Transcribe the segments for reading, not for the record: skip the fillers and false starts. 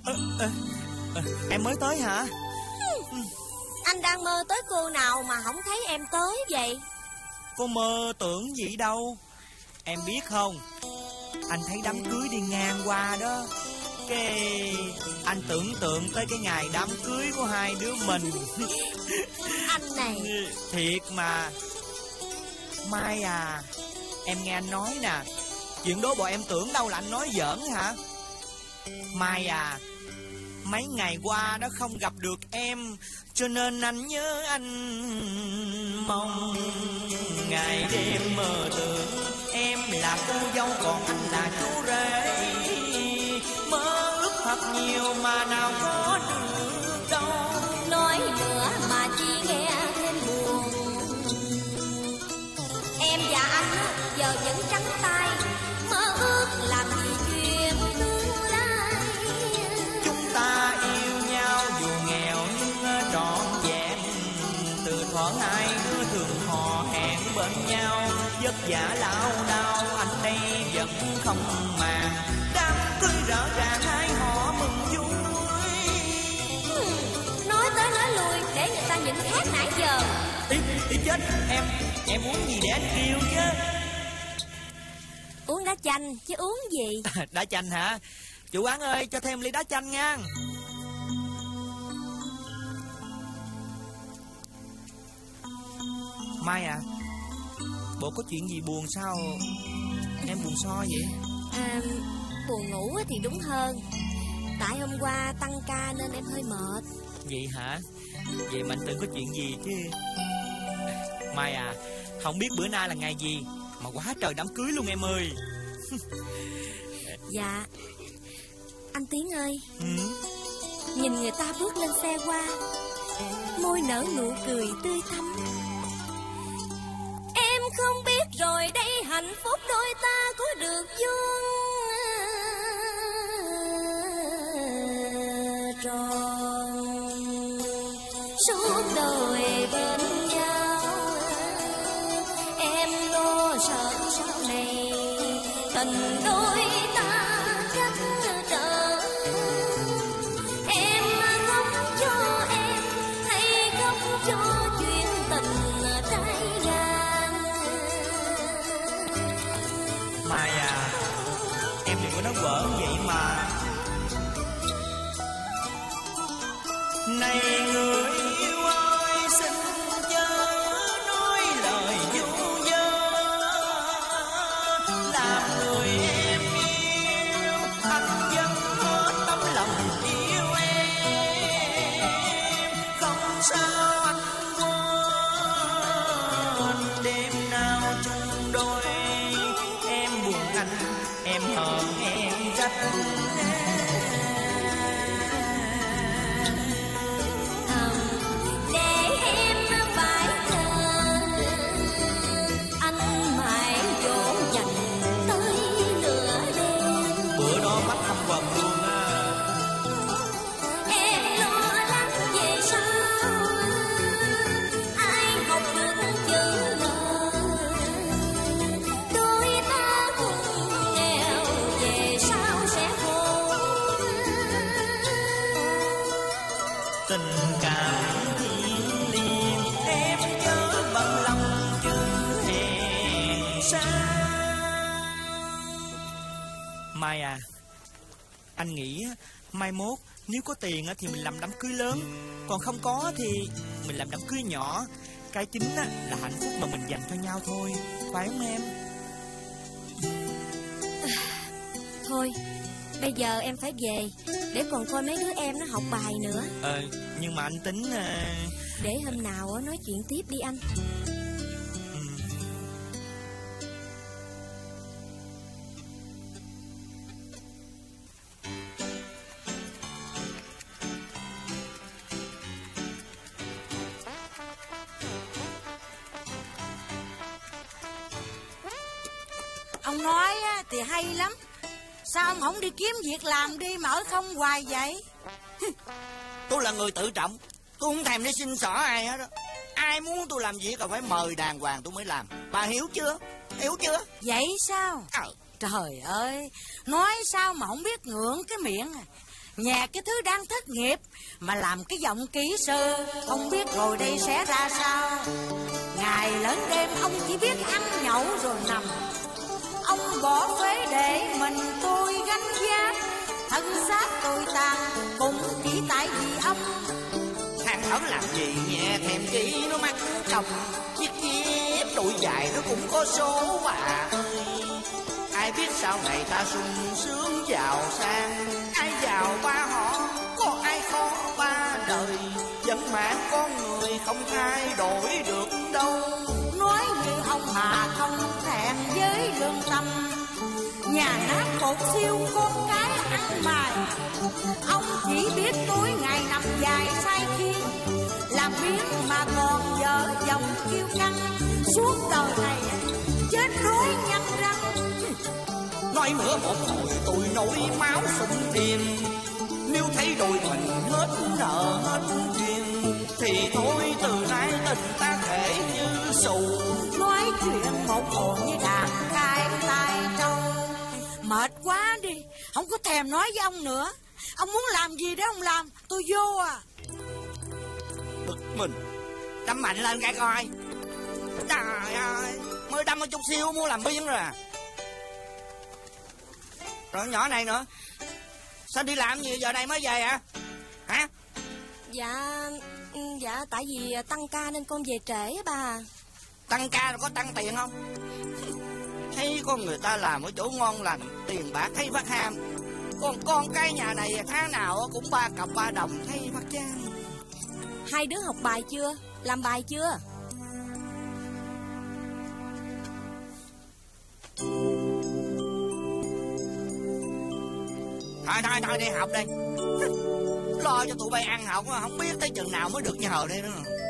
Em mới tới hả? Anh đang mơ tới cô nào mà không thấy em tới vậy? Cô mơ tưởng gì đâu. Em biết không, anh thấy đám cưới đi ngang qua đó, cái anh tưởng tượng tới cái ngày đám cưới của hai đứa mình. Anh này Thiệt mà. Mai à, em nghe anh nói nè, chuyện đó bọn em tưởng đâu là anh nói giỡn hả? Mai à, mấy ngày qua đó không gặp được em, cho nên anh nhớ anh, mong ngày đêm mơ tưởng em là cô dâu còn anh là chú rể. Mơ ước thật nhiều mà nào có được đâu. nói nữa mà chỉ nghe thêm buồn. Em và anh giờ vẫn trắng tay, mơ ước làm gì chuyện tương lai. Chúng ta yêu nhau dù nghèo nhưng trọn vẹn, từ thuở hai đứa thường hò hẹn bên nhau. Vất vả lao đao anh đây vẫn không màng, đám cưới rõ ràng hai họ mừng vui. Nói tới nói lui để người ta nhìn khác nãy giờ. Tí chết, em uống gì để anh kêu chứ? Uống đá chanh chứ uống gì. Đá chanh hả? Chủ quán ơi, cho thêm ly đá chanh nha. Mai à, bộ có chuyện gì buồn sao em buồn so vậy? Buồn ngủ thì đúng hơn. Tại hôm qua tăng ca nên em hơi mệt. Vậy hả? Vậy mà anh tưởng có chuyện gì chứ. Mai à, không biết bữa nay là ngày gì mà quá trời đám cưới luôn em ơi. Dạ anh Tiến ơi, nhìn người ta bước lên xe qua, môi nở nụ cười tươi thắm. Em không biết rồi đây hạnh phúc đôi ta có được vuông tròn suốt đời bên nhau. Em lo sợ sau này tình đôi ta trắc trở. Em khóc cho em hay khóc cho chuyện tình trái ngang. Mai à, em đừng có nói quở vậy mà. Này người yêu ơi, xin chớ nói lời vô vơ, làm người em yêu anh vẫn hết tấm lòng yêu em. Không sao anh quên đêm nào chung đôi, em buồn anh, em hờn em trách. Mai à, anh nghĩ mai mốt nếu có tiền thì mình làm đám cưới lớn, còn không có thì mình làm đám cưới nhỏ. Cái chính là hạnh phúc mà mình dành cho nhau thôi, phải không em? Thôi bây giờ em phải về, để còn coi mấy đứa em nó học bài nữa. Nhưng mà anh tính để hôm nào nói chuyện tiếp đi anh. Ông nói thì hay lắm, sao ông không đi kiếm việc làm đi mà ở không hoài vậy? Tôi là người tự trọng, tôi không thèm để xin xỏ ai hết đó. Ai muốn tôi làm việc còn phải mời đàng hoàng tôi mới làm. Bà hiểu chưa? Hiểu chưa? Vậy sao? Trời ơi, nói sao mà không biết ngượng cái miệng. Nhà cái thứ đang thất nghiệp mà làm cái giọng kỹ sư, không biết rồi đây sẽ ra sao. Ngày lớn đêm ông chỉ biết ăn nhậu rồi nằm. Ông bỏ phế để mình tôi gánh vác, thân xác tôi tàn cũng chỉ tại vì ông. Than thở làm gì nhẹ thèm chi nó mắc chồng. Chiếc dép đôi dài nó cũng có số bà ơi. Ai biết sau này ta sung sướng giàu sang. Ai giàu ba họ, có ai khó ba đời. Vẫn mạng con người không thay đổi được đâu. Nói như ông mà không thẹn với lương tâm. Nhà nát cột siêu con cái ăn mài. Ông chỉ biết tối ngày nằm dài sai khiên, làm biến mà còn vợ chồng kiêu căng. Suốt đời này chết đói nhăn răng. Nói nữa một hồi tôi nổi máu sung điên. Nếu thấy đôi mình hết nợ hết duyên, thì thôi từ nay tình ta thể như sầu. Nói chuyện một hồi như đàn khai tai trâu. Mệt quá đi, không có thèm nói với ông nữa. Ông muốn làm gì đó ông làm, tôi vô à. Bực mình. Đâm mạnh lên cái coi. Trời ơi, mới đâm một chút xíu muốn làm biếng rồi à. Rồi nhỏ này nữa, sao đi làm gì giờ này mới về hả? Hả? Dạ tại vì tăng ca nên con về trễ á bà. Tăng ca rồi có tăng tiền không? Thấy con người ta làm ở chỗ ngon lành, tiền bạc thấy phát ham. Còn con cái nhà này tháng nào cũng 3 cặp 3 đồng thấy phát chán. Hai đứa học bài chưa? Làm bài chưa? Thôi đi học đây. Lo cho tụi bay ăn học, không biết tới chừng nào mới được nhờ đây nữa.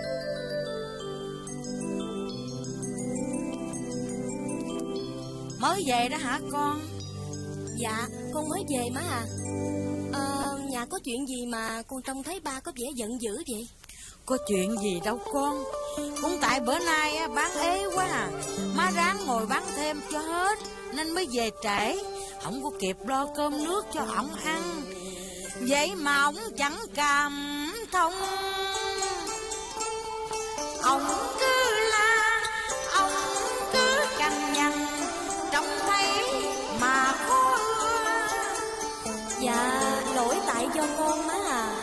Mới về đó hả con? Dạ con mới về má à. Nhà có chuyện gì mà con trông thấy ba có vẻ giận dữ vậy? Có chuyện gì đâu con. Cũng tại bữa nay bán ế quá à. Má ráng ngồi bán thêm cho hết nên mới về trễ. Không có kịp lo cơm nước cho ổng ăn. Vậy mà ổng chẳng cảm thông. Ổng cứ la, ổng cứ cằn nhằn, trông thấy mà khó ưa. Dạ lỗi tại do con má à.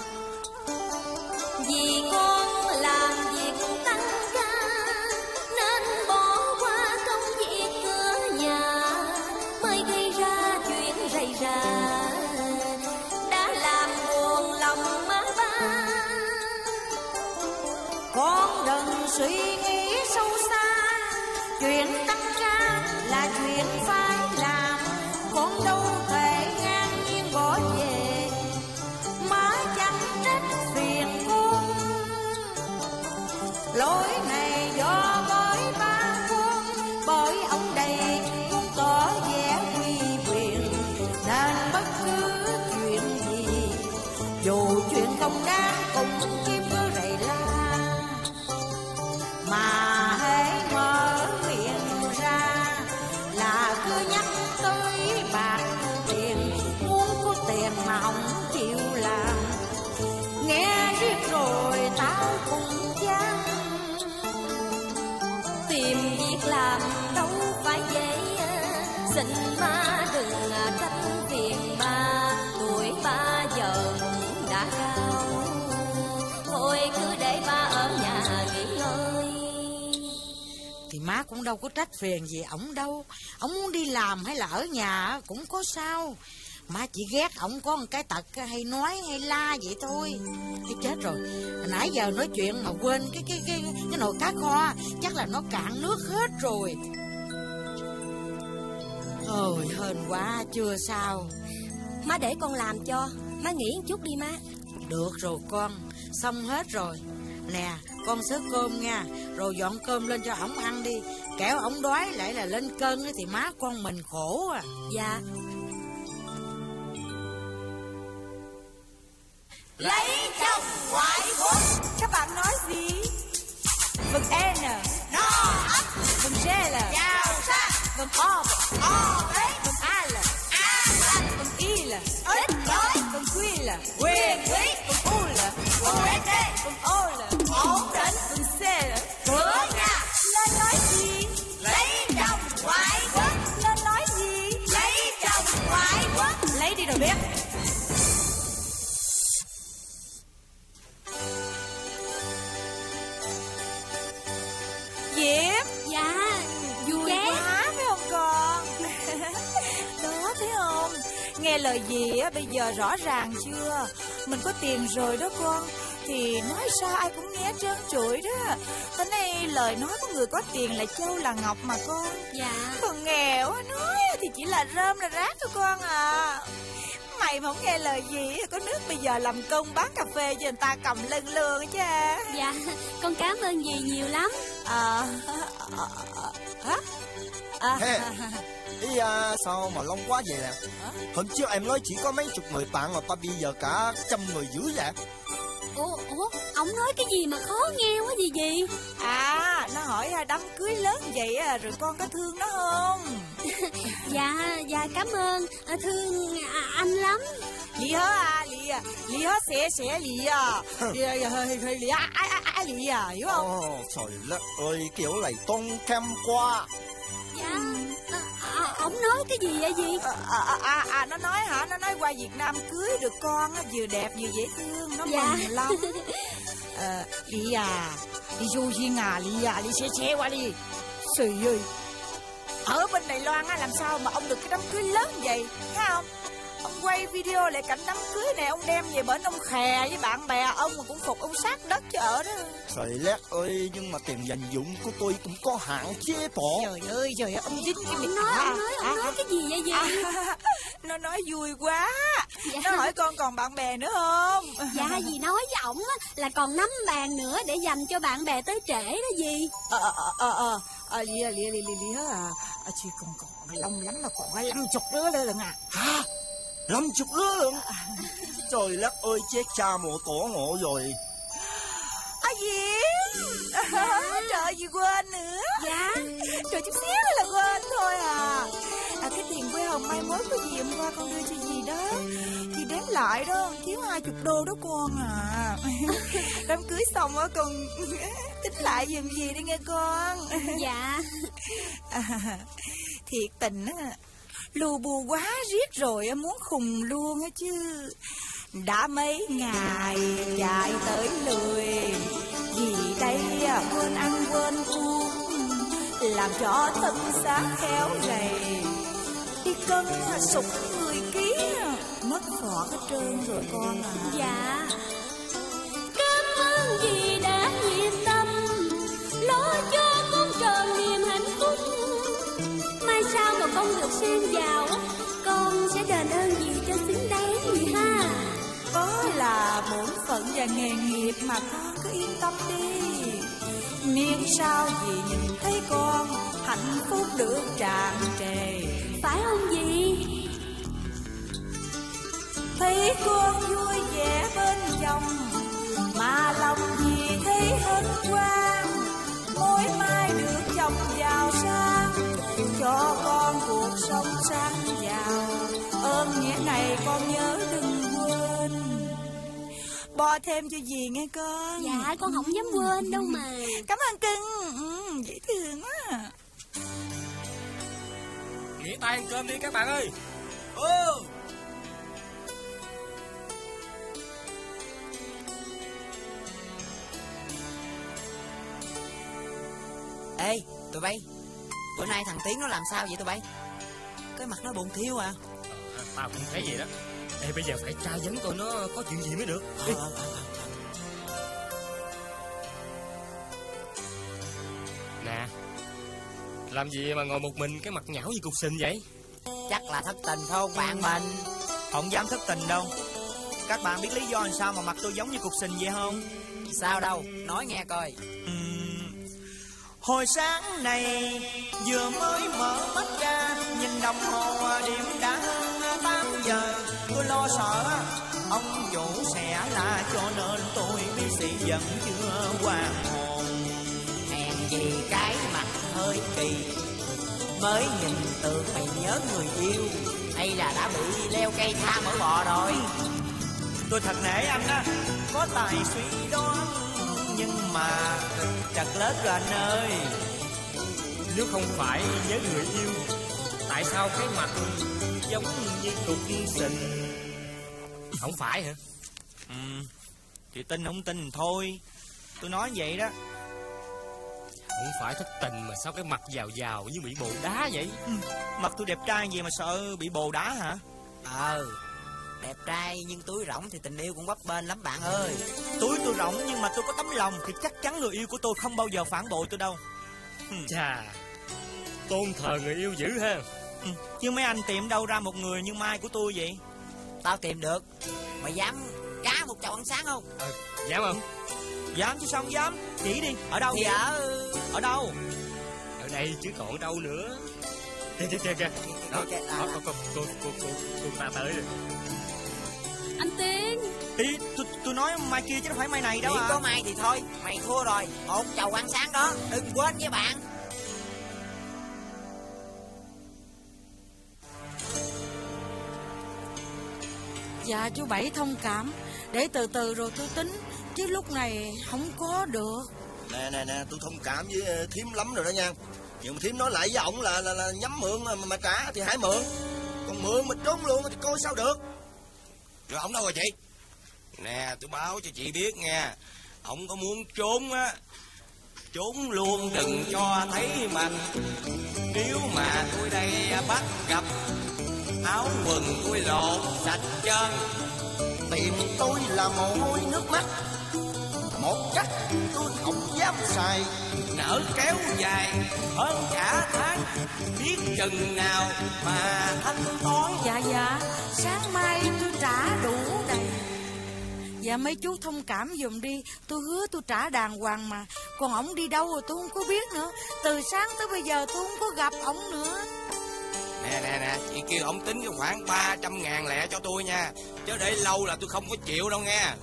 Vì con làm việc tăng ca nên bỏ qua công việc cửa nhà, mới gây ra chuyện rầy rà, đã làm buồn lòng má ba. Con đừng suy nghĩ sâu xa. Chuyện tăng ca là chuyện phải làm. Con đâu thể ngang nhiên bỏ về. Má chẳng trách phiền con. Lỗi này do bởi ba con. Bởi ông đây con tỏ vẻ uy quyền, nên bất cứ chuyện gì, dù chuyện không đáng cũng kiếm cứ rầy la. Mà hễ mở miệng ra là cứ nhắc tới bạc tiền. Muốn có tiền mà không chịu làm, nghe riết rồi tao cũng chán. Tìm việc làm đâu phải dễ, xin má đừng trách phiền ba. Tuổi ba giờ đã cao, thôi cứ để ba ở nhà nghỉ ngơi. Thì má cũng đâu có trách phiền gì ổng đâu. Ổng muốn đi làm hay là ở nhà cũng có sao. Má chỉ ghét ổng có một cái tật hay nói hay la vậy thôi. Cái chết rồi, nãy giờ nói chuyện mà quên cái nồi cá kho. Chắc là nó cạn nước hết rồi. Ôi hên quá, chưa sao. Má để con làm cho, má nghỉ một chút đi má. Được rồi con, xong hết rồi. Nè, con xới cơm nha, rồi dọn cơm lên cho ổng ăn đi. Kẻo ổng đói lại là lên cân thì má con mình khổ à. Dạ. Lấy chồng ngoại quốc. Các bạn nói gì? Vâng N, No ấp. vâng G là Giàu sang. vâng O, O đấy. vâng A là A lành. vâng I là Ít nói. vâng Q quyền quý, U là USD, O là ổn định, C là cửa nhà, lên nói gì? lấy chồng ngoại quốc, Lên nói gì? lấy chồng ngoại quốc. Lấy đi rồi biết. Diệp, Dạ, vui chán. quá phải không con? Đó thấy không? Nghe lời dì á, bây giờ rõ ràng chưa? Mình có tiền rồi đó con. Thì nói sao ai cũng nghe trơn trụi đó. Tới nay lời nói của người có tiền là châu là ngọc mà con. Dạ. Còn nghèo á, nói thì chỉ là rơm là rác thôi con à. Mày mà không nghe lời gì, có nước bây giờ làm công bán cà phê cho người ta cầm lưng lương chứ. Dạ, con cảm ơn dì nhiều lắm. Hey. Ý sao mà lâu quá vậy nè? Hôm trước em nói chỉ có mấy chục người bạn mà ta bây giờ cả 100 người dữ vậy. Ủa, ông nói cái gì mà khó nghe quá gì dì? Nó hỏi đám cưới lớn vậy rồi con có thương nó không? Dạ cảm ơn, thương anh lắm. Lì hớ lì hớ sẽ lì lì hiểu không? Ồ, trời đất ơi, kiểu này tôn cam qua. Dạ, ông nói cái gì vậy dì? Nó nói hả? Nó nói qua Việt Nam cưới được con á, vừa đẹp vừa dễ thương, nó mừng lắm. Lì đi du duyên lì xe qua đi. Trời ơi, ở bên Đài Loan á, làm sao mà ông được cái đám cưới lớn vậy, thấy không? Ông quay video lại cảnh đám cưới này, ông đem về bển ông khè với bạn bè ông mà cũng phục ông sát đất chứ ở đó. Trời lét ơi, nhưng mà tiền dành dụng của tôi cũng có hạn chế bộ. Trời ơi, ông dính cái Ông nói cái gì vậy dì? Nó nói vui quá. Dạ. Nó hỏi con còn bạn bè nữa không? Dạ, dì nói với ổng là còn 5 bàn nữa để dành cho bạn bè tới trễ đó dì. Lì chỉ còn lâu lắm mà còn 50 đứa nữa lần à. Hả? 50 đứa luôn? Trời lét ơi, chết cha mộ tổ ngộ rồi. Diệp, trời gì quên nữa. Dạ. Trời chút xíu là quên thôi à. Cái tiền quê hồng mai mốt có gì hôm qua con đưa cho dì đó, thì đếm lại đó thiếu 20 đô đó con à. Đám cưới xong á con tính lại giùm gì đi nghe con. Dạ. Thiệt tình á, lù bù quá riết rồi muốn khùng luôn á chứ. Đã mấy ngày chạy tới lười, vì đây quên ăn quên uống, làm cho thân xác khéo gầy, đi cân sụt 10 ký, mất vỏ hết trơn rồi con à. Dạ. Cảm ơn dì đã nhiệt tâm lo cho con tròn niềm hạnh phúc. Mai sau mà con được xen vào, con sẽ đền ơn dì cho xứng đáng dì ha. Có là bổn phận và nghề nghiệp mà con cứ yên tâm đi. Miễn sao dì nhìn thấy con hạnh phúc được tràn trề, phải không dì? thấy con vui vẻ bên chồng mà lòng dì thấy hân hoan. Mỗi mai được chồng giàu sang, cho con cuộc sống sang giàu. Ơn nghĩa này con nhớ đừng quên, bo thêm cho dì nghe con. Dạ, con không dám quên đâu mà. Cảm ơn cưng, dễ thương quá. Nghỉ tay ăn cơm đi các bạn ơi. Ê tụi bay, bữa nay thằng Tiến nó làm sao vậy tụi bay? Cái mặt nó buồn thiêu à. Tao cũng thấy vậy đó. Ê, bây giờ phải tra vấn coi nó có chuyện gì mới được. Đi. Nè, làm gì mà ngồi một mình cái mặt nhão như cục sình vậy? Chắc là thất tình phải không bạn mình? Không dám thất tình đâu. Các bạn biết lý do làm sao mà mặt tôi giống như cục sình vậy không? Sao đâu, nói nghe coi. Hồi sáng này vừa mới mở mắt ra, nhìn đồng hồ điểm đã hơn 8 giờ. Tôi lo sợ ông chủ sẽ la, cho nên tôi bị xị giận chưa hoàn hồn. Hèn gì cái mặt hơi kỳ, mới nhìn tưởng mày nhớ người yêu, hay là đã bị leo cây tha mỡ bò rồi. Tôi thật nể anh á, có tài suy đoán, nhưng mà chặt lết rồi anh ơi. Nếu không phải với người yêu, tại sao cái mặt giống như cục sình? Không phải hả? Thì tin không tin thôi, tôi nói vậy đó. Không phải thất tình mà sao cái mặt giàu giàu như bị bồ đá vậy? Mặt tôi đẹp trai gì mà sợ bị bồ đá hả? Đẹp trai nhưng túi rỗng thì tình yêu cũng bấp bênh lắm bạn ơi. Túi tôi rỗng nhưng mà tôi có tấm lòng thì chắc chắn người yêu của tôi không bao giờ phản bội tôi đâu. Chà, tôn thờ người yêu dữ ha. Chứ mấy anh tìm đâu ra một người như Mai của tôi vậy? Tao tìm được. Mày dám cá một chậu ăn sáng không? Dám không? Dám chứ sao không dám. Chỉ đi, ở đâu thì vậy? ở đâu? Ở đây chứ còn đâu nữa. Kìa. Đó, cô ta tới rồi. Anh Tiên. Ý, tôi nói Mai kia chứ đâu phải Mai này đâu. Chỉ có Mai thì thôi, mày thua rồi. Một chầu ăn sáng đó, đừng quên nha bạn. Dạ chú Bảy thông cảm, để từ từ rồi tôi tính, chứ lúc này không có được. Nè, tôi thông cảm với thím lắm rồi đó nha. Nhưng mà thím nói lại với ổng là nhắm mượn mà trả thì hãy mượn. Còn mượn mà trốn luôn thì coi sao được. Rồi ổng đâu rồi chị? Nè, tôi báo cho chị biết nha. Ổng có muốn trốn á, trốn luôn đừng cho thấy mặt. Nếu mà tôi đây bắt gặp, áo quần tôi lột sạch trơn. Tìm tôi là mồ hôi nước mắt, một cách tôi không dám xài. Nở kéo dài hơn cả tháng, biết chừng nào mà thanh toán. Dạ, sáng mai tôi trả đủ đầy. Dạ mấy chú thông cảm giùm đi, tôi hứa tôi trả đàng hoàng mà. Còn ổng đi đâu rồi tôi không có biết nữa. Từ sáng tới bây giờ tôi không có gặp ổng nữa. Nè, chị kêu ổng tính cái khoảng 300.000 lẻ cho tôi nha. Chứ để lâu là tôi không có chịu đâu nghe.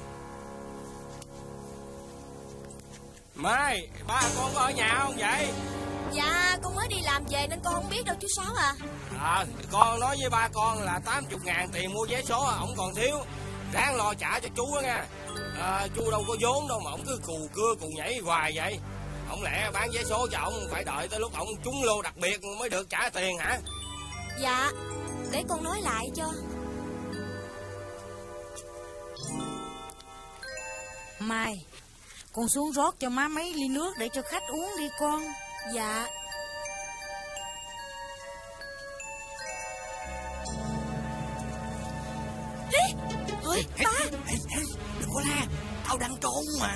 Mai, ba con có ở nhà không vậy? Dạ, con mới đi làm về nên con không biết đâu chú Sáu à. Con nói với ba con là 80.000 tiền mua vé số, ổng còn thiếu. Ráng lo trả cho chú đó nha. Chú đâu có vốn đâu mà ổng cứ cù cưa cù nhảy hoài vậy. Không lẽ bán vé số cho ổng phải đợi tới lúc ổng trúng lô đặc biệt mới được trả tiền hả? Dạ, để con nói lại cho. Mai, con xuống rót cho má mấy ly nước để cho khách uống đi con. Dạ. Ê, ba, đừng có la, tao đang trốn mà.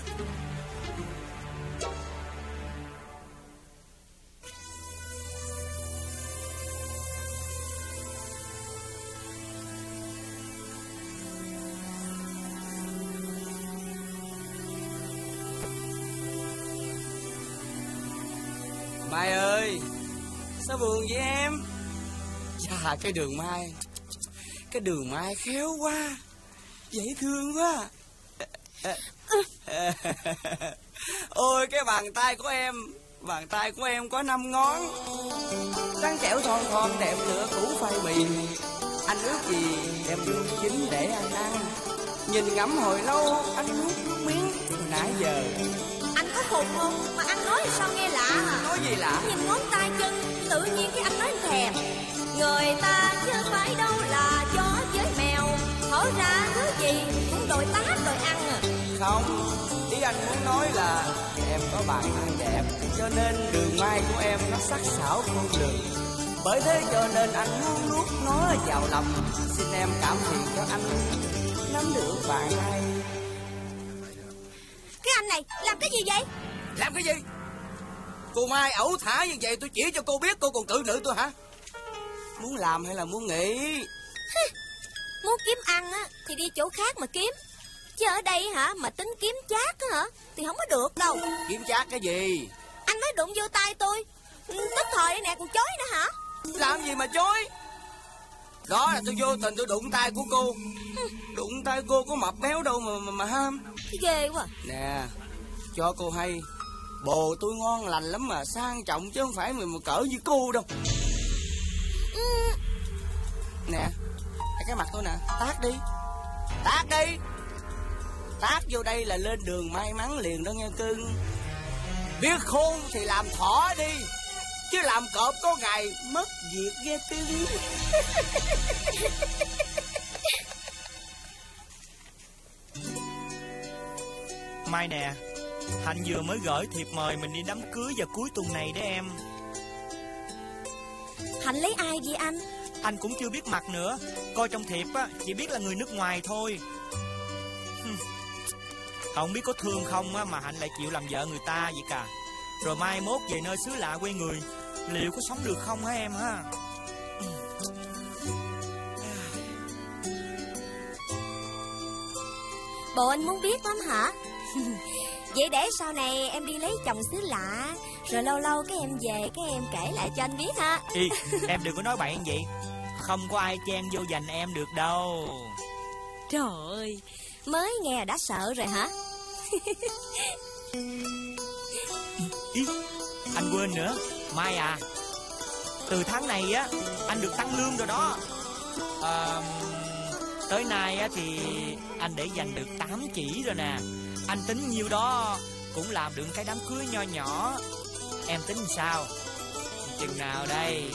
Mai ơi, sao buồn vậy em? Chà, cái đường Mai khéo quá, dễ thương quá. Ôi cái bàn tay của em có 5 ngón, trắng trẻo thon thon đẹp lửa củ phai bì. Anh ước gì em đương chính để anh ăn. Nhìn ngắm hồi lâu anh nuốt nước miếng nãy giờ. Anh có khùng không mà anh nói sao nghe lạ à? Nói gì lạ? Nhìn ngón tay chân tự nhiên cái anh nói anh thèm. Người ta chứ phải đâu là chó với mèo, thở ra thứ gì cũng đòi tát đòi ăn à. Không, ý anh muốn nói là em có bàn tay đẹp, cho nên đường mai của em nó sắc sảo khôn lường. Bởi thế cho nên anh muốn nuốt nó vào lòng. Xin em cảm phiền cho anh nắm được bàn tay. Cái anh này làm cái gì vậy? Làm cái gì? Cô Mai ẩu thả như vậy tôi chỉ cho cô biết cô còn cự nữ tôi hả? Muốn làm hay là muốn nghỉ? Muốn kiếm ăn á thì đi chỗ khác mà kiếm. Chứ ở đây hả mà tính kiếm chát á hả thì không có được đâu. Kiếm chát cái gì? Anh nói đụng vô tay tôi, tức thời đây nè còn chối nữa hả? Làm gì mà chối? Đó là tôi vô tình tôi đụng tay của cô. Đụng tay cô có mập béo đâu mà ham. Ghê quá. Nè, cho cô hay, bồ tôi ngon lành lắm mà sang trọng chứ không phải mà cỡ như cô đâu. Ừ. Nè, cái mặt tôi nè, tát đi. Tát đi. Tát vô đây là lên đường may mắn liền đó nghe cưng. Biết khôn thì làm thỏ đi, chứ làm cọp có ngày mất việc nghe cưng. Mai nè, Hạnh vừa mới gửi thiệp mời mình đi đám cưới vào cuối tuần này đấy em. Hạnh lấy ai vậy anh? Anh cũng chưa biết mặt nữa. Coi trong thiệp á, chỉ biết là người nước ngoài thôi. Không biết có thương không á mà Hạnh lại chịu làm vợ người ta vậy cả. Rồi mai mốt về nơi xứ lạ quê người, liệu có sống được không hả em ha? Bộ anh muốn biết lắm hả? Vậy để sau này em đi lấy chồng xứ lạ, rồi lâu lâu cái em về cái em kể lại cho anh biết ha. Ê, em đừng có nói bậy như vậy. Không có ai chen vô giành em được đâu. Trời ơi, mới nghe đã sợ rồi hả? Ý, anh quên nữa. Mai à, từ tháng này á, anh được tăng lương rồi đó. Tới nay á thì anh để dành được 8 chỉ rồi nè. Anh tính nhiêu đó cũng làm được cái đám cưới nho nhỏ. Em tính sao? Chừng nào đây?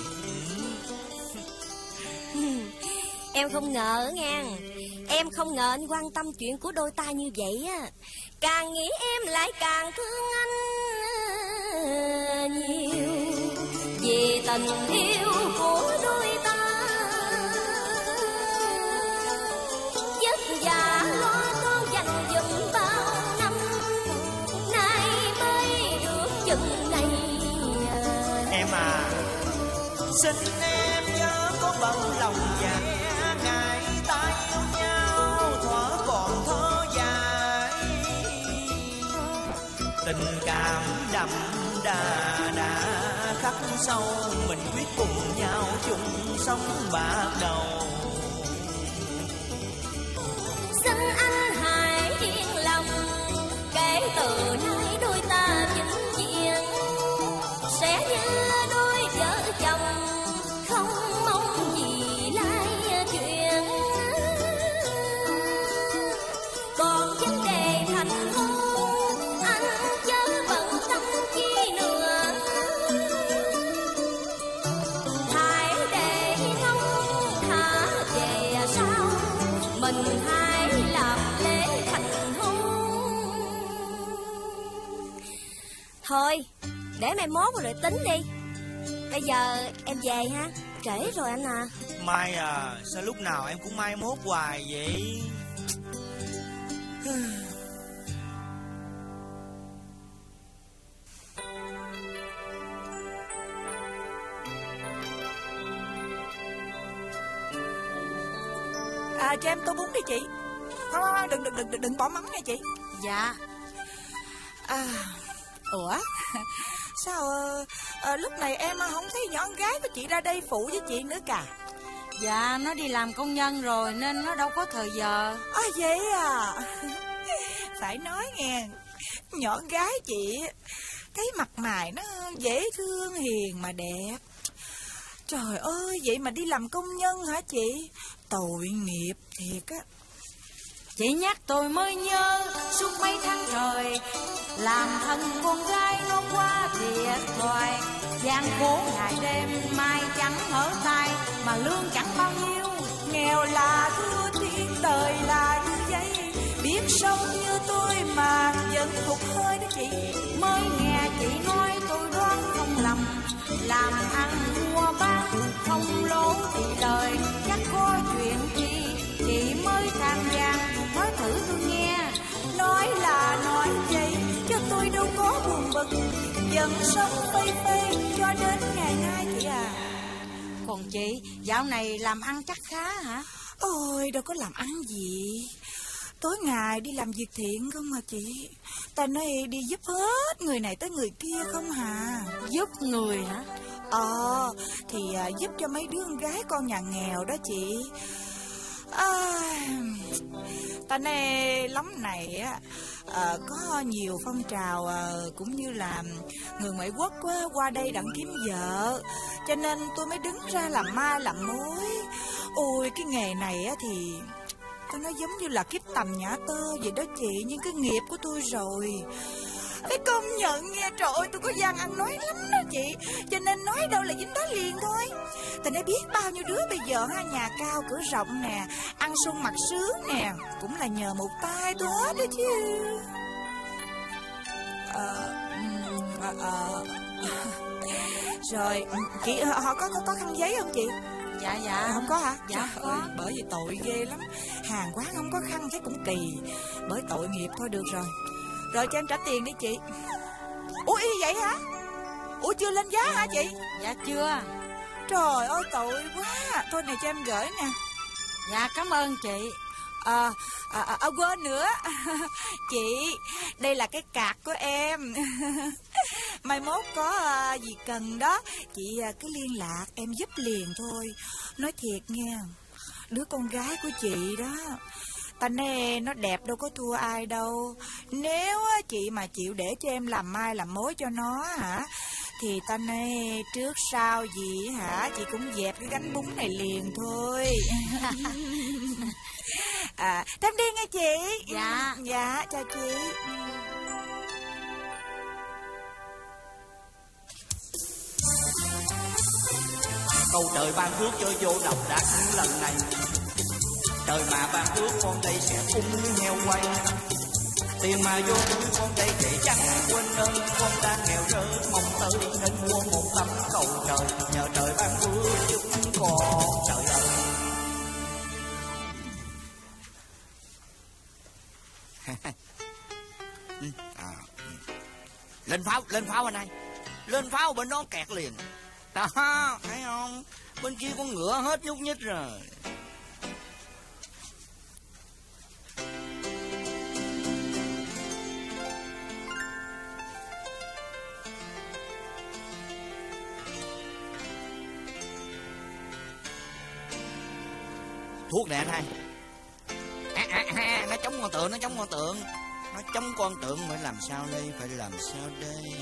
Em không ngờ nghe. Em không ngờ anh quan tâm chuyện của đôi ta như vậy á. Càng nghĩ em lại càng thương anh nhiều, vì tình yêu của đôi ta vất vả lo toan dành dụm bao năm, nay mới được chừng này. Em à, xin em nhớ có bận lòng dạ, ngày ta yêu nhau thuở còn thơ dài. Tình cảm đậm đà đã khắc sâu, mình quyết cùng nhau chung sống bạc đầu. Xin anh hãy yên lòng, kể từ nay đôi ta vĩnh viễn sẽ như đôi vợ chồng, không mong gì lai chuyện. Còn vấn đề thành hôn anh chớ bận tâm chi nữa, hãy để nông thả về sau, mình hãy làm lễ thành hôn. Thôi, để mai mốt rồi tính đi. Bây giờ em về ha, trễ rồi anh à. Mai à, sao lúc nào em cũng mai mốt hoài vậy? Cho em tô bún đi chị. Không, đừng bỏ mắm nha chị. Dạ. Ủa sao lúc này em không thấy nhỏ con gái của chị ra đây phụ với chị nữa cả? Dạ, nó đi làm công nhân rồi nên nó đâu có thời giờ. Vậy à? Phải nói nghe, nhỏ con gái chị thấy mặt mày nó dễ thương hiền mà đẹp. Trời ơi, vậy mà đi làm công nhân hả chị? Tội nghiệp thiệt á. Chị nhắc tôi mới nhớ, suốt mấy tháng trời làm thân con gái nó quá thiệt thòi. Gian khổ ngày đêm mai chẳng mở tay, mà lương chẳng bao nhiêu. Nghèo là thua thiệt, đời là như vậy. Biết sống như tôi mà vẫn hụt hơi đó chị. Mới nghe chị nói tôi đoán không lầm, làm ăn mua bán không lỗ thì lời chắc có chuyện gì. Chị mới tham gia, nói thử tôi nghe. Nói là nói vậy, chứ tôi đâu có buồn bực, vẫn sống phây phây cho đến ngày nay chị à. Còn chị, dạo này làm ăn chắc khá hả? Ôi, đâu có làm ăn gì. Tối ngày đi làm việc thiện không mà chị. Ta nói đi giúp hết người này tới người kia không hà. Giúp người hả? Thì giúp cho mấy đứa con gái con nhà nghèo đó chị. Ta nói lắm này á, có nhiều phong trào cũng như là người ngoại quốc qua đây đặng kiếm vợ, cho nên tôi mới đứng ra làm ma làm mối. Ôi, cái nghề này á thì Tôi nói giống như là kiếp tầm nhã tơ vậy đó chị. Nhưng cái nghiệp của tôi rồi. Phải công nhận nha. Trời ơi, tôi có gian ăn nói lắm đó chị. Cho nên nói đâu là dính đó liền thôi. Tình đã biết bao nhiêu đứa bây giờ ha, nhà cao cửa rộng nè, ăn sung mặc sướng nè, cũng là nhờ một tay tôi hết đó chứ. Rồi chị, họ có khăn giấy không chị? Dạ Không có hả? Dạ Trời có. ơi, bởi vì tội ghê lắm. Hàng quán không có khăn thấy cũng kỳ. Bởi tội nghiệp thôi. Được rồi. Rồi cho em trả tiền đi chị. Ủa y vậy hả? Ủa chưa lên giá hả chị? Dạ chưa. Trời ơi tội quá. Thôi này cho em gửi nè. Dạ cảm ơn chị. Quên nữa. Chị, đây là cái card của em. Mai mốt có gì cần đó, chị cứ liên lạc, em giúp liền thôi. Nói thiệt nha, đứa con gái của chị đó, ta nè, nó đẹp đâu có thua ai đâu. Nếu chị mà chịu để cho em làm mai làm mối cho nó hả, thì ta nè, trước sau gì hả, chị cũng dẹp cái gánh bún này liền thôi. Thêm đi nghe chị. Dạ. Dạ, chào chị. Câu trời ban phước cho vô độc đắc lần này. Trời mà ban phước con đây sẽ ung heo quay. Tiền mà vô túi con đây để chẳng quên ơn. Con đang nghèo rớt mong tới nên mua một tấm cầu trời. Nhờ trời ban phước chúng con trời ơi. Lên pháo anh ơi. Lên pháo bên đó kẹt liền. Đó, thấy không? Bên kia con ngựa hết nhúc nhích rồi. Thuốc nè anh hai. Nó chống con tượng, nó chống con tượng. Nó chống con tượng phải làm sao đây? Phải làm sao đây?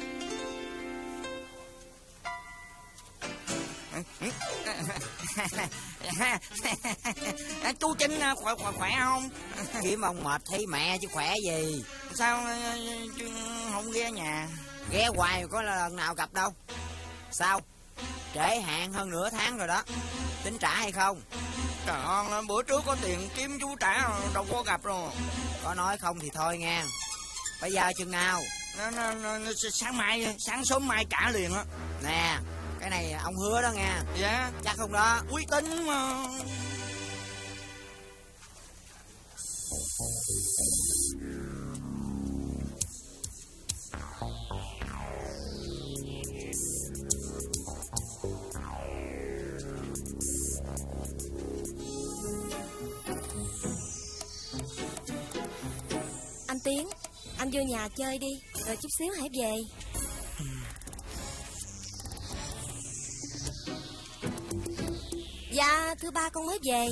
Chú Chính khỏe không? Kiếm ông mệt thấy mẹ chứ khỏe gì. Sao không ghé nhà? Ghé hoài có lần nào gặp đâu. Sao? Trễ hạn hơn nửa tháng rồi đó. Tính trả hay không? Trời ơi, bữa trước có tiền kiếm chú trả đâu có gặp rồi. Có nói không thì thôi nha. Bây giờ chừng nào? Sáng mai, sáng sớm mai trả liền á. Nè, cái này ông hứa đó nha. Dạ. Chắc không đó? Uy tín mà. Anh Tiến, anh vô nhà chơi đi, rồi chút xíu hãy về. Dạ, thưa ba, con mới về.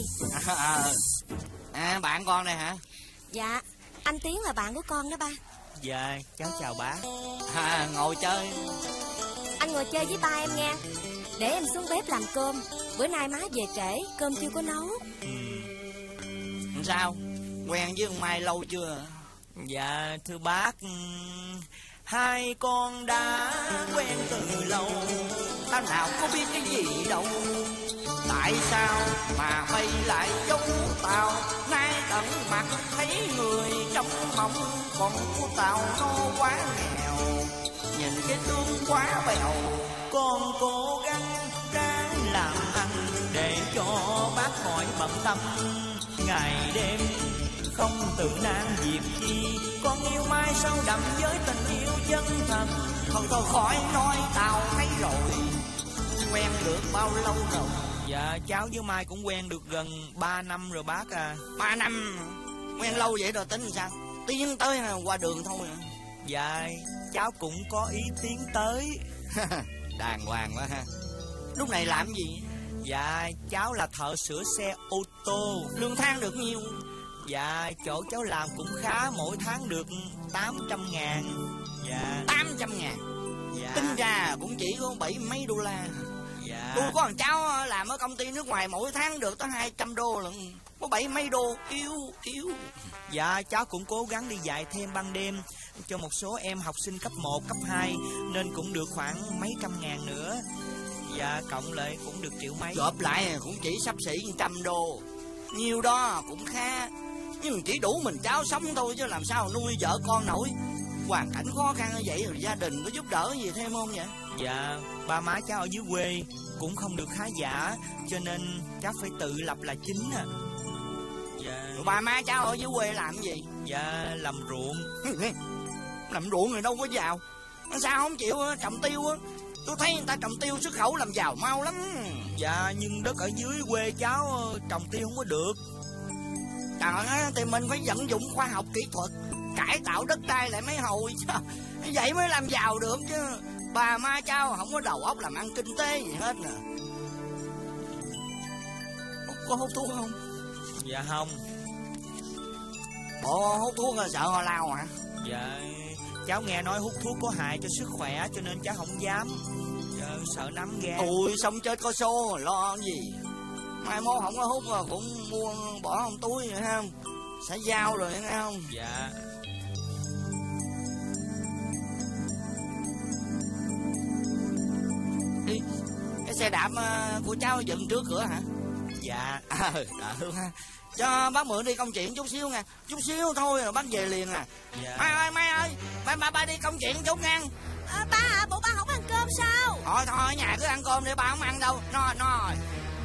Bạn con này hả? Dạ, anh Tiến là bạn của con đó ba. Dạ, cháu chào bác. Ngồi chơi. Anh ngồi chơi với ba em nghe. Để em xuống bếp làm cơm. Bữa nay má về trễ, cơm chưa có nấu. Sao? Quen với ông Mai lâu chưa? Dạ, thưa bác, hai con đã quen từ lâu. Ta nào có biết cái gì đâu. Tại sao mà mày lại giống tao? Nay tận mặt thấy người trong mộng. Còn của tao nó quá nghèo. Nhìn cái tương quá bèo. Con cố gắng ráng làm ăn để cho bác khỏi bận tâm ngày đêm, không tự nan việc chi. Con yêu Mai sâu đậm với tình yêu chân thật. Thôi khỏi nói tao thấy rồi. Quen được bao lâu rồi? Dạ, cháu với Mai cũng quen được gần 3 năm rồi bác à. 3 năm? Quen lâu vậy rồi tính sao? Tiến tới qua đường thôi à? Dạ, cháu cũng có ý tiến tới. Đàng hoàng quá ha. Lúc này làm gì? Dạ, cháu là thợ sửa xe ô tô. Lương tháng được nhiêu? Dạ, chỗ cháu làm cũng khá, mỗi tháng được 800.000. Dạ. 800.000? Dạ. Tính ra cũng chỉ có 7 mấy đô la. Dạ. Tôi có thằng cháu làm ở công ty nước ngoài mỗi tháng được tới 200 đô lận. Có 7 mấy đô. Yếu. Dạ cháu cũng cố gắng đi dạy thêm ban đêm cho một số em học sinh cấp 1, cấp 2, nên cũng được khoảng mấy trăm ngàn nữa. Dạ cộng lại cũng được triệu mấy. Gộp lại cũng chỉ xấp xỉ 100 đô. Nhiều đó cũng khá, nhưng chỉ đủ mình cháu sống thôi, chứ làm sao nuôi vợ con nổi. Hoàn cảnh khó khăn như vậy rồi gia đình có giúp đỡ gì thêm không vậy? Dạ ba má cháu ở dưới quê cũng không được khá giả, cho nên cháu phải tự lập là chính à. Dạ. Rồi ba má cháu ở dưới quê làm gì? Dạ làm ruộng. Làm ruộng rồi đâu có giàu. Sao không chịu trồng tiêu á? Tôi thấy người ta trồng tiêu xuất khẩu làm giàu mau lắm. Dạ nhưng đất ở dưới quê cháu trồng tiêu không có được. Trời ơi, thì mình phải vận dụng khoa học kỹ thuật, cải tạo đất đai lại mấy hồi. Vậy mới làm giàu được chứ. Bà má cháu không có đầu óc làm ăn kinh tế gì hết nè. Có hút thuốc không? Dạ không. Bộ hút thuốc là sợ ho lao hả? Dạ cháu nghe nói hút thuốc có hại cho sức khỏe, cho nên cháu không dám. Dạ, sợ nắm gan. Ui sống chết có số lo gì. Mai mốt không có hút mà cũng mua bỏ trong túi vậy không? Sẽ giao rồi nghe không? Dạ. Đi, cái xe đạp của cháu dựng trước cửa hả? Dạ. Đỡ ha. Cho bác mượn đi công chuyện chút xíu nha. Chút xíu thôi rồi bác về liền à. Dạ. Mai ơi, ba đi công chuyện chút nha. Ba à, bộ ba không ăn cơm sao? Thôi ở nhà cứ ăn cơm đi, ba không ăn đâu. No rồi.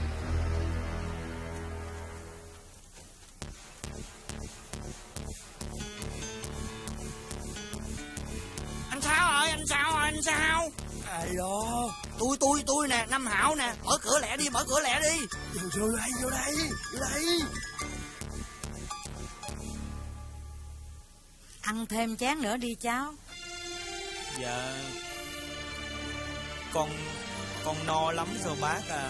Anh Sao? Ai đó? Tôi nè, Năm Hảo nè. Mở cửa lẹ đi. Vô đây. Ăn thêm chén nữa đi cháu. Dạ. Con no lắm rồi bác à.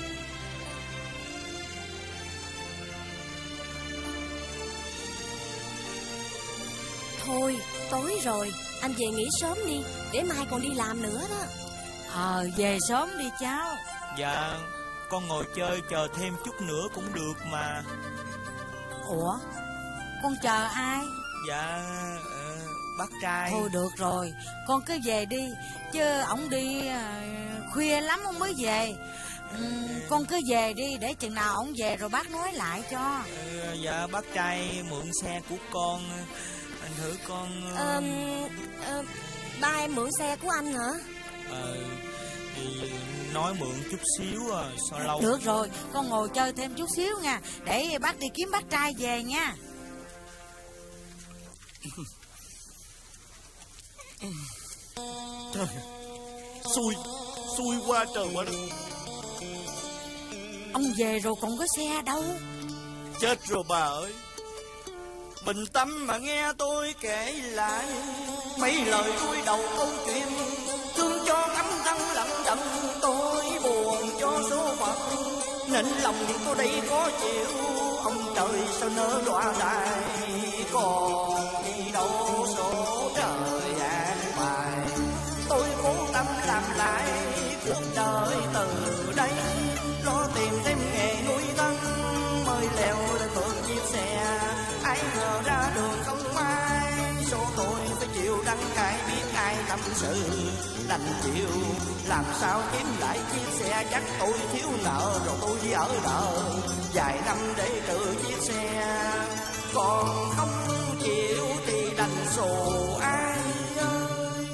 Thôi tối rồi, anh về nghỉ sớm đi, để mai còn đi làm nữa đó. Về sớm đi cháu. Dạ con ngồi chơi chờ thêm chút nữa cũng được mà. Ủa, con chờ ai? Dạ bác trai. Thôi được rồi, con cứ về đi, chứ ổng đi khuya lắm ông mới về. Con cứ về đi, để chừng nào ổng về rồi bác nói lại cho. Dạ bác trai mượn xe của con, anh thử con. Ba em mượn xe của anh hả? Thì nói mượn chút xíu à, sao lâu. Được rồi, con ngồi chơi thêm chút xíu nha, để bác đi kiếm bác trai về nha. Trời, xui quá trời quá đất. Ông về rồi còn có xe đâu. Chết rồi bà ơi. Bình tâm mà nghe tôi kể lại mấy lời đuôi đầu câu chuyện, thương cho căm thân lặng đậm tôi buồn cho số phận, nên lòng thì tôi đây có chịu. Ông trời sao nỡ đọa lại, còn gì đâu số trời an bài. Tôi cố tâm làm lại cuộc đời từ đây, lo tìm thêm nghề nuôi thân mới leo lên mượn chiếc xe. Ai ngờ ra đường không ai, số tôi phải chịu đắng cay, biết ai tâm sự đành chịu. Làm sao kiếm lại chiếc xe, chắc tôi thiếu nợ rồi tôi ở đợi vài năm để trừ chiếc xe. Còn không chịu thì đành sổ ai ơi.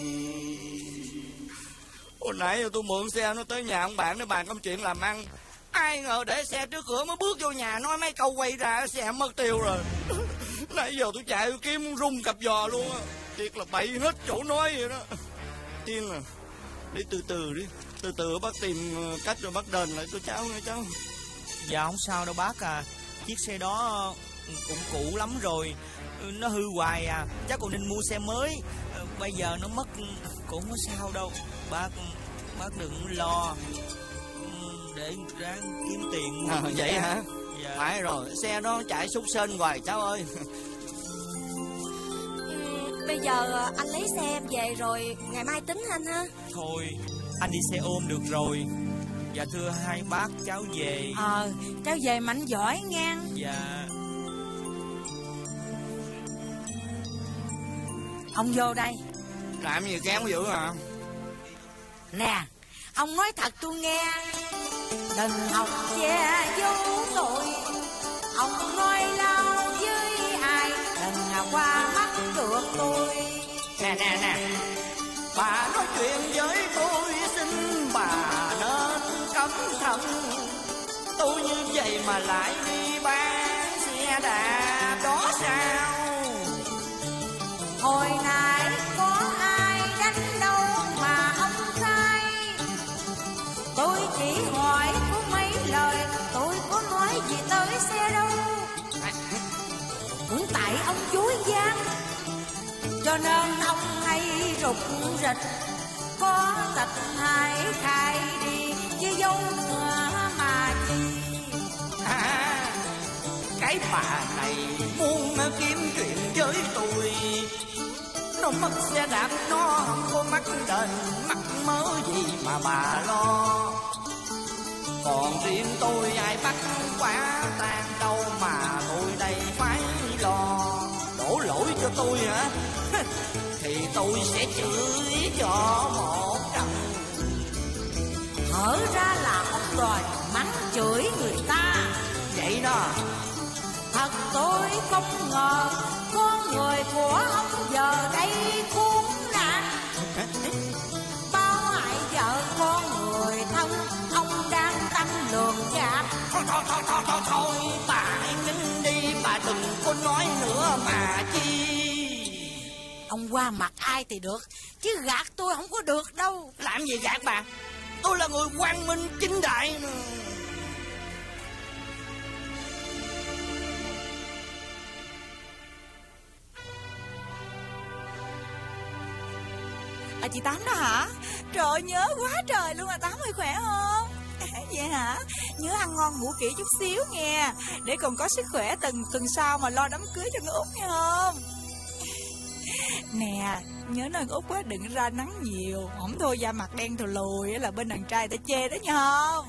Hồi nãy tôi mượn xe nó tới nhà ông bạn để bàn công chuyện làm ăn, ai ngờ để xe trước cửa mới bước vô nhà nói mấy câu quay ra xe mất tiêu rồi. Nãy giờ tôi chạy tôi kiếm rung cặp giò luôn á. Thiệt là bậy hết chỗ nói vậy đó. Tiên à, đi từ từ đi, từ từ bác tìm cách rồi bác đền lại cho cháu nghe cháu. Dạ không sao đâu bác à, chiếc xe đó cũng cũ lắm rồi, nó hư hoài à, chắc còn nên mua xe mới. Bây giờ nó mất cũng không sao đâu bác đừng lo, để ráng kiếm tiền. Vậy hả? Dạ. Phải rồi, xe đó chạy xúc sên hoài cháu ơi. Bây giờ anh lấy xe em về rồi ngày mai tính anh ha. Thôi anh đi xe ôm được rồi, Dạ thưa hai bác, cháu về. Cháu về mạnh giỏi ngang. Dạ. Ông vô đây. Làm gì kén dữ hả? Nè, ông nói thật tôi nghe. Đừng học che giấu tội. Ông nói lao với ai, đừng qua mắt được tôi. Nè, bà nói chuyện với tôi, xin bà nên cẩn thận. Tôi như vậy mà lại đi bán xe đạp đó sao? Hồi nãy có ai đánh đâu mà ông khai. Tôi chỉ hỏi có mấy lời, tôi có nói gì tới xe đâu. Cũng tại ông dối gian, cho nên ông hay rụt rịch. Có tịch hãy khai đi, chứ dâu nữa mà chi. Cái bà này muốn kiếm chuyện với tôi. Nó mất xe đạp nó không có mắc đền mắc mớ gì mà bà lo. Còn riêng tôi ai bắt quả tang đâu mà tôi đây phải lo. Đổ lỗi cho tôi hả? Thì tôi sẽ chửi cho một trận. Hở ra là ông đòi mắng chửi người ta. Vậy đó. Thật tôi không ngờ con người của ông giờ đây khốn nạn. Bao hại vợ con người thân, ông đang tăng lường gạt. Thôi bà nín đi, bà đừng có nói nữa mà chi. Ông qua mặt ai thì được, chứ gạt tôi không có được đâu. Làm gì gạt bà? Tôi là người quang minh chính đại. Chị Tám đó hả? Trời ơi, nhớ quá trời luôn. Tám ơi khỏe không? Vậy hả? Nhớ ăn ngon ngủ kỹ chút xíu nghe, để còn có sức khỏe tuần sau mà lo đám cưới cho người Út nghe không? Nè, nhớ nói Út quá đừng ra nắng nhiều, không thôi da mặt đen thù lùi là bên đàn trai ta chê đó nha không?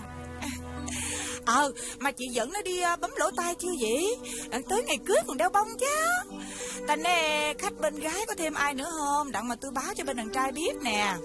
Mà chị dẫn nó đi bấm lỗ tai chưa vậy? Đặng tới ngày cưới còn đeo bông chứ. Ta nè, khách bên gái có thêm ai nữa không? Đặng mà tôi báo cho bên đàn trai biết nè.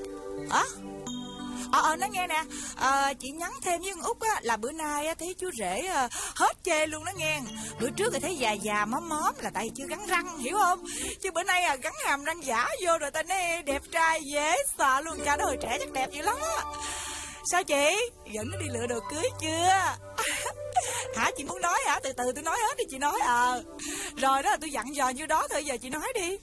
Nó nghe nè, chị nhắn thêm với con Út á, là bữa nay á, thấy chú rể hết chê luôn đó nghe. Bữa trước thì thấy già móm là tại chưa gắn răng, hiểu không? Chứ bữa nay gắn hàm răng giả vô rồi ta nè, đẹp trai dễ sợ luôn. Cha đó hồi trẻ chắc đẹp dữ lắm á. Sao chị? Dẫn nó đi lựa đồ cưới chưa? Hả, chị muốn nói hả? Từ từ tôi nói hết đi chị nói. Rồi đó, tôi dặn dò như đó thôi, giờ chị nói đi.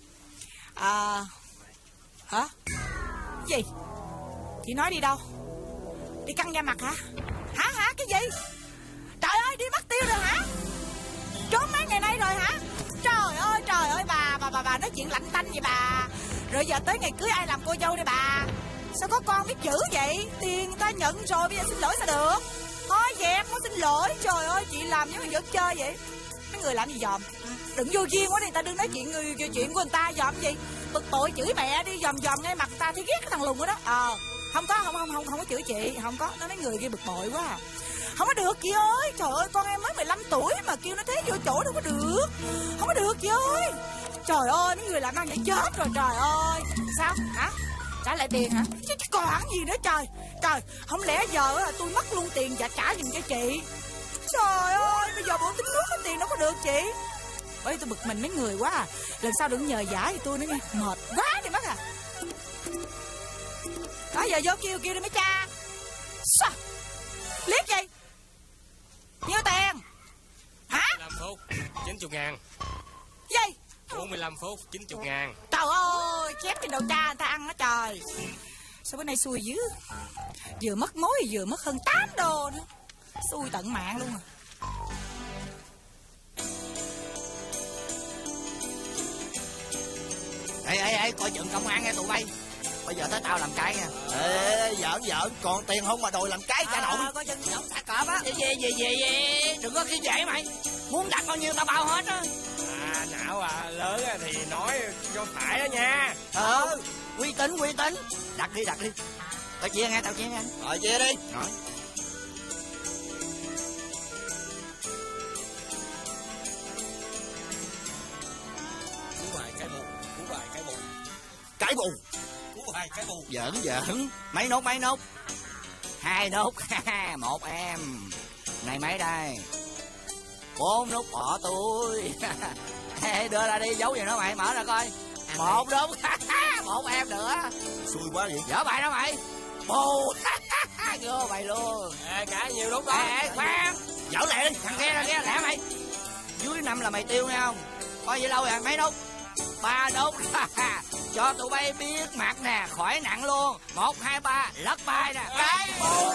Hả? Gì? Chị nói đi đâu? Đi căng da mặt hả? Hả? Cái gì? Trời ơi, đi mất tiêu rồi hả? Trốn mấy ngày nay rồi hả? Trời ơi, bà nói chuyện lạnh tanh vậy bà. Rồi giờ tới ngày cưới ai làm cô dâu đây bà? Sao có con biết chữ vậy? Tiền người ta nhận rồi, bây giờ xin lỗi sao được? Thôi dẹp, nó xin lỗi. Trời ơi, chị làm như mà giỡn chơi vậy. Mấy người làm gì dòm? Đừng vô duyên quá đi, người ta đừng nói chuyện của người ta dòm gì. Bực bội chửi mẹ đi, dòm ngay mặt người ta thì ghét cái thằng lùn đó đó. Không có chửi chị, không có. Nó mấy người kia bực bội quá à. Không có được chị ơi. Trời ơi, con em mới 15 tuổi mà kêu nó thế vô chỗ đâu có được. Không có được chị ơi. Trời ơi, mấy người làm ăn vậy chết rồi trời ơi. Sao? Hả? Trả lại tiền hả? Chứ còn gì nữa trời. Trời, không lẽ giờ là tôi mất luôn tiền và trả giùm cho chị. Trời ơi, bây giờ bộ tính nuốt cái tiền đâu có được chị. Ôi tôi bực mình mấy người quá à. Lần sau đừng nhờ giả thì tôi nữa nha. Mệt quá đi mất à. Đó giờ vô kêu đi mấy cha. Sao? Liếc gì? Nhiêu tiền? Hả? 45 phút 90.000. Gì? 45 phút 90.000. Trời ơi, chép trên đầu cha người ta ăn đó trời. Sao bữa nay xui dữ. Vừa mất mối vừa mất hơn 8 đô nữa. Xui tận mạng luôn à. Ê, coi chừng công an nghe tụi bay. Bây giờ tới tao làm cái nha. Ê, giỡn, còn tiền không mà đòi làm cái cả động. Coi chừng giỡn thả cọp á. Gì, đừng có khi dễ mày. Muốn đặt bao nhiêu tao bao hết á. Não lớn thì nói cho phải đó nha. Uy tín. Đặt đi. Tao chia nghe, tao chia nghe. Rồi chia đi. Rồi. Cú bài cái bù, cú bài cái bù, Cái bù. cú bài cái bù. Giỡn. Mấy nốt? 2 nốt. 1 em. Này mấy đây? 4 nút bỏ tôi. Ê, đưa ra đi, giấu gì nữa mày, mở ra coi. 1 nút. 1 em nữa. Xui quá vậy. Dở bài đó mày. Bù. Gơ mày luôn. Cả nhiều lúc đó. Ê, khoan. Dở lẹ đi, thằng kia ra kia, lẹ mày. Dưới 5 là mày tiêu nghe không? Coi vậy lâu rồi, mấy nút? 3 nút. Cho tụi bay biết mặt nè, khỏi nặng luôn. 1, 2, 3, lật bài nè. Cái bù.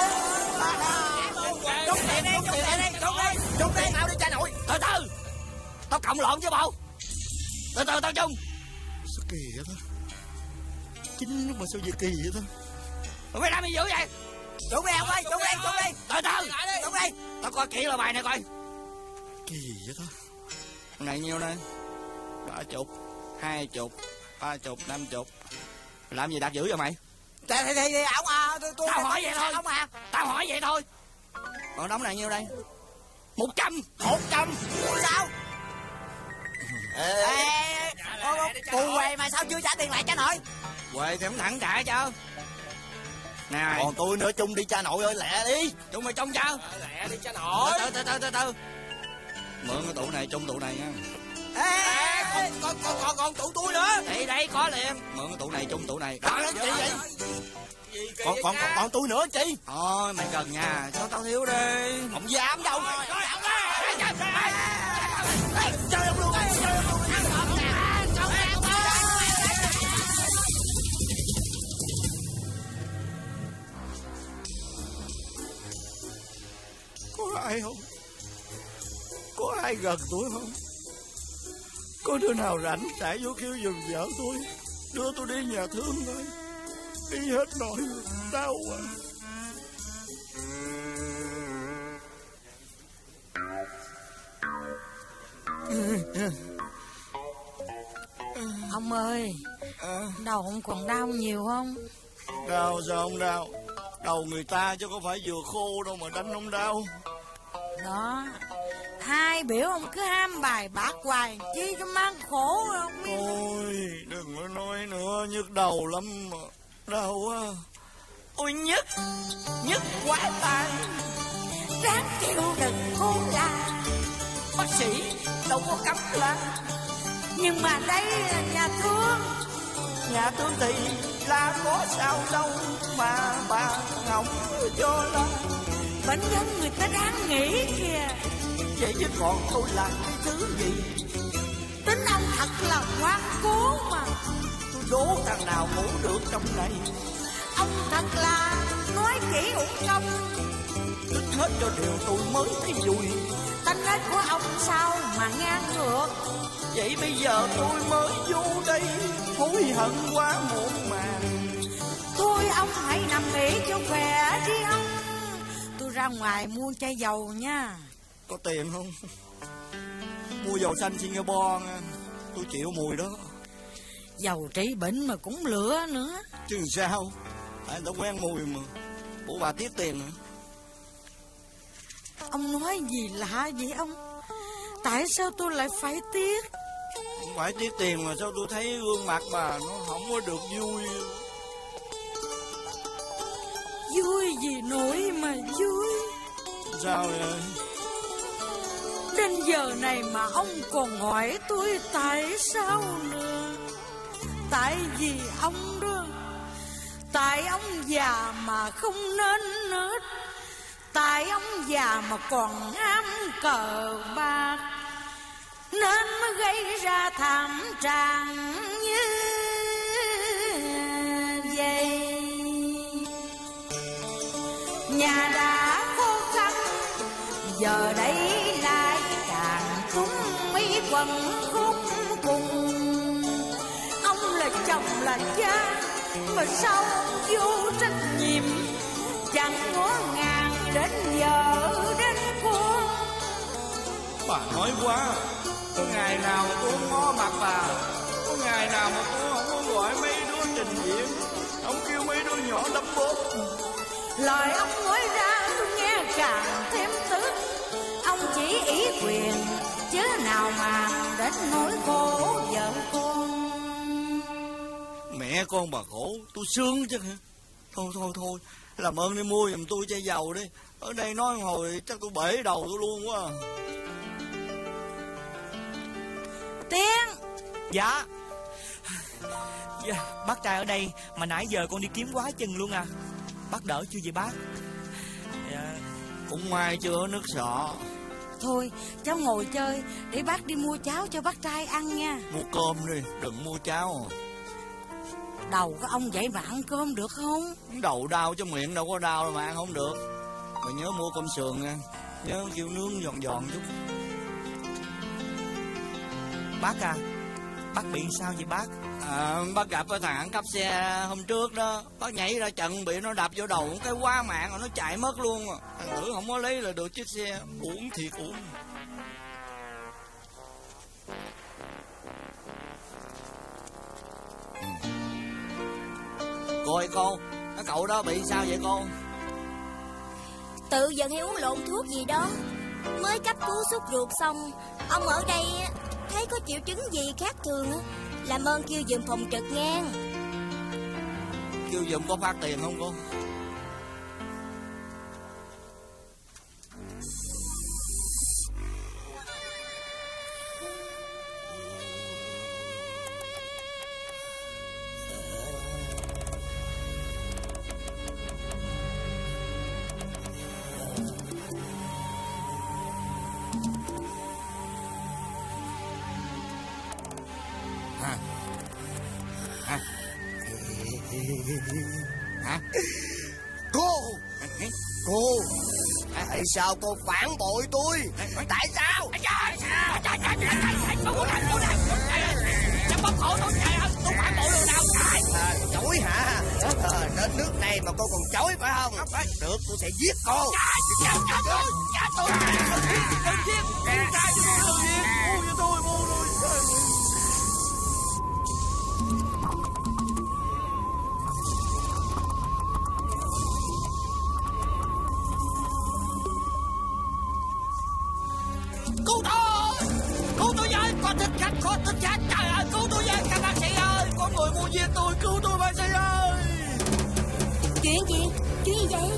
Trúng tiền đi, trúng tiền đi, trúng đi. Tao đi cha nội. Từ từ. Tao cộng lộn chứ bộ. Từ từ tao chung. Sao kỳ vậy ta? 9 mà sao vậy kỳ vậy ta? Mày làm gì dữ vậy? Trúng đi ông ơi, trúng đi. Từ từ, trúng đi. Tao coi kỹ là bài này coi. Kỳ gì vậy ta? Con này nhiêu đây? 30, 20, 30, 50. Làm gì đạt dữ vậy mày? Thì ổng tôi Tao hỏi vậy thôi. Ông à. Tao hỏi vậy thôi. Còn đống này nhiêu đây? 100. Sao? Cô Huệ mà sao chưa trả tiền lại cha nội? Huệ thì không thẳng trả cho. Nè, Còn tôi nữa, chung đi cha nội ơi, lẹ đi. chung mày chung cho. Lẹ đi cha nội. Từ. Mượn cái tụ này, chung tụ này nha. Còn tụi tôi nữa. Thì đây có liền. Mượn cái tụ này, chung tụ này. Trời ơi, chị vậy? Còn tôi nữa chị. Thôi mày cần nha, cho tao thiếu đi. Không dám đâu. Chơi ông luôn. Có ai không? Có ai gần tôi không? Có đứa nào rảnh chạy vô kêu giùm vợ tôi, đưa tôi đi nhà thương thôi. Đi hết nổi, đau quá. Ông ơi, đầu ông còn đau nhiều không? Đau sao không đau? Đầu người ta chứ có phải vừa khô đâu mà đánh không đau. Đó, hai biểu ông cứ ham bài bạc hoài, chi cho mang khổ không biết. Ôi, đừng có nói nữa, nhức đầu lắm mà. Đau quá. Ôi nhức quá tay. Ráng chịu đừng cố la. Bác sĩ đâu có cấm la. Nhưng mà đây là nhà thương. Nhà thương thì la có sao đâu mà bà không cho la. Bệnh nhân người ta đang nghỉ kìa. Vậy chứ còn tôi làm cái thứ gì? Tính ông thật là ngoan cố mà. Tôi đố thằng nào ngủ được trong này. Ông thật là nói kỹ uổng công. Tức hết cho điều tôi mới thấy vui. Tánh nết của ông sao mà ngang ngược. Vậy bây giờ tôi mới vô đây, hối hận quá muộn màng. Thôi ông hãy nằm nghỉ cho khỏe đi ông. Tôi ra ngoài mua chai dầu nha. Có tiền không? Mua dầu xanh Singapore nha. Tôi chịu mùi đó. Dầu trị bệnh mà cũng lựa nữa. Chứ sao? Tại tôi quen mùi mà. Bộ bà tiếc tiền hả? Ông nói gì lạ vậy ông? Tại sao tôi lại phải tiếc? Không phải tiếc tiền mà sao tôi thấy gương mặt bà nó không có được vui. Vui gì nổi mà vui. Sao vậy? Đến giờ này mà ông còn hỏi tôi tại sao nữa. Tại vì ông đó. Tại ông già mà không nên nết. Tại ông già mà còn ham cờ bạc, nên mới gây ra thảm trạng như vậy. Nhà đã khó khăn, giờ đây lại càng túng mấy quần khúc cùng. Ông là chồng là cha, mà sao ông vô trách nhiệm, chẳng ngó ngàng đến vợ đến con. Bà nói quá. Có ngày nào mà tôi không ngó mặt bà, có ngày nào mà tôi không có gọi mấy đứa trình diễn. Ông kêu mấy đứa nhỏ đấm bóp. Lời ông nói ra tôi nghe càng thêm tức. Ông chỉ ý quyền chứ nào mà đến nỗi khổ vợ con. Mẹ con bà khổ, tôi sướng chứ hả? Thôi, làm ơn đi mua giùm tôi chai dầu đi. Ở đây nói hồi chắc tôi bể đầu tôi luôn quá. Tiên. Dạ. Bác trai ở đây mà nãy giờ con đi kiếm quá chừng luôn à. Bác đỡ chưa vậy bác? Dạ. Cũng may chưa nước sọ. Thôi cháu ngồi chơi để bác đi mua cháo cho bác trai ăn nha. Mua cơm đi, đừng mua cháo. Đầu của ông vậy mà ăn cơm được không? Đầu đau cho miệng đâu có đau mà ăn không được. Mà nhớ mua cơm sườn nha. Nhớ kêu nướng giòn giòn chút. Bác à, bác bị sao vậy bác? Bác gặp cái thằng ăn cắp xe hôm trước đó. Bác nhảy ra trận bị nó đập vô đầu cái quá mạng rồi nó chạy mất luôn. Thằng tử không có lấy là được chiếc xe. Uổng thiệt uổng. Cô ơi cô, cái cậu đó bị sao vậy cô? Tự giận hay uống lộn thuốc gì đó. Mới cấp cứu sốt ruột xong. Ông ở đây thấy có triệu chứng gì khác thường làm ơn kêu giùm phòng trực ngang. Kêu giùm có phát tiền không cô? Hả? Cô tại sao cô phản bội tôi? Tại sao? Chắc bóp cổ tôi trời ơi, tôi phản bội luôn đâu. Chối hả? Đến nước này mà cô còn chối phải không? Được, tôi sẽ giết cô. Cứu tôi với, con thích khách, trời ơi, cứu tôi với, các bác sĩ ơi, có người muốn giết tôi, cứu tôi bác sĩ ơi. Chuyện gì vậy?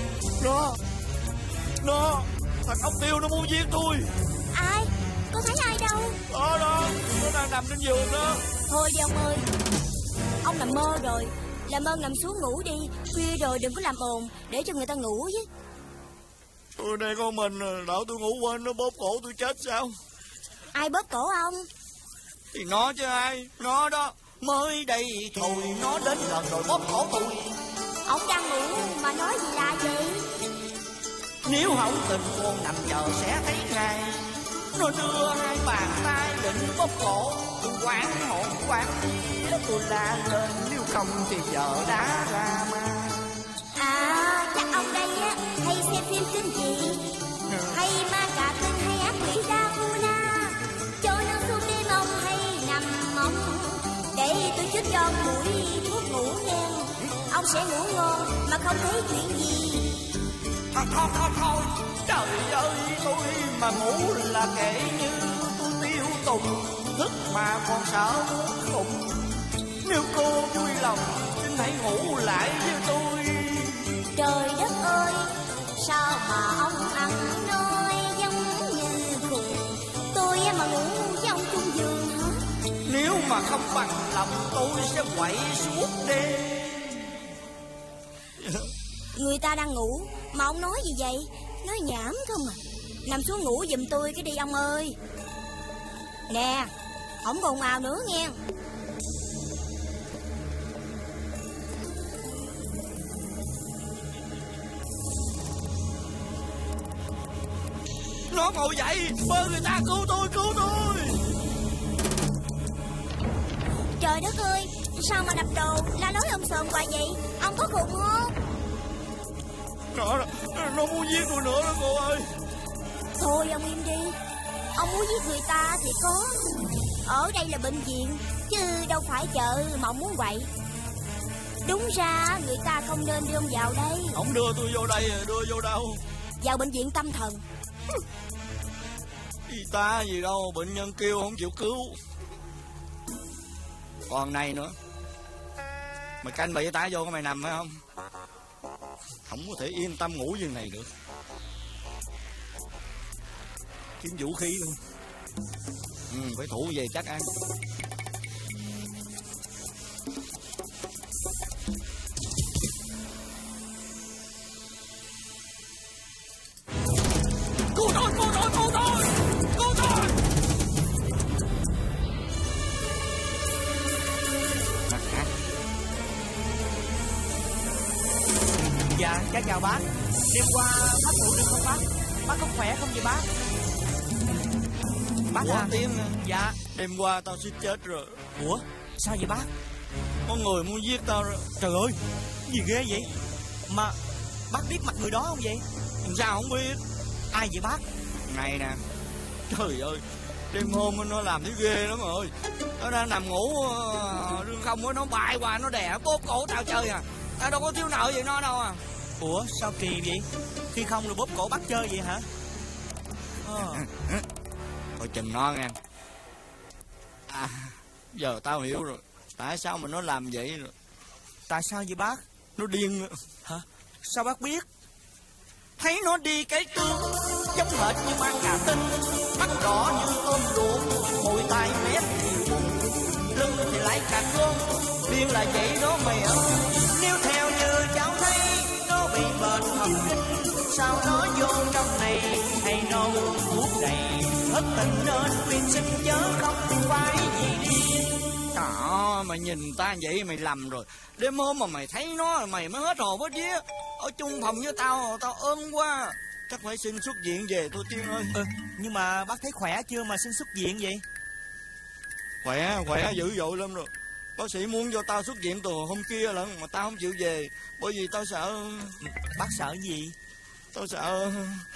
Nó thằng ốc tiêu nó muốn giết tôi. Ai? Có thấy ai đâu? Đó, nó đang nằm trên giường đó. Thôi đi ông ơi, ông nằm mơ rồi. Làm ơn nằm xuống ngủ đi. Khuya rồi đừng có làm ồn, để cho người ta ngủ với. Tôi đây có mình, đợi tôi ngủ quên nó bóp cổ tôi chết sao? Ai bóp cổ ông? Thì nó chứ ai, nó đó. Mới đây thôi nó đến lần rồi bóp cổ tôi. Ông đang ngủ mà nói gì lạ vậy? Nếu không tình cô nằm chờ sẽ thấy ngay. Nó đưa hai bàn tay định bóp cổ. Tôi quán hồn quán vía, tôi la lên nếu không thì vợ đã ra ma. Chắc ông đây hay xem phim kinh dị, hay ma cà tinh, hay ác quỷ Dracula. Cho nó xuống đêm ông hay nằm mộng, để tôi chích cho mũi thuốc ngủ nghe. Ông sẽ ngủ ngon mà không thấy chuyện gì. Thôi, trời ơi, tôi mà ngủ là kể như tôi tiêu tùng, thức mà còn sợ muốn khùng. Nếu cô vui lòng, xin hãy ngủ lại với tôi. Trời đất ơi, sao mà ông ăn nói giống như khùng. Tôi mà ngủ với ông chung giường hả? Nếu mà không bằng lòng tôi sẽ quậy suốt đêm. Người ta đang ngủ mà ông nói gì vậy? Nói nhảm không à. Nằm xuống ngủ giùm tôi cái đi ông ơi. Nè, không còn ào nữa nghe. Nó ngồi dậy, bơ người ta cứu tôi. Trời đất ơi, sao mà đập đầu la lối ông sờn hoài vậy? Ông có khùng không? Nó muốn giết tôi nữa đó cô ơi. Thôi ông im đi. Ông muốn giết người ta thì có. Ở đây là bệnh viện, chứ đâu phải chợ mà ông muốn quậy. Đúng ra người ta không nên đưa ông vào đây. Ông đưa tôi vô đây, đưa vô đâu? Vào bệnh viện tâm thần. Y tá gì đâu, bệnh nhân kêu không chịu cứu. Còn này nữa, mày canh bị y tá vô mày nằm phải không? Không có thể yên tâm ngủ như này được. Kiếm vũ khí luôn. Phải thủ về chắc ăn. Cứu tôi, cứu tôi, cứu tôi, cứu tôi. Dạ, cháu chào bác. Đêm qua bác ngủ được không bác? Bác có khỏe không vậy bác? Bác à? Tiếng nè. Dạ. Đêm qua tao suýt chết rồi. Ủa, sao vậy bác? Có người muốn giết tao rồi. Trời ơi, gì ghê vậy? Mà bác biết mặt người đó không vậy? Sao không biết? Ai vậy bác? Này nè. Trời ơi, đêm hôm nó làm thấy ghê lắm rồi. Nó đang nằm ngủ lương không á, nó bay qua nó đè bóp cổ tao chơi à. Tao đâu có thiếu nợ gì nó đâu à. Ủa sao kỳ vậy? Khi không rồi bóp cổ bắt chơi vậy hả? Coi chừng nó nghe. Giờ tao hiểu rồi. Tại sao mà nó làm vậy rồi? Tại sao vậy bác? Nó điên. Hả? Sao bác biết? Thấy nó đi cái tương giống hệt như mang cà tinh, mắt đỏ như tôm luộc, môi tai mép thì bụng, lưng thì lại cà cơm. Điên là vậy đó mày ạ. Nếu theo như cháu thấy nó bị bệnh thần kinh, sao nó vô trong này hay nó thuốc đầy thất tình nên khuyên xin chớ không phải gì đi. Trời ơi, mày nhìn ta vậy mày lầm rồi. Đêm hôm mà mày thấy nó mày mới hết hồn hết vía. Ở chung phòng với tao, tao ơn quá. Chắc phải xin xuất viện về thôi Tiên ơi. Nhưng mà bác thấy khỏe chưa mà xin xuất viện vậy? Khỏe dữ dội lắm rồi. Bác sĩ muốn cho tao xuất viện từ hôm kia lận mà tao không chịu về. Bởi vì tao sợ. Bác sợ gì? Tao sợ.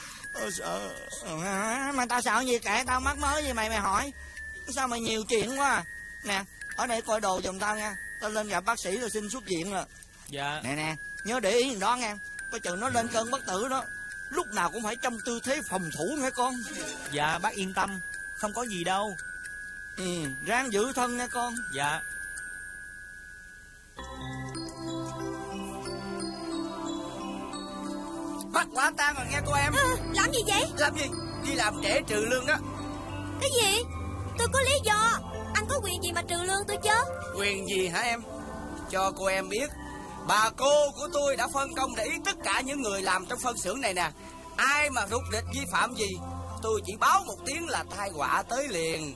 Mà tao sợ gì kệ tao, mắc mớ gì mày hỏi. Sao mày nhiều chuyện quá à? Nè, ở đây coi đồ giùm tao nha. Tao lên gặp bác sĩ rồi xin xuất viện rồi. Dạ. Nè, nhớ để ý đó nha. Coi chừng nó lên cơn bất tử đó. Lúc nào cũng phải trong tư thế phòng thủ nghe con. Dạ bác yên tâm, không có gì đâu. Ráng giữ thân nha con. Dạ. Bắt quả tang rồi nghe cô em. Làm gì vậy? Làm gì? Đi làm trễ trừ lương đó. Cái gì? Tôi có lý do. Anh có quyền gì mà trừ lương tôi chứ? Quyền gì hả em? Cho cô em biết, bà cô của tôi đã phân công để ý tất cả những người làm trong phân xưởng này nè. Ai mà rục rịch vi phạm gì, tôi chỉ báo một tiếng là tai họa tới liền.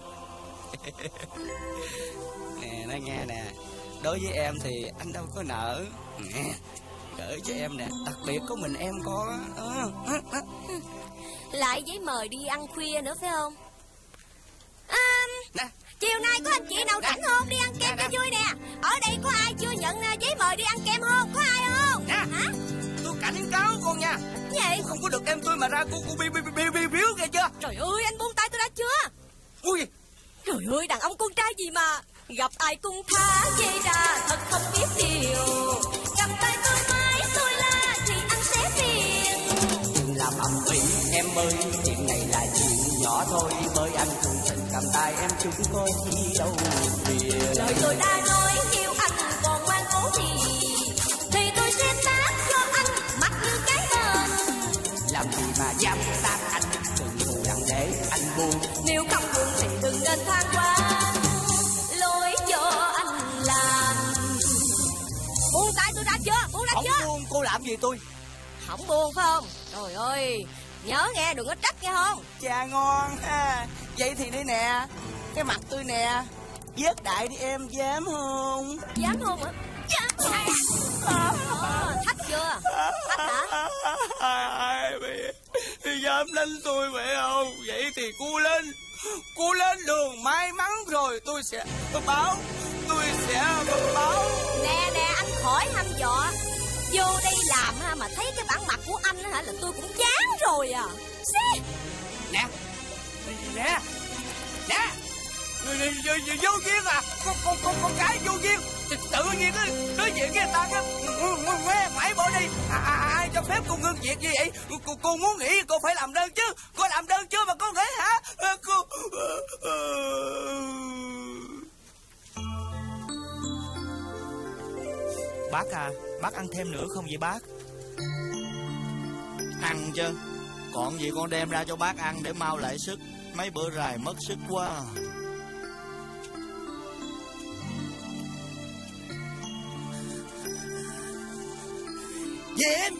Nè, nói nghe nè. Đối với em thì anh đâu có nợ. Nè, gửi cho em nè. Đặc biệt có mình em có. Lại giấy mời đi ăn khuya nữa phải không? Nè, chiều nay có anh chị nào rảnh không? Đi ăn kem cho vui nè. Ở đây có ai chưa nhận giấy mời đi ăn kem không? Có ai không? Nè, hả? tôi cảnh cáo con nha. Gì? Không có được em tôi mà ra cô biếu nghe chưa? Trời ơi, anh buông tay tôi đã chưa? Ui, trời ơi, đàn ông con trai gì mà gặp ai cũng thả dây ra, thật không biết điều. Cầm tay tôi mãi tôi la thì anh sẽ phiền. đừng làm ầm ĩ em ơi, chuyện này là chuyện nhỏ thôi. Bởi anh thương tình cầm tay em chúng có chi đâu phiền. Lời tôi đã nói yêu anh còn ngoan cố thì tôi sẽ tát cho anh mặt như cái tên. Làm gì mà dám tát anh, đừng thù đặng để anh buồn. Nếu không buồn thì đừng nên than quá, lỗi do anh làm. Buông tay tôi đã chưa? Buông ra Không chưa? buông, cô làm gì tôi? Không buông phải không? Trời ơi, nhớ nghe, đừng có trách nghe không? Chà ngon ha. Vậy thì đây nè, cái mặt tôi nè, vớt đại đi em, dám không? Dám không hả? Thách chưa? Thách hả? Ai mày dám đánh tôi phải không? Vậy thì cô lên đường may mắn rồi tôi sẽ báo. Nè, anh khỏi hăm dọa. Vô đây làm mà thấy cái bản mặt của anh hả là tôi cũng chán rồi à. Xí. Nè, người vô giết à? con cái vô duyên tự nhiên á đối diện với người ta á ngoe ngoải bỏ đi. Ai cho phép cô ngưng việc như vậy? Cô muốn nghỉ cô phải làm đơn chứ. Cô làm đơn chưa mà cô nghỉ hả? Cô Bác à, bác ăn thêm nữa không vậy bác? Ăn chứ. Còn gì con đem ra cho bác ăn để mau lại sức. Mấy bữa rày mất sức quá. Diễm!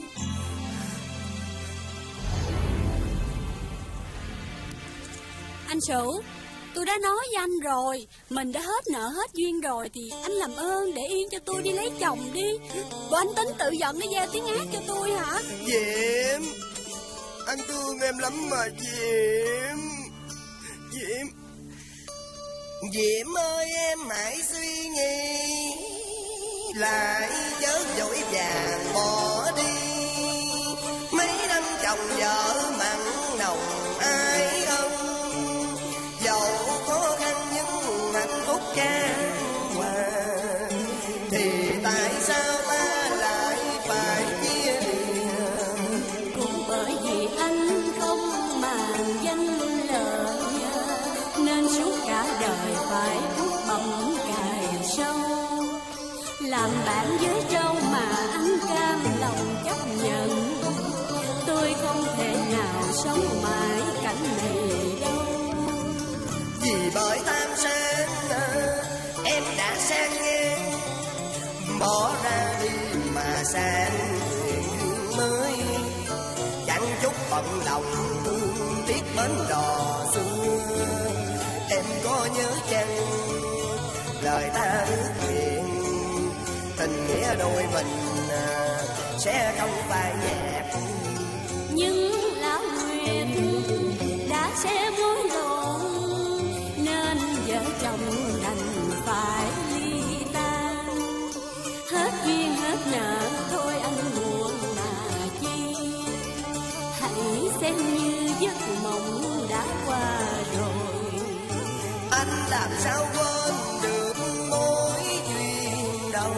Anh Sửu, tôi đã nói với anh rồi, mình đã hết nợ hết duyên rồi thì anh làm ơn để yên cho tôi đi lấy chồng đi. Bộ anh tính tự giận để gieo tiếng ác cho tôi hả? Diễm! Anh thương em lắm mà Diễm. Diễm! Diễm ơi em hãy suy nghĩ lại, chớ vội vàng bỏ đi. Mấy năm chồng vợ mặn nồng ai ân, dẫu khó khăn nhưng hạnh phúc chan hòa, thì tại sao ta lại phải chia lìa? Cũng bởi vì anh không màng danh lợi nên suốt cả đời phải cuốc bẩm cài sâu. Làm bạn với trâu mà anh cam lòng chấp nhận, tôi không thể nào sống mãi cảnh này đâu. Vì bởi tham sang em đã sang ngang, bỏ ra đi mà sang mới. Chẳng chút bận lòng thương tiếc bến đò xưa. Em có nhớ chăng lời ta ước nguyện, tình nghĩa đôi mình sẽ không phai nhạt. Nhưng lão nguyệt đã sẽ mối lộn nên vợ chồng đành phải ly tan. Hết duyên hết nợ thôi anh buồn mà chi, hãy xem như giấc mộng đã qua rồi. Anh làm sao quên được mối duyên đầu.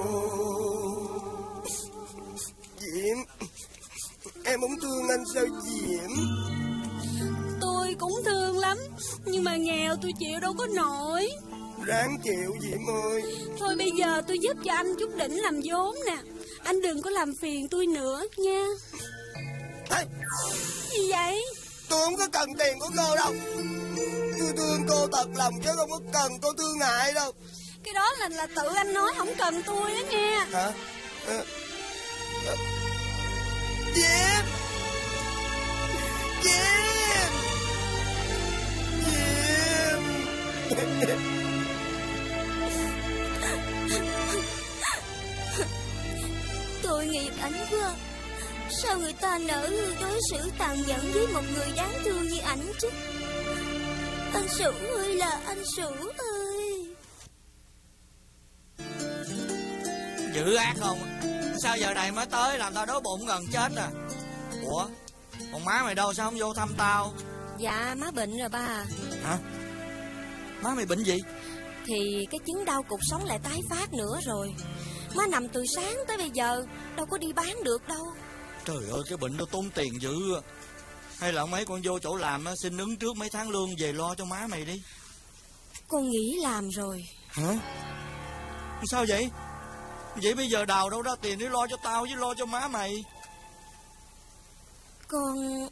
Diễm, em không thương anh sao Diễm? Tôi cũng thương lắm, nhưng mà nghèo tôi chịu đâu có nổi. Ráng chịu Diễm ơi. Thôi bây giờ tôi giúp cho anh chút đỉnh làm vốn nè. Anh đừng có làm phiền tôi nữa nha. Ê, gì vậy? Tôi không có cần tiền của cô đâu. Tôi thương cô thật lòng chứ không có cần cô thương ngại đâu. Cái đó là tự anh nói không cần tôi đó nghe. Hả? Diễm! Diễm! Diễm! Tôi nghiệp ảnh quá. Sao người ta nỡ đối xử tàn nhẫn với một người đáng thương như ảnh chứ? Anh Sửu ơi là anh Sửu ơi. Dữ ác không? Sao giờ này mới tới làm tao đói bụng gần chết à? Ủa? Còn má mày đâu sao không vô thăm tao? Dạ má bệnh rồi ba. Hả? Má mày bệnh gì? Thì cái chứng đau cột sống lại tái phát nữa rồi. Má nằm từ sáng tới bây giờ, đâu có đi bán được đâu. Trời ơi, cái bệnh nó tốn tiền dữ. Hay là mấy con vô chỗ làm xin ứng trước mấy tháng lương về lo cho má mày đi. Con nghỉ làm rồi. Hả? Sao vậy? Vậy bây giờ đào đâu ra tiền để lo cho tao với lo cho má mày? Con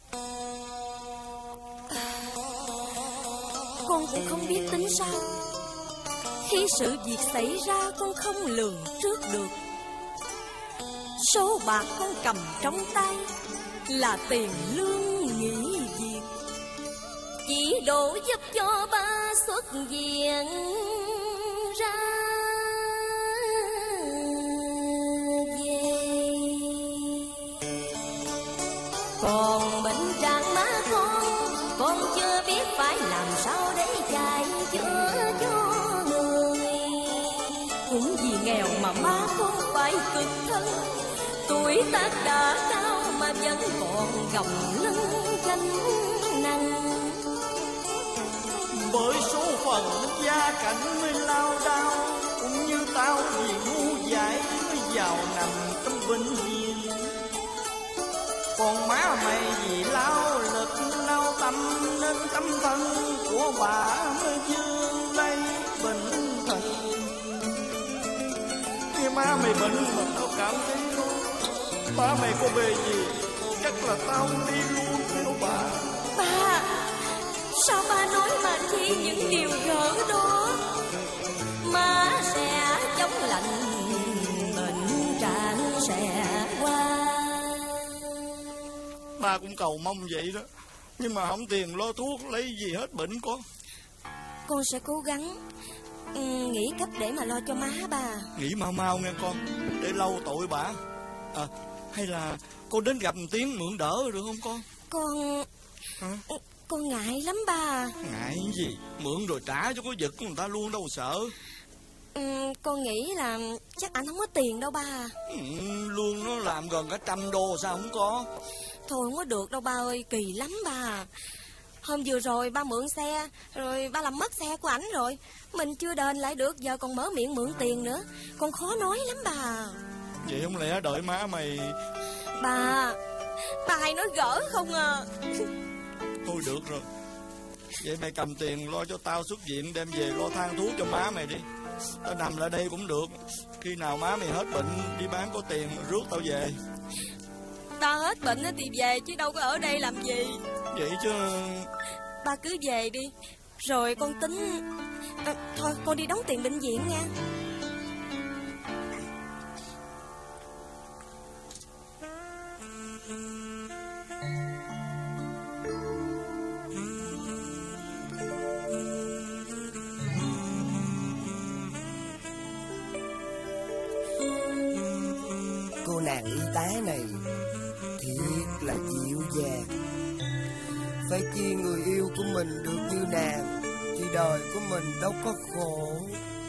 cũng không biết tính sao. Khi sự việc xảy ra con không lường trước được. Số bạc con cầm trong tay là tiền lương nghỉ việc, chỉ đủ giúp cho ba xuất viện ra về. Còn bệnh trạng má con chưa biết phải làm sao để chạy chữa cho người. Cũng vì nghèo mà má con phải cực thân, tuổi tác đã cao mà vẫn còn gồng lưng gánh nặng. Bởi số phần gia cảnh mới lao đao, cũng như tao vì ngu dại mới vào nằm trong bệnh viện. Còn má mày vì lao lực lao tâm nên tâm thân của bà mới dương lấy bệnh thần. Khi má mày bệnh mà tao cảm thấy thôi, má mày có bề gì chắc là tao đi luôn theo bà. Ba, sao ba nói mà chi những điều gỡ đó? Má sẽ chống lạnh, bệnh trạng sẽ qua. Ba cũng cầu mong vậy đó, nhưng mà không tiền lo thuốc lấy gì hết bệnh con. Con sẽ cố gắng nghĩ cách để mà lo cho má ba. Nghĩ mau mau nghe con, để lâu tội bà. Hay là con đến gặp một tiếng mượn đỡ được không con? Con ngại lắm ba. Ngại gì, mượn rồi trả cho có giật của người ta luôn đâu sợ. Con nghĩ là chắc anh không có tiền đâu ba. Luôn nó làm gần cả $100 sao không có? Thôi không có được đâu ba ơi, kỳ lắm ba. Hôm vừa rồi ba mượn xe, rồi ba làm mất xe của ảnh rồi. Mình chưa đền lại được, giờ còn mở miệng mượn tiền nữa. Con khó nói lắm ba. Vậy không lẽ đợi má mày... Ba hay nói gỡ không à. Thôi được rồi, vậy mày cầm tiền lo cho tao xuất viện, đem về lo thang thuốc cho má mày đi. Tao nằm lại đây cũng được. Khi nào má mày hết bệnh đi bán có tiền rước tao về. Ba hết bệnh thì về chứ đâu có ở đây làm gì. Vậy chứ... Ba cứ về đi, rồi con tính... thôi con đi đóng tiền bệnh viện nha. Cô nàng y tá này thiệt là dịu dàng. Phải chi người yêu của mình được như nàng thì đời của mình đâu có khổ.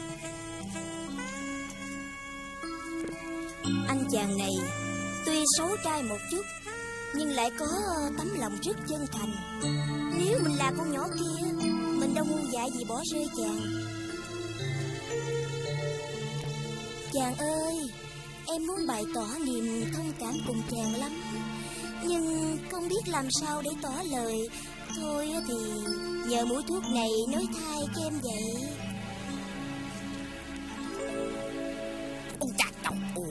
Anh chàng này tuy xấu trai một chút nhưng lại có tấm lòng rất chân thành. Nếu mình là con nhỏ kia, mình đâu ngu dại gì bỏ rơi chàng. Chàng ơi, em muốn bày tỏ niềm thông cảm cùng chàng lắm, nhưng không biết làm sao để tỏ lời. Thôi thì nhờ mũi thuốc này nối thai cho em vậy. Ôi cha đau, ôi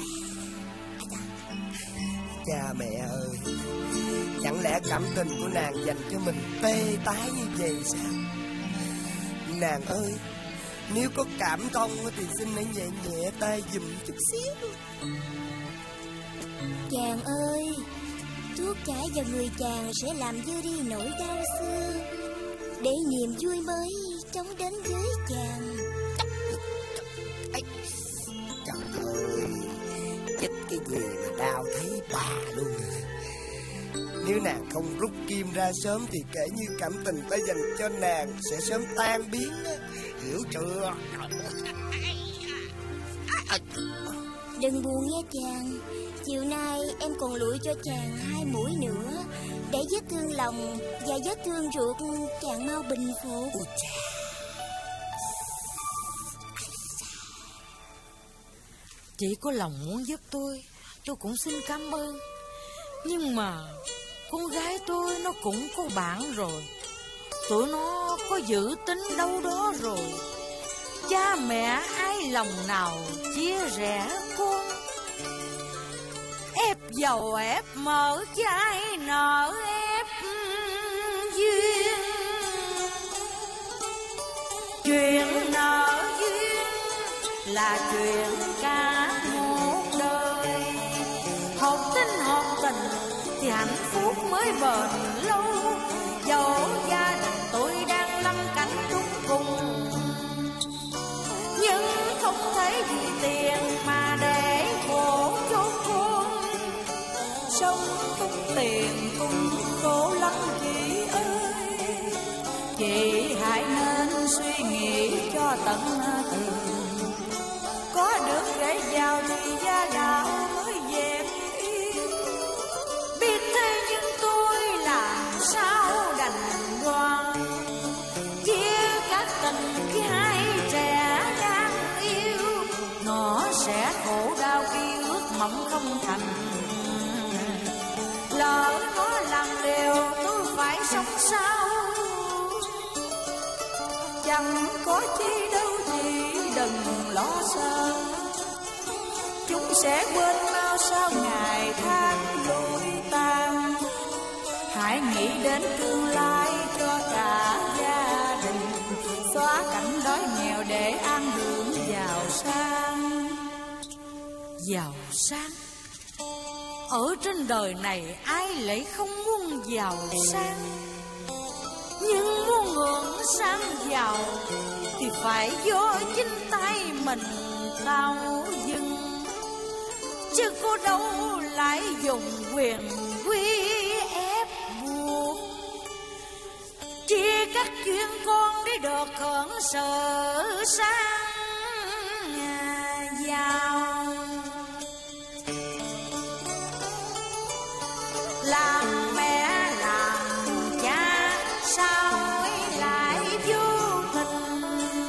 cha mẹ ơi, chẳng lẽ cảm tình của nàng dành cho mình tê tái như vậy sao? Nàng ơi, nếu có cảm thông thì xin hãy nhẹ nhẹ tay giùm chút xíu. Chàng ơi, thuốc chảy vào người chàng sẽ làm vơi đi nỗi đau xưa, để niềm vui mới chóng đến với chàng. Trời ơi, chết cái gì mà đau thấy bà luôn rồi. Nếu nàng không rút kim ra sớm thì kể như cảm tình ta dành cho nàng sẽ sớm tan biến, hiểu chưa? Đừng buồn nha chàng, chiều nay em còn lụi cho chàng 2 mũi nữa, để vết thương lòng và vết thương ruột chàng mau bình phục. Chị có lòng muốn giúp tôi cũng xin cảm ơn. Nhưng mà con gái tôi nó cũng có bạn rồi, tụi nó có dự tính đâu đó rồi. Cha mẹ ai lòng nào chia rẽ con. Ép dầu ép mỡ chứ ai nợ ép duyên. Chuyện nợ duyên là chuyện cả một đời. Học tình thì hạnh phúc mới bền lâu. Dẫu gia đình tôi đang lâm cảnh trúng cùng, nhưng không thể vì tiền mà để khổ cho con. Sống không tiền cũng khổ lắm chị ơi. Chị hãy nên suy nghĩ cho tận tường. Có được gửi vào thì gia đạo mới dẹp yên. Biết thế nhưng tôi làm sao đành đoan chia các chọn không thành. Lỡ nó làm điều tôi phải sống sao, chẳng có chi đâu thì đừng lo sợ. Chúng sẽ quên mau sau ngày tháng lụi tàn. Hãy nghĩ đến tương lai cho cả gia đình, xóa cảnh đói nghèo để an hưởng giàu sang. Giàu sang? Ở trên đời này ai lại không muốn giàu sang? Nhưng muốn ngưỡng sang giàu thì phải do chính tay mình tạo dựng, chứ có đâu lại dùng quyền quy ép buộc. Chia các chuyện con để được hưởng sự sang giàu. Làm mẹ làm cha sao lại vô tình?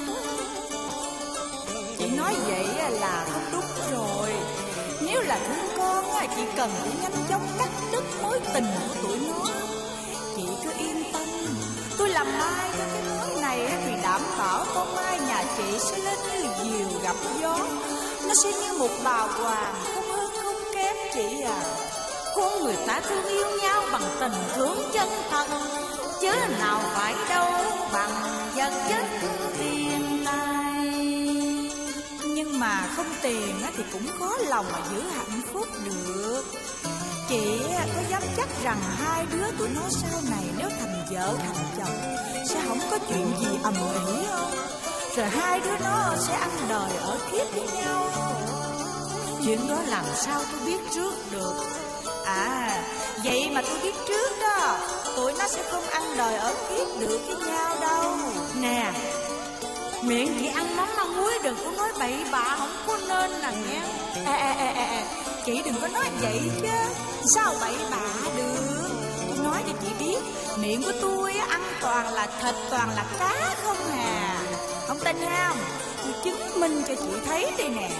Chị nói vậy là không đúng rồi. Nếu là thương con, chị cần phải nhanh chóng cắt đứt mối tình của tụi nó. Chị cứ yên tâm, tôi làm mai cho cái mối này thì đảm bảo con Mai nhà chị sẽ lên như diều gặp gió. Nó sẽ như một bà hoàng, không hơn không kém chị à. Con người ta thương yêu nhau bằng tình thương chân thật, chứ nào phải đâu bằng vật chất tiền tài. Nhưng mà không tiền thì cũng khó lòng mà giữ hạnh phúc được. Chị có dám chắc rằng hai đứa tụi nó sau này nếu thành vợ thành chồng sẽ không có chuyện gì ầm ĩ không? Rồi hai đứa nó sẽ ăn đời ở kiếp với nhau. Chuyện đó làm sao tôi biết trước được? À, vậy mà tôi biết trước đó, tụi nó sẽ không ăn đời ở kiếp được với nhau đâu. Nè, miệng chị ăn mắm ăn muối đừng có nói bậy bạ, không có nên nè nghe. Chị đừng có nói vậy chứ, sao bậy bạ được? Tôi nói cho chị biết, miệng của tôi ăn toàn là thịt, toàn là cá không à. Không tin không? Tôi chứng minh cho chị thấy đây nè.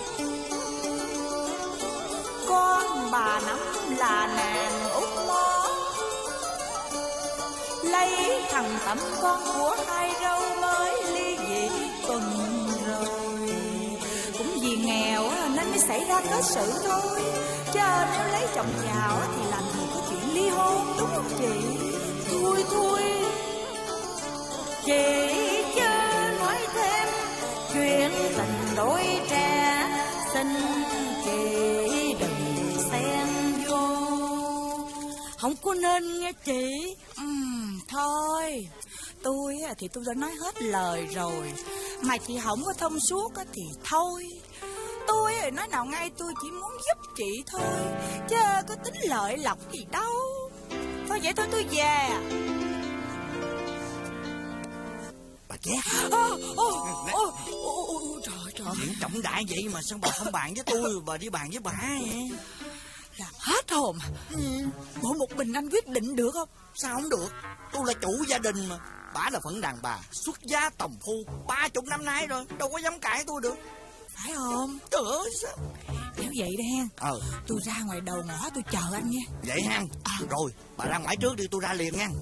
Con bà Năm là nàng út mó, lấy thằng Tẩm con của hai râu mới ly dị tuần rồi. Cũng vì nghèo nên mới xảy ra cái sự thôi, chứ nếu lấy chồng giàu thì làm gì có chuyện ly hôn, đúng không chị? Thôi chị chớ nói thêm chuyện tình đôi trẻ, xin chị đừng xen vô, không có nên nghe chị. Thôi, tôi thì tôi đã nói hết lời rồi, mà chị không có thông suốt thì thôi. Tôi nói nào ngay, tôi chỉ muốn giúp chị thôi, chứ có tính lợi lộc gì đâu. Thôi vậy thôi, tôi về. Bà Chét. Trời, chuyện trọng đại vậy mà sao bà không bàn với tôi, bà đi bàn với bà vậy? Làm hết hồn. Bộ một mình anh quyết định được không? Sao không được? Tôi là chủ gia đình mà. Bà là phận đàn bà, xuất gia tòng phu 30 năm nay rồi, đâu có dám cãi tôi được. Phải không? Trời ơi sao? Nếu vậy đi hen, tôi ra ngoài đầu ngõ tôi chờ anh nha. Vậy hen. Rồi, bà ra ngoài trước đi, tôi ra liền nha.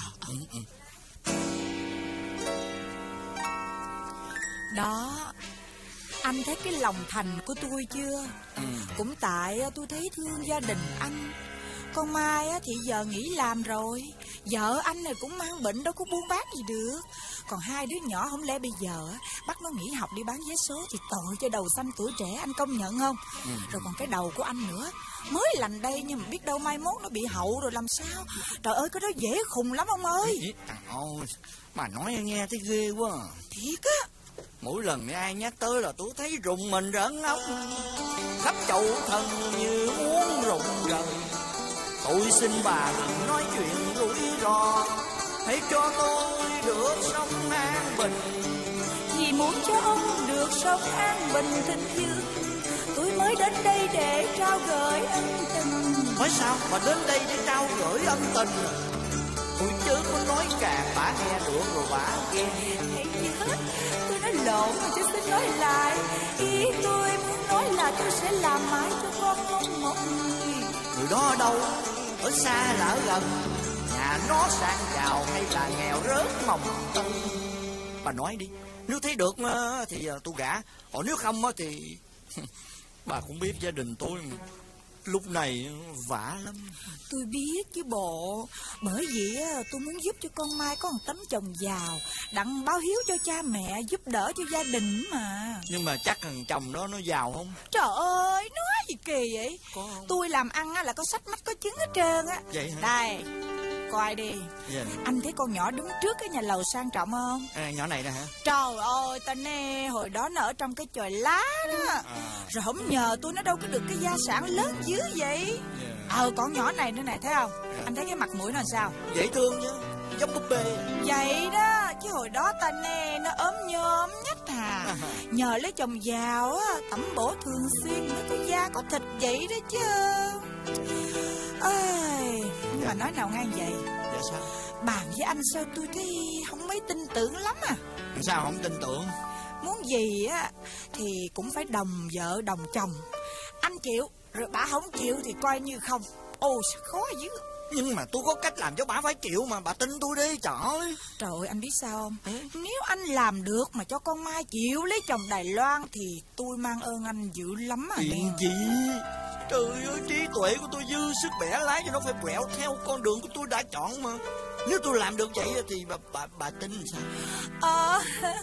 Đó, anh thấy cái lòng thành của tôi chưa? Cũng tại tôi thấy thương gia đình anh. Con Mai thì giờ nghỉ làm rồi, vợ anh này cũng mang bệnh, đâu có buôn bán gì được. Còn hai đứa nhỏ không lẽ bây giờ bắt nó nghỉ học đi bán vé số thì tội cho đầu xanh tuổi trẻ, anh công nhận không? Rồi còn cái đầu của anh nữa, mới lành đây nhưng mà biết đâu mai mốt nó bị hậu rồi làm sao. Trời ơi, cái đó dễ khùng lắm ông ơi. Ôi, mà nói nghe thấy ghê quá. Thiệt á. Mỗi lần ai nhắc tới là tôi thấy rùng mình rợn óc, khắp chậu thân như muốn rụng rời. Tôi xin bà đừng nói chuyện rủi ro, hãy cho tôi được sống an bình. Vì muốn cho ông được sống an bình thịnh vượng, tôi mới đến đây để trao gửi ân tình. Nói sao mà đến đây để trao gửi ân tình? Tôi chứ có nói càng bà nghe được rồi bà nghe. Hãy chết, tôi nói lộn mà chứ xin nói lại. Ý tôi muốn nói là là tôi sẽ làm mãi cho con không một người. Người đó ở đâu? Ở xa là ở gần? Nhà nó sang giàu hay là nghèo rớt mồng tơi? Bà nói đi. Nếu thấy được thì tôi gả. Còn nếu không thì bà cũng biết gia đình tôi lúc này vả lắm. Tôi biết chứ bộ. Bởi vì tôi muốn giúp cho con Mai có một tấm chồng giàu, đặng báo hiếu cho cha mẹ, giúp đỡ cho gia đình mà. Nhưng mà chắc thằng chồng đó nó giàu không? Trời ơi, nói gì kỳ vậy? Tôi làm ăn là có sách mách có chứng hết trơn á. Vậy hả? Đây, coi đi. Yeah. Anh thấy con nhỏ đứng trước cái nhà lầu sang trọng không? Nhỏ này nè hả? Trời ơi, ta nè, hồi đó nó ở trong cái chòi lá đó. Rồi không nhờ tôi nó đâu có được cái gia sản lớn dữ vậy. Con nhỏ này nữa này, thấy không? Anh thấy cái mặt mũi nó làm sao? Dễ thương chứ, giống búp bê. Vậy đó, chứ hồi đó ta nè, nó ốm nhôm nhất à. Nhờ lấy chồng giàu á, tẩm bổ thường xuyên mới có da có thịt vậy đó chứ. Ơi, nhưng mà nói nào ngang vậy. Dạ sao? Bàn với anh sao tôi thấy không mấy tin tưởng lắm à. Sao không tin tưởng? Muốn gì á thì cũng phải đồng vợ đồng chồng. Anh chịu, rồi bà không chịu thì coi như không. Ồ, sao khó dữ. Nhưng mà tôi có cách làm cho bà phải chịu mà, bà tin tôi đi, trời ơi. Trời ơi, anh biết sao không? Nếu anh làm được mà cho con Mai chịu lấy chồng Đài Loan thì tôi mang ơn anh dữ lắm à. Chuyện gì? Trời ơi, trí tuệ của tôi dư sức bẻ lái cho nó phải quẹo theo con đường của tôi đã chọn mà. Nếu tôi làm được vậy thì bà tin sao?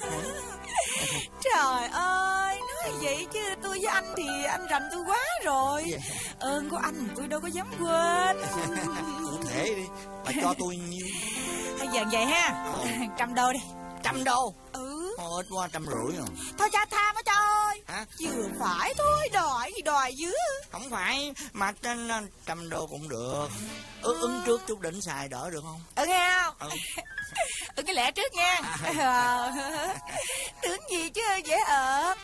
Trời ơi, nói vậy chứ tôi với anh thì anh rành tôi quá rồi. Ơn của anh tôi đâu có dám quên. Cụ thể đi, bà cho tôi nhiêu? Hay giờ vậy ha, 100 đô đi. 100 đô? Thôi ít quá, 150 rồi. Thôi cha tha với cha ơi. Hả? Vừa phải thôi, đòi gì đòi dữ. Không phải, mà 100 đô cũng được. Ứng trước chút đỉnh xài đỡ được không? Nghe không? Cái lẻ trước nha. Tưởng gì chứ dễ ợt.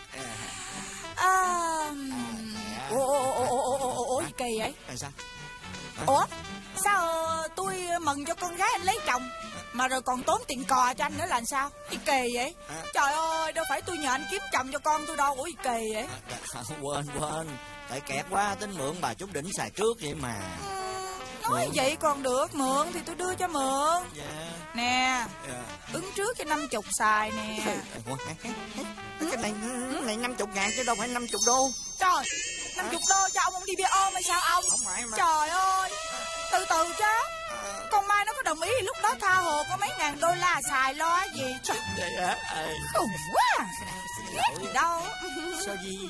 Ủa gì kỳ vậy? Sao? Ủa sao tôi mừng cho con gái anh lấy chồng mà rồi còn tốn tiền cò cho anh nữa là sao? Gì kỳ vậy? Trời ơi, đâu phải tôi nhờ anh kiếm chồng cho con tôi đâu. Ủa gì kỳ vậy? Quên tại kẹt quá, tính mượn bà chút đỉnh xài trước vậy mà. Nói vậy còn được, mượn thì tôi đưa cho mượn. Nè, ứng trước cho 50 xài nè. Cái này 50.000 chứ đâu phải 50 đô. Trời, 50 đô cho ông đi bia ôm hay sao ông? Không phải mà. Trời ơi, từ từ chứ. Con Mai nó có đồng ý lúc đó tha hồ có mấy ngàn đô la xài lo gì. Trời, vậy hả? khùng quá. Ghét gì đâu. Sao gì?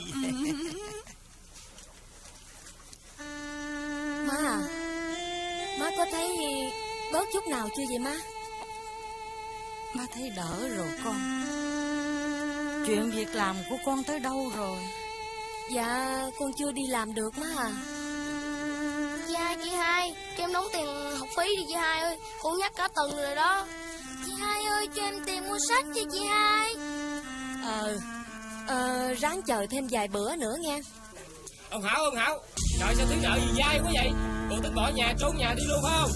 Má có thấy bớt chút nào chưa vậy má? Má thấy đỡ rồi con. Chuyện việc làm của con tới đâu rồi? Dạ con chưa đi làm được má à. Chị hai, cho em đóng tiền học phí đi chị hai ơi. Con nhắc cả tuần rồi đó. Chị hai ơi, cho em tiền mua sách cho chị hai. Ráng chờ thêm vài bữa nữa nha. Ông Hảo, trời sao thiếu nợ gì dai quá vậy? Bộ tính bỏ nhà trốn nhà đi luôn không?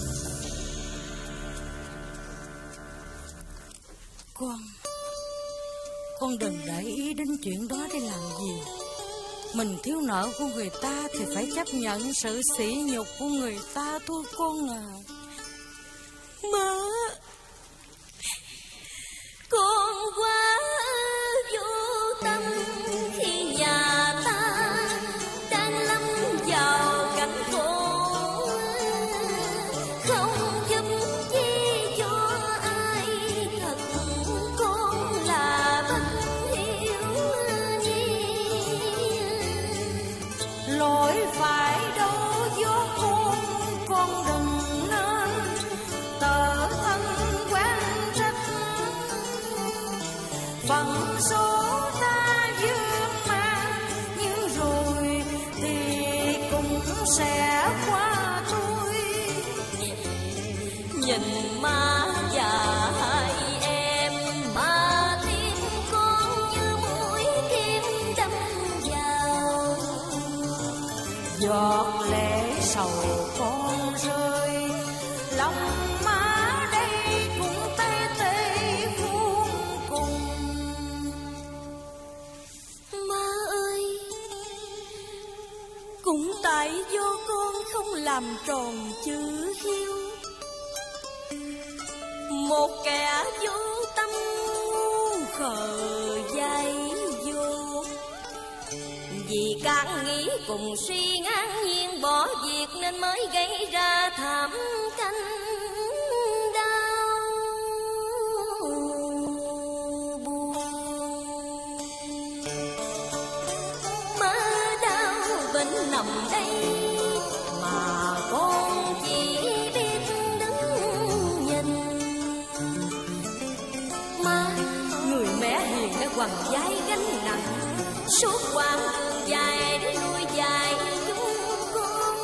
Con đừng để ý đến chuyện đó để làm gì. Mình thiếu nợ của người ta thì phải chấp nhận sự sỉ nhục của người ta thôi con à. Má, con quá vô tâm khi nhà ta đang lâm vào cảnh khổ, không giúp chi cho ai, thật con là bất hiếu nhi. Lỗi phải đâu do con đừng nên tờ thân quan trách. Phận số ta dương mang, nhưng rồi thì cũng sẽ qua thôi. Nhìn má và hai em mà tim con như mũi kim đâm vào. Giọt lệ sầu con rơi, lòng má đây cũng tê tê vô cùng. Má ơi, tại do con không làm tròn chữ hiếu. Một kẻ vô tâm ngu khờ dại vô, vì càng nghĩ cùng suy ngang nhiên bỏ việc nên mới gây ra thảm canh đau buồn. Má đau bệnh nằm đây mà con chỉ biết đứng nhìn. Má, người mẹ hiền đã quằn vai gánh nặng suốt quãng đường dài để nuôi dạy chúng con.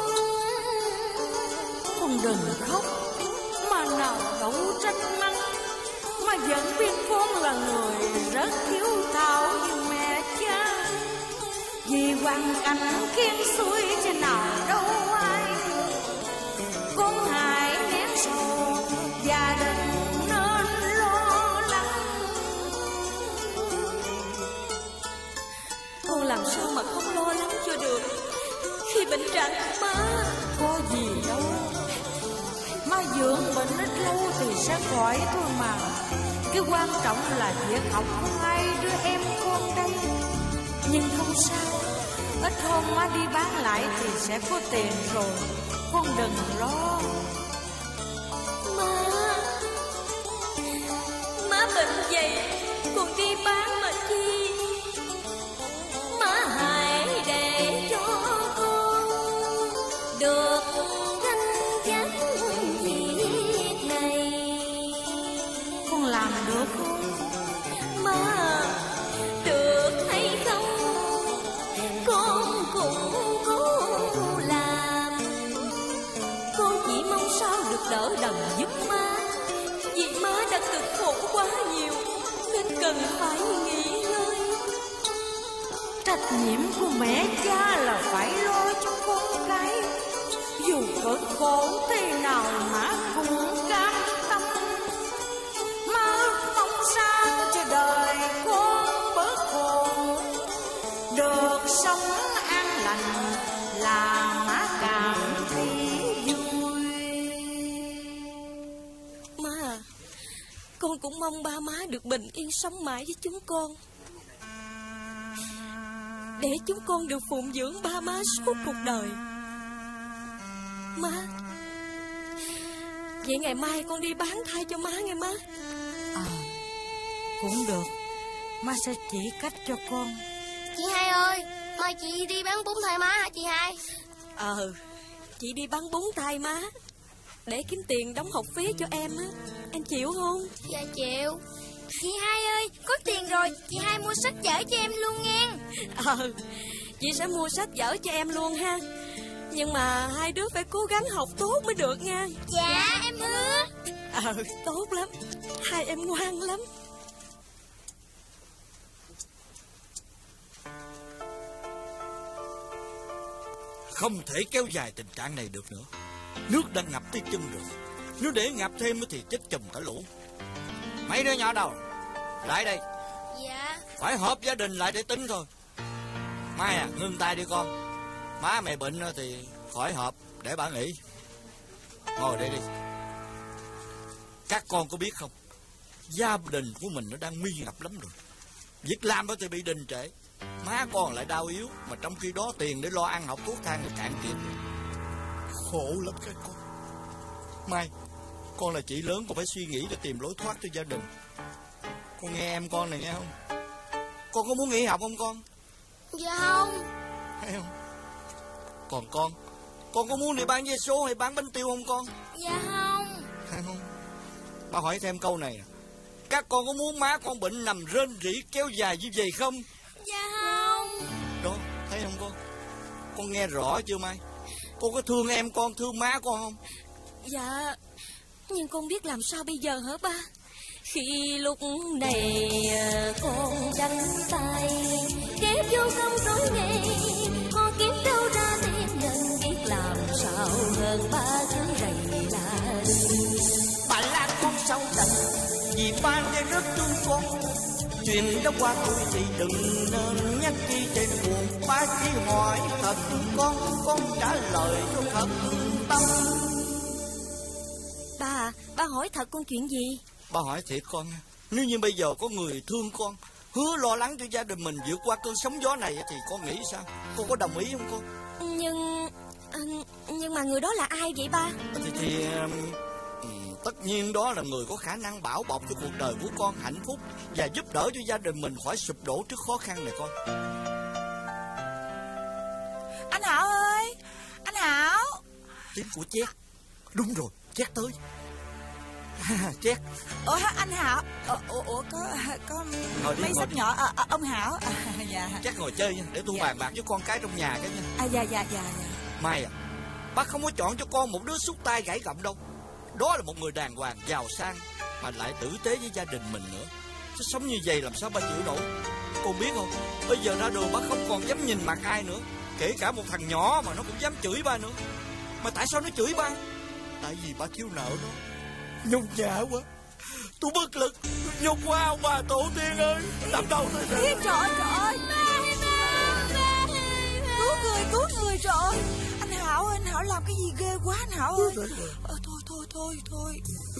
Con đừng khóc, mà nào đâu trách mắng, mà vẫn biết con là người rất hiếu thảo như mẹ cha. Vì hoàn cảnh khiến xuôi cho nào đâu ai, con hãy nén sầu và đừng nên lo lắng. Con làm sao mà không lo lắng cho được khi bệnh trạng của má. Có gì đâu, má dưỡng bệnh ít lâu thì sẽ khỏi thôi mà. Cái quan trọng là việc học của hai đứa em con đây. Nhưng không sao, ít hôm má đi bán lại thì sẽ có tiền rồi, con đừng lo. Má bệnh vậy còn đi bán mà chi. Má hãy để cho con được gánh vác việc này. Con làm được không? Má, được hay không con cũng cố làm. Con chỉ mong sao được đỡ đần giúp má, vì má đã cực khổ quá nhiều nên cần phải nghỉ ngơi. Trách nhiệm của mẹ cha là phải lo cho con cái, dù cực khổ thế nào má cũng cam tâm. Má mong sao cho đời con bớt khổ, được sống an lành là má cảm thấy vui. Má à, con cũng mong ba má được bình yên sống mãi với chúng con, để chúng con được phụng dưỡng ba má suốt cuộc đời. Má, vậy ngày mai con đi bán thai cho má nghe má. Cũng được, má sẽ chỉ cách cho con. Chị Hai ơi, mai chị đi bán bún thai má hả chị Hai? Chị đi bán bún thai má để kiếm tiền đóng học phí cho em á. Em chịu không? Dạ chịu. Chị Hai ơi, có tiền rồi chị Hai mua sách vở cho em luôn nghe. Chị sẽ mua sách vở cho em luôn ha. Nhưng mà hai đứa phải cố gắng học tốt mới được nha. Dạ em hứa. Tốt lắm, hai em ngoan lắm. Không thể kéo dài tình trạng này được nữa. Nước đã ngập tới chân rồi, nếu để ngập thêm thì chết chùm cả lũ. Mấy đứa nhỏ đâu, lại đây. Dạ. Phải họp gia đình lại để tính thôi. Mai à, ngưng tay đi con. Má mày bệnh thì khỏi họp, để bà nghỉ. Ngồi đây đi. Các con có biết không, gia đình của mình nó đang nguy ngập lắm rồi. Việc làm thì bị đình trệ, má con lại đau yếu, mà trong khi đó tiền để lo ăn học thuốc thang thì cạn kiệt. Khổ lắm các con. Mai, con là chị lớn, con phải suy nghĩ để tìm lối thoát cho gia đình. Con nghe em con này nghe không? Con có muốn nghỉ học không con? Dạ không. Thấy không? Còn con có muốn đi bán vé số hay bán bánh tiêu không con? Dạ không. Thấy không? Ba hỏi thêm câu này, các con có muốn má con bệnh nằm rên rỉ kéo dài như vậy không? Dạ không. Đó, thấy không con? Con nghe rõ chưa Mai? Con có thương em con, thương má con không? Dạ, nhưng con biết làm sao bây giờ hả ba? Khi lúc này con đánh tay kép vô công tối ngày, con kiếm đâu ra tiền nhân biết làm sao hơn ba cứ rầy là đi. Bà Lan con sâu đậm vì ba nghe rất thương con, Chuyện đã qua tôi thì đừng nên nhắc chi trên buồn. Ba chỉ hỏi thật con trả lời cho thật tâm. Ba hỏi thật con chuyện gì? Ba hỏi thiệt con, nếu như bây giờ có người thương con, hứa lo lắng cho gia đình mình vượt qua cơn sóng gió này thì con nghĩ sao? Con có đồng ý không con? Nhưng mà người đó là ai vậy ba? Thì tất nhiên đó là người có khả năng bảo bọc cho cuộc đời của con hạnh phúc và giúp đỡ cho gia đình mình khỏi sụp đổ trước khó khăn này con. Anh Hảo ơi, anh Hảo. Tiếng của Chét. Đúng rồi, Chét tới. Chét. Anh Hảo. Có mấy sách nhỏ. Ông Hảo. Dạ. Chét ngồi chơi nha, để tôi bàn bạc với con cái trong nhà cái nha. Dạ. Mai à, bác không có chọn cho con một đứa xúc tay gãy gặm đâu. Đó là một người đàng hoàng, giàu sang, mà lại tử tế với gia đình mình nữa. Chứ sống như vậy làm sao ba chịu nổi. Con biết không, bây giờ ra đường bác không còn dám nhìn mặt ai nữa. Kể cả một thằng nhỏ mà nó cũng dám chửi ba nữa. Mà tại sao nó chửi ba? Tại vì ba thiếu nợ nó. Nhung nhã quá, tôi bất lực, nhục qua ông bà tổ tiên ơi. Làm đâu tôi trời ơi. Cứu người trời ơi. Anh Hảo làm cái gì ghê quá anh Hảo ơi. Thôi.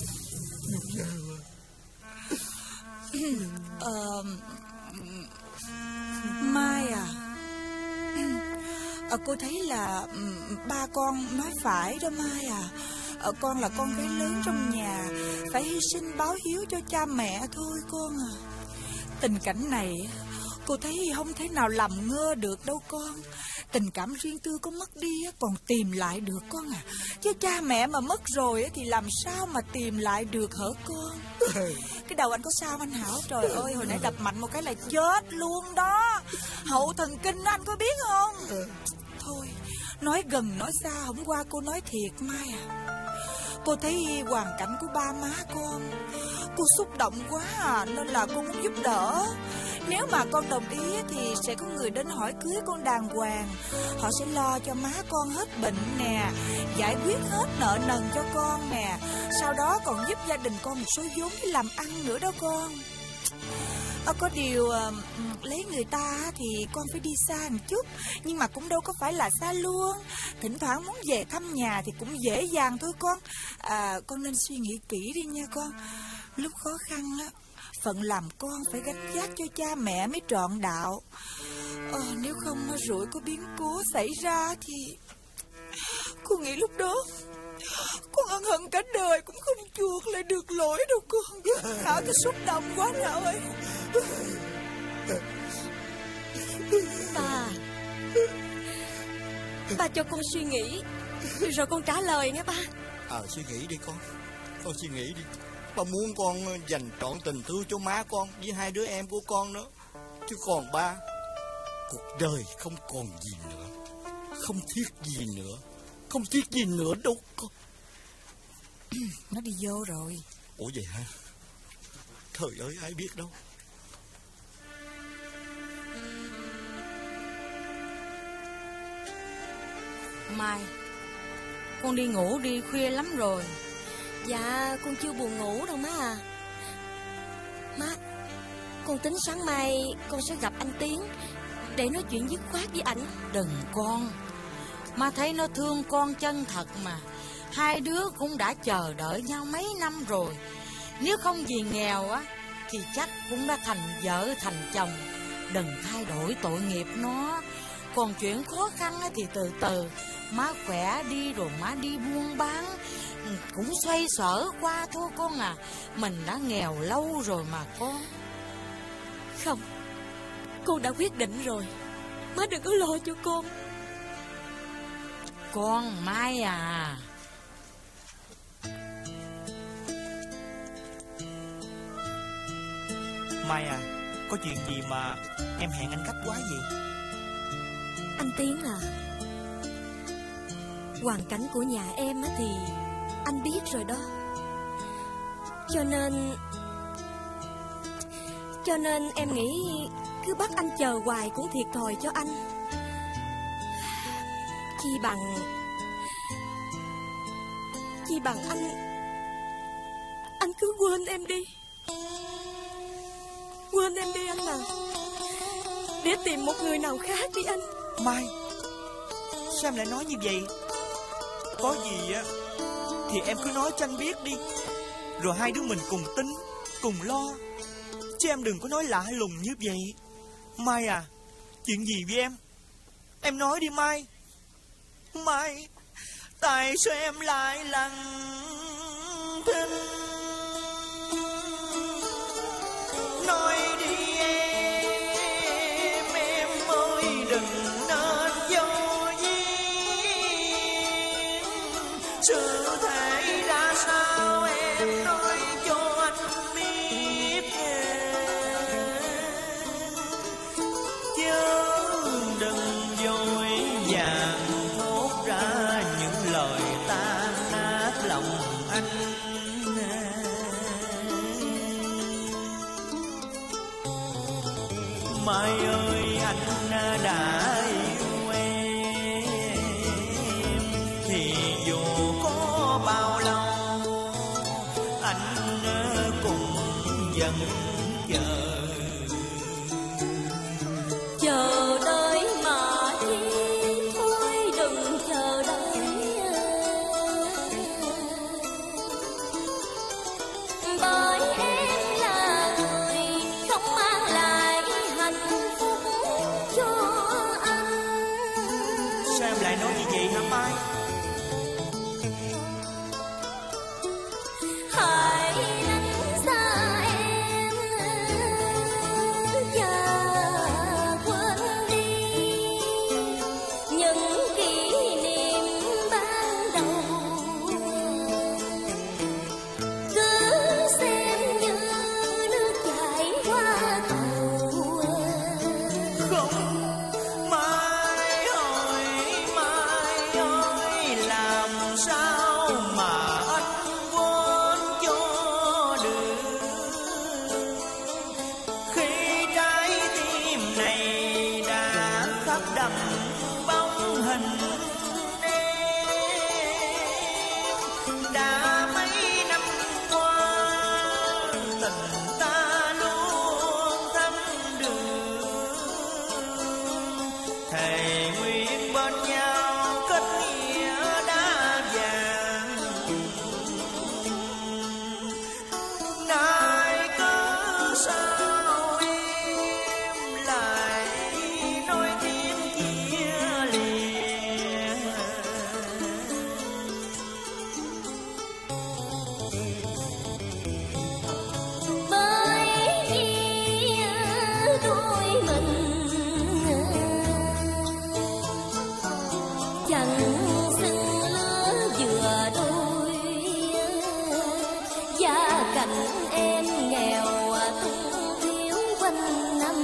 Mai à, cô thấy là ba con nói phải đó Mai à. Con là con gái lớn trong nhà, phải hy sinh báo hiếu cho cha mẹ thôi con à. Tình cảnh này cô thấy không thể nào làm ngơ được đâu con. Tình cảm riêng tư có mất đi còn tìm lại được con à. Chứ cha mẹ mà mất rồi thì làm sao mà tìm lại được hả con? Cái đầu anh có sao anh Hảo? Trời ơi, hồi nãy đập mạnh một cái là chết luôn đó. Hậu thần kinh anh có biết không? Thôi, nói gần nói xa, hôm qua cô nói thiệt Mai à. Cô thấy hoàn cảnh của ba má con, cô xúc động quá à, nên là cô muốn giúp đỡ. Nếu mà con đồng ý thì sẽ có người đến hỏi cưới con đàng hoàng. Họ sẽ lo cho má con hết bệnh nè, giải quyết hết nợ nần cho con nè. Sau đó còn giúp gia đình con một số vốn để làm ăn nữa đó con. Có điều lấy người ta thì con phải đi xa một chút, nhưng mà cũng đâu có phải là xa luôn. Thỉnh thoảng muốn về thăm nhà thì cũng dễ dàng thôi con. Con nên suy nghĩ kỹ đi nha con. Lúc khó khăn á, phận làm con phải gánh vác cho cha mẹ mới trọn đạo. Nếu không rủi có biến cố xảy ra thì cô nghĩ lúc đó con ân hận cả đời cũng không chuộc lại được lỗi đâu con. Hảo tôi xúc động quá Hảo ơi. Ba cho con suy nghĩ rồi con trả lời nghe ba. Suy nghĩ đi con suy nghĩ đi. Ba muốn con dành trọn tình thương cho má con với hai đứa em của con nữa. Chứ còn ba, cuộc đời không còn gì nữa, không thiết gì nữa đâu con. Nó đi vô rồi. Ủa vậy hả? Trời ơi, ai biết đâu. Mai, con đi ngủ đi, khuya lắm rồi. Dạ, con chưa buồn ngủ đâu má à. Má, con tính sáng mai con sẽ gặp anh Tiến để nói chuyện dứt khoát với ảnh. Đừng con, má thấy nó thương con chân thật mà. Hai đứa cũng đã chờ đợi nhau mấy năm rồi. Nếu không vì nghèo á thì chắc cũng đã thành vợ thành chồng. Đừng thay đổi tội nghiệp nó. Còn chuyện khó khăn thì từ từ. Má khỏe đi rồi má đi buôn bán, cũng xoay sở qua thôi con à. Mình đã nghèo lâu rồi mà con. Không, con đã quyết định rồi. Má đừng có lo cho con. Con Mai à. Mai à, có chuyện gì mà em hẹn anh gấp quá vậy? Anh Tiến à, hoàn cảnh của nhà em thì anh biết rồi đó. Cho nên em nghĩ cứ bắt anh chờ hoài cũng thiệt thòi cho anh. Chi bằng anh cứ quên em đi. quên em đi anh à. Để tìm một người nào khác đi anh. Mai, sao em lại nói như vậy? Có gì á thì em cứ nói cho anh biết đi, rồi hai đứa mình cùng tính, cùng lo. Chứ em đừng có nói lạ lùng như vậy. Mai à, chuyện gì với em? Em nói đi Mai. Mai, tại sao em lại lặng thinh? Nói đi em ơi, đừng nên vô duyên. Sự thể ra sao em nói cho anh biết, chớ đừng vội vàng thốt ra những lời tan nát lòng anh. Mai ơi, anh đã yêu em thì dù có bao lâu anh cũng vẫn chờ đợi mà chi thôi, đừng chờ đợi. Bởi em là người không mang lại hạnh phúc cho anh. Sao em lại nói như vậy hả Mai? Hãy lánh xa em và quên đi những kỷ niệm ban đầu. Cứ xem như nước chảy qua cầu. Không, Mai ơi, làm sao mà anh quên cho được, khi trái tim này đã khắc đậm bóng hình em. Đã mấy năm qua tình ta luôn thắm đường, thề nguyện bên nhau kết nghĩa đã vàng. Nay cớ sao em lại nói tiếng chia lìa? Bởi vì đôi mình chẳng xứng lứa vừa đôi. Gia cảnh em nghèo túng thiếu quanh năm.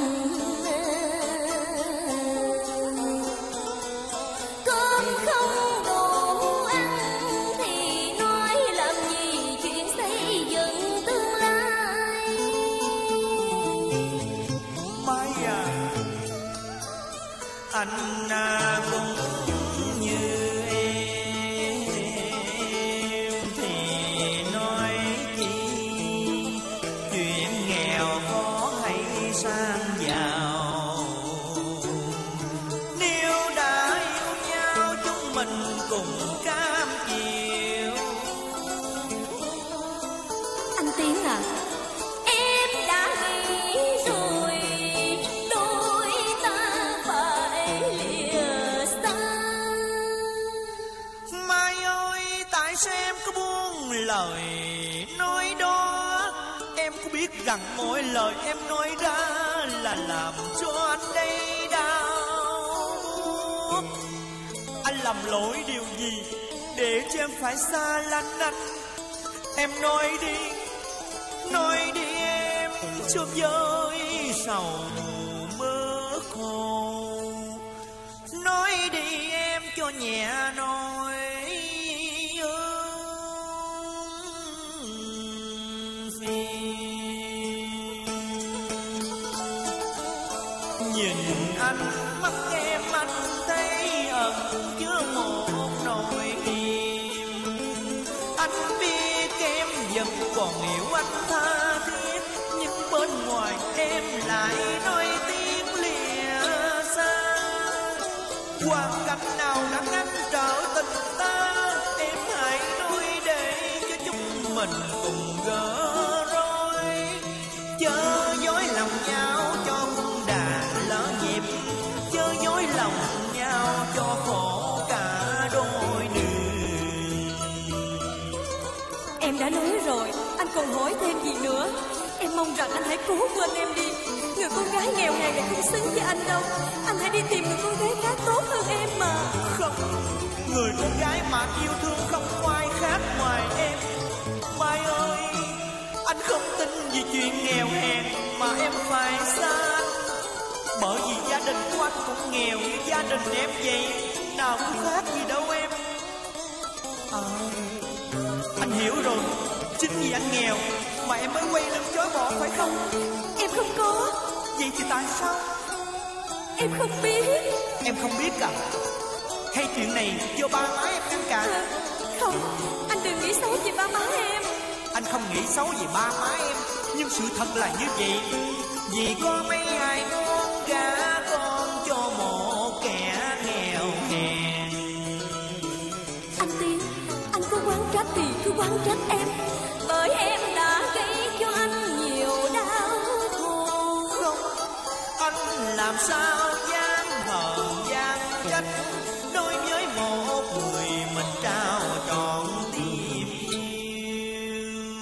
Cơm không đủ ăn thì nói làm gì chuyện xây dựng tương lai. Mai à, anh cũng như em thì nói chi chuyện nghèo khó hay sang giàu. Nếu đã yêu nhau chúng mình cùng cam chịu. Anh Tiến à, Em đã nghĩ rồi, đôi ta phải lìa xa. Mai ơi, tại sao em cứ buông lời nói đó? Em có biết rằng mỗi lời em nói ra là làm cho anh đây đau buốt. Anh làm lỗi điều gì để cho em phải xa lánh anh? Em nói đi em, cho vơi sầu mơ khổ. Nói đi em cho nhẹ nỗi phiền. Nhìn anh mắt em anh thấy ẩn chứa một nỗi niềm. Anh biết em vẫn còn yêu anh tha thiết, nhưng bên ngoài em lại nơi tiếng lìa xa. Hoàn cảnh nào đã ngăn trở tình ta, em hãy nuôi để cho chúng mình cùng gỡ rối. Chớ dối lòng nhau cho quân đàn lỡ nhịp, chớ dối lòng nhau cho khổ cả đôi đường. Em đã nói rồi, anh còn hỏi thêm gì nữa? Em mong rằng anh hãy cố quên em đi. Người con gái nghèo hèn này không xứng với anh đâu. Anh hãy đi tìm người con gái khác tốt hơn em mà. Không, người con gái mà yêu thương không có ai khác ngoài em. Mai ơi, anh không tin vì chuyện nghèo hèn mà em phải xa anh. Bởi vì gia đình của anh cũng nghèo như gia đình em vậy, nào có khác gì đâu em. Anh hiểu rồi, chính vì anh nghèo mà em mới quay lưng chối bỏ phải không? Em không có. Vậy thì tại sao? Em không biết. Em không biết à? Hay chuyện này do ba má em ngăn cản? Không, anh đừng nghĩ xấu về ba má em. Anh không nghĩ xấu về ba má em, nhưng sự thật là như vậy. Vì có mấy ai con gả con cho một kẻ nghèo hèn. Anh Tiến, anh có oán trách thì cứ oán trách em. Bởi em đã gây cho anh nhiều đau khổ. Không, anh làm sao dám hờn dám trách đối với một người mình trao trọn tim yêu.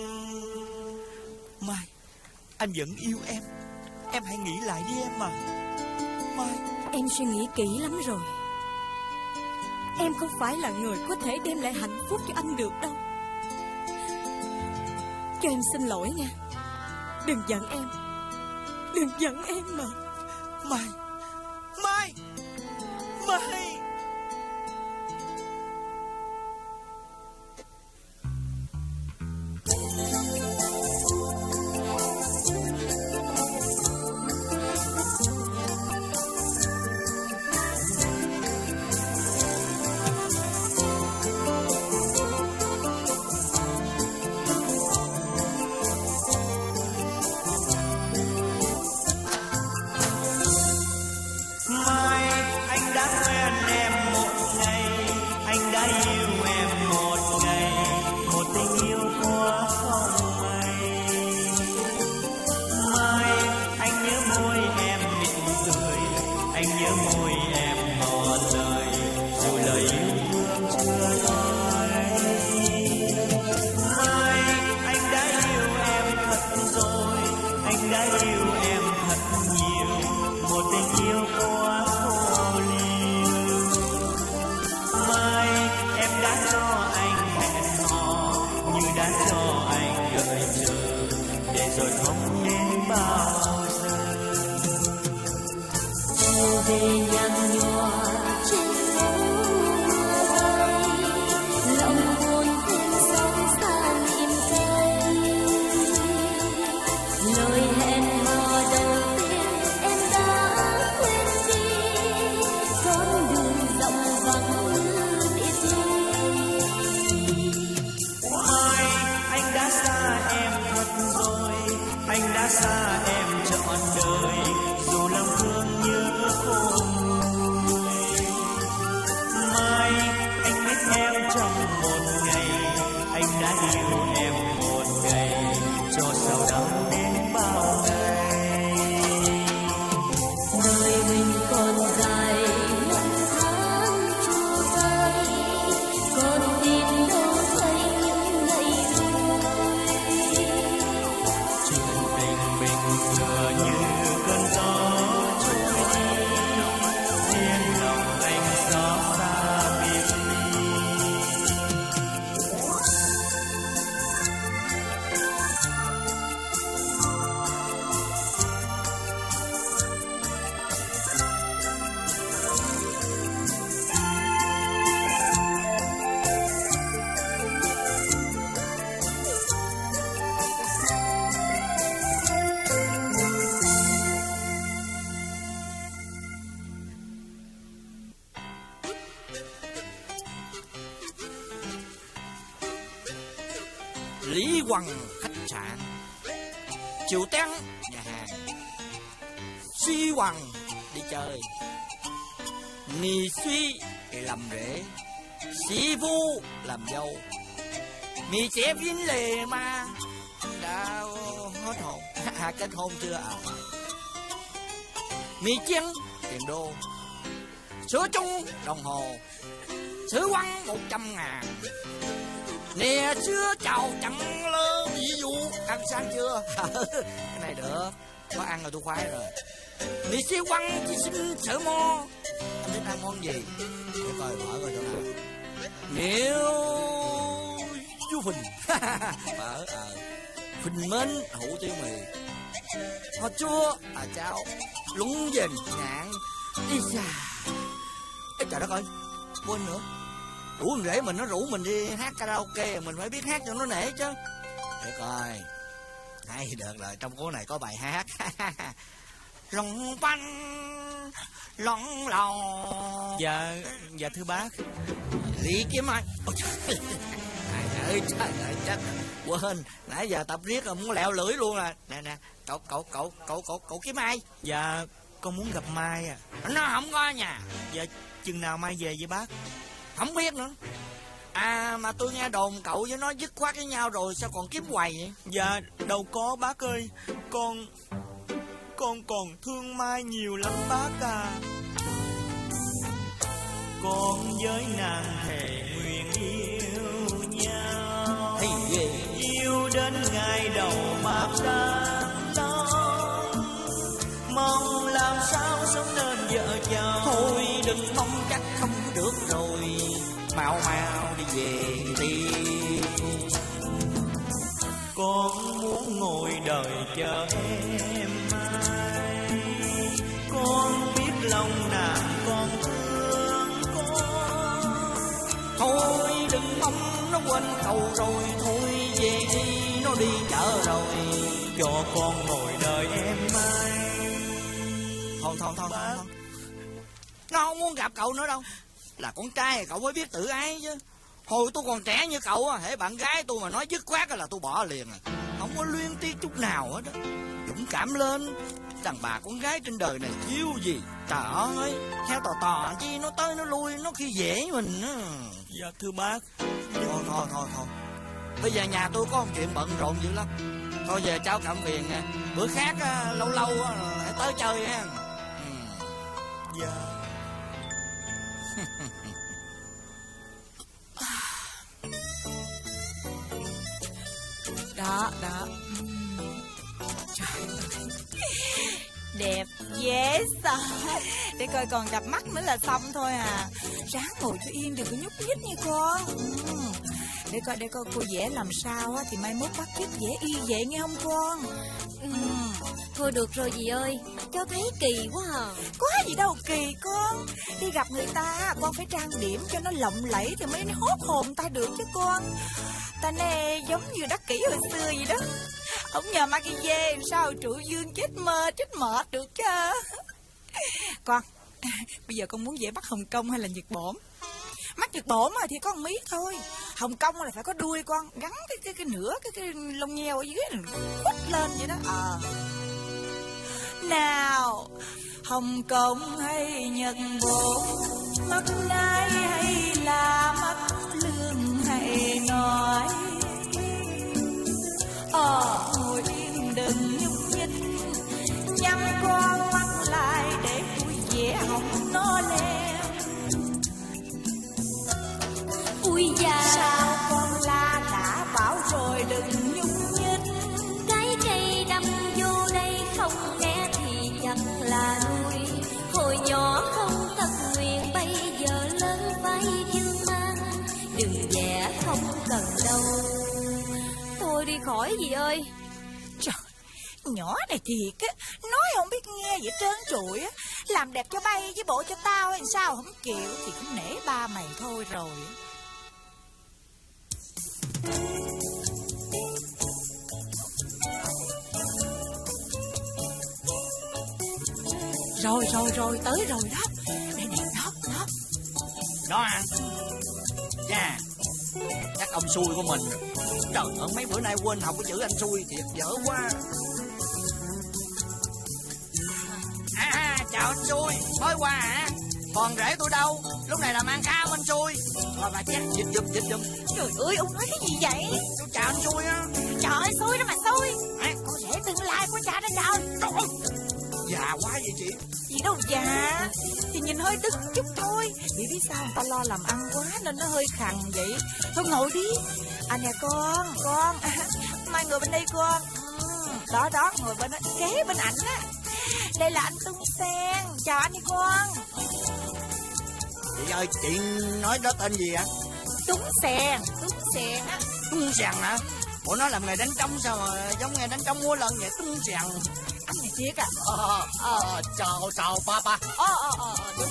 Mai, anh vẫn yêu em. Em hãy nghĩ lại đi em mà. Mai, em suy nghĩ kỹ lắm rồi. Em không phải là người có thể đem lại hạnh phúc cho anh được đâu. Cho em xin lỗi nha. Đừng giận em. Đừng giận em mà. Mai, Mai, Mai. Lý Quần khách sạn, Triệu Tén nhà hàng, Suy Hoàng đi chơi, Nì Suy làm rể, Sĩ Phu làm dâu, Mì Chế Viên Lề mà đã hết hồn. Kết hôn chưa à? Mì Chiên tiền đô, sữa chung đồng hồ, sữa quăng 100.000. Nè chưa chào chẳng lơ ví dụ. Ăn sáng chưa? Cái này được, có ăn rồi tôi khoái rồi. Mì xí quăng chỉ xin sữa mo. Anh thích ăn món gì? Để coi mở coi chỗ nào. Nếu chú Phình mở Phình Mến hủ tiếu mì, hoa chua cháo, lúng dền nhạn. Đi xa. Ê trời đất ơi, quên nữa. Rủ con rể mình, nó rủ mình đi hát karaoke, mình phải biết hát cho nó nể chứ. Để coi. Hay được rồi, trong cố này có bài hát. Lòng banh lòng lòng. Dạ thưa bác. Lý Kiếm Anh. Trời ơi chết. Quên, nãy giờ tập riết rồi muốn lẹo lưỡi luôn à. Nè, cậu kiếm ai? Dạ con muốn gặp Mai à. Nó không có nhà. Dạ chừng nào Mai về vậy bác? Không biết nữa. À mà tôi nghe đồn cậu với nó dứt khoát với nhau rồi, sao còn kiếm hoài vậy? Dạ đâu có bác ơi. Con còn thương Mai nhiều lắm bác à. Con với nàng thề nguyện yêu nhau, yêu đến ngày đầu bạc trăng đó. Mong làm sao sống nên vợ chồng. Thôi đừng mong chắc không được rồi, mau đi về đi. Con muốn ngồi đợi chờ em Mai. Con biết lòng nàng con thương con. Thôi đừng mong nó quên cầu rồi, thôi về đi, nó đi chợ rồi. Cho con ngồi đợi em Mai. Thôi nó không muốn gặp cậu nữa đâu. Là con trai cậu mới biết tự ái chứ. Hồi tôi còn trẻ như cậu á, hễ bạn gái tôi mà nói dứt khoát là tôi bỏ liền à. Không có luyến tiếc chút nào hết á. Dũng cảm lên, đàn bà con gái trên đời này chiêu gì. Trời ơi, theo tò chi nó tới nó lui, nó khi dễ mình á. Dạ thưa bác. Thôi. Bây giờ nhà tôi có một chuyện bận rộn dữ lắm. Thôi về cháu cảm phiền nè. Bữa khác lâu hãy tới chơi ha. Dạ. Đó. Trời ơi, đẹp dễ sợ. Để coi còn cặp mắt nữa là xong thôi à. Ráng ngồi cho yên, đừng có nhúc nhích nha con. Để coi cô vẽ làm sao á, thì mai mốt bắt chước vẽ y vậy nghe không con? Thôi được rồi dì ơi, cháu thấy kỳ quá à. Có gì đâu kỳ con. Đi gặp người ta con phải trang điểm cho nó lộng lẫy thì mới hốt hồn ta được chứ con. Ta nè giống như đắc kỷ hồi xưa vậy đó. Không nhờ ma cái dê sao trụ dương chết mơ chết mệt được chứ. Con bây giờ con muốn vẽ mắt Hồng Kông hay là Nhật Bổn? Mắt Nhật Bổn thì có một mí thôi. Hồng Kông là phải có đuôi con, gắn cái nửa cái lông nheo ở dưới khuất lên vậy đó. Nào Hồng Kông hay Nhật Bổn, mắt nai hay là mắt lương hay nói. Ngồi yên đừng nhúc nhích, nhắm con mắt lại để tôi vẽ hồng nó lên. Ui da, sao con la đã bảo rồi đừng nhúc nhích. Cái cây đâm vô đây không nghe thì chắc là nuôi. Hồi nhỏ không tật nguyện, bây giờ lớn phải dương mang. Đừng vẽ không cần đâu, thôi đi khỏi dì ơi. Trời, nhỏ này thiệt á, nói không biết nghe vậy trơn trụi á. Làm đẹp cho bay với bộ cho tao hay sao không chịu thì cũng nể ba mày thôi rồi. Rồi tới rồi đó. Đây nè, đó. Đó hả? Dạ, chắc ông xui của mình. Trời ơi, mấy bữa nay quên học cái chữ anh xui thiệt dở quá. chào anh Xui. Mới qua hả? Còn rể tôi đâu? Lúc này làm ăn khá anh Xui. Rồi bà chết dịch giùm. Trời ơi, ông nói cái gì vậy? Tôi chào anh Xui á. Trời ơi, xui đó mà xui. Con rể tương lai của cha đó trời. Trời ơi, già quá vậy chị. Gì đâu già, thì nhìn hơi tức chút thôi. Chị biết sao người ta lo làm ăn quá nên nó hơi khằn vậy. Thôi ngồi đi. À nè con mai ngồi bên đây con. Đó ngồi bên đó, kế bên ảnh á. Đây là anh Tung Sen. Chào anh đi con. Chị ơi, chị nói đó tên gì ạ? Tung Sen á. Tung Sen hả? Ủa nó làm nghề đánh trống sao mà giống nghề đánh trống múa lân vậy? Tung Sen. Anh này chiếc à? Chào papa. Được.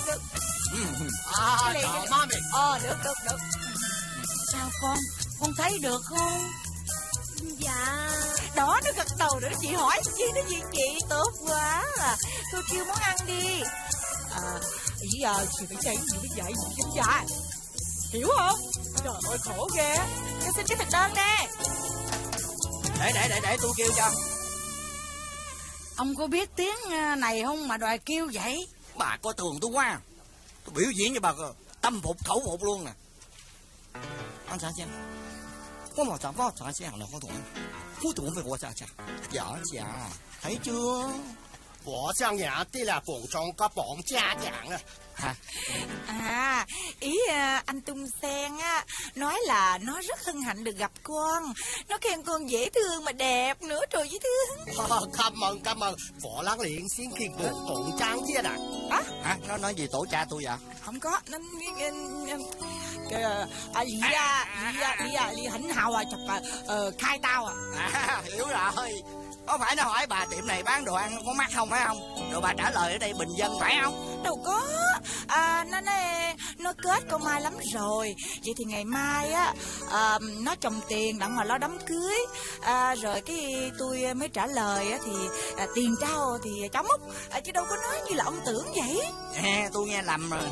Chào mami. Được. Sao con thấy được không? Dạ. Đó, nó gật đầu nữa. Chị hỏi chi nó gì chị? Tốt quá. Tôi kêu món ăn đi. Giờ chị phải chạy gì vậy? Hiểu không? Trời ơi khổ ghê. Cho xin cái thực đơn nè. Để tôi kêu cho. Ông có biết tiếng này không mà đòi kêu vậy? Bà coi thường tôi quá. Tôi biểu diễn cho bà tâm phục khẩu phục luôn nè. Anh sáng xem. Có một sản phẩm sáng xem là có thuận phải của cha. Dạ. Thấy chưa? Của sang nhà tí là bổn trong có bổn cha giảng à. Ý anh Tung Sen á nói là nó rất hân hạnh được gặp con. Nó khen con dễ thương mà đẹp nữa. Trời dễ thương. Cảm ơn. Võ láng liền xin khen bổn tổng trang chia đạt. Hả? Nó nói gì tổ cha tôi vậy? Không có. Nó Lý Hạnh Hào chụp khai tao Hiểu rồi. Có phải nó hỏi bà tiệm này bán đồ ăn có mắc không phải không? Rồi bà trả lời ở đây bình dân phải không? Đâu có. Nó kết con Mai lắm rồi. Vậy thì ngày mai á nó trồng tiền đặng mà lo đám cưới. Rồi cái tôi mới trả lời á thì tiền trao thì cháu múc. Chứ đâu có nói như là ông tưởng vậy. Tôi nghe lầm rồi.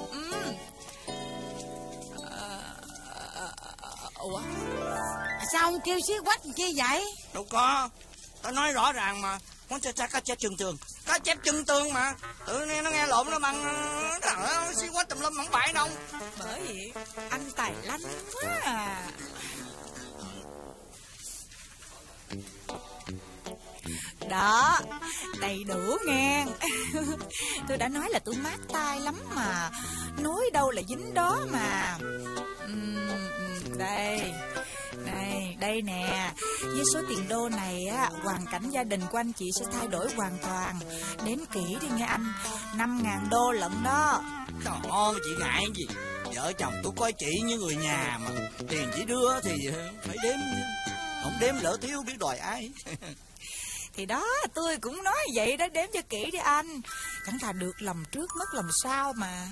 Ủa? Sao ông kêu xí quách chi vậy? Đâu có. Tao nói rõ ràng mà. Con cá chép chân tương mà. Tự nhiên nó nghe lộn nó bằng xí quách tùm lum không phải đâu. Bởi vì anh tài lanh quá à. Đó, đầy đủ nghe. Tôi đã nói là tôi mát tai lắm mà. Nói đâu là dính đó mà. Đây nè. Với số tiền đô này á, hoàn cảnh gia đình của anh chị sẽ thay đổi hoàn toàn. Đếm kỹ đi nghe anh. 5.000 đô lận đó. Trời ơi, chị ngại gì? Vợ chồng tôi coi chị như người nhà mà. Tiền chỉ đưa thì phải đếm. Không đếm lỡ thiếu biết đòi ai. Thì đó, tôi cũng nói vậy đó. Đếm cho kỹ đi anh. Chẳng thà được lòng trước mất lòng sau mà.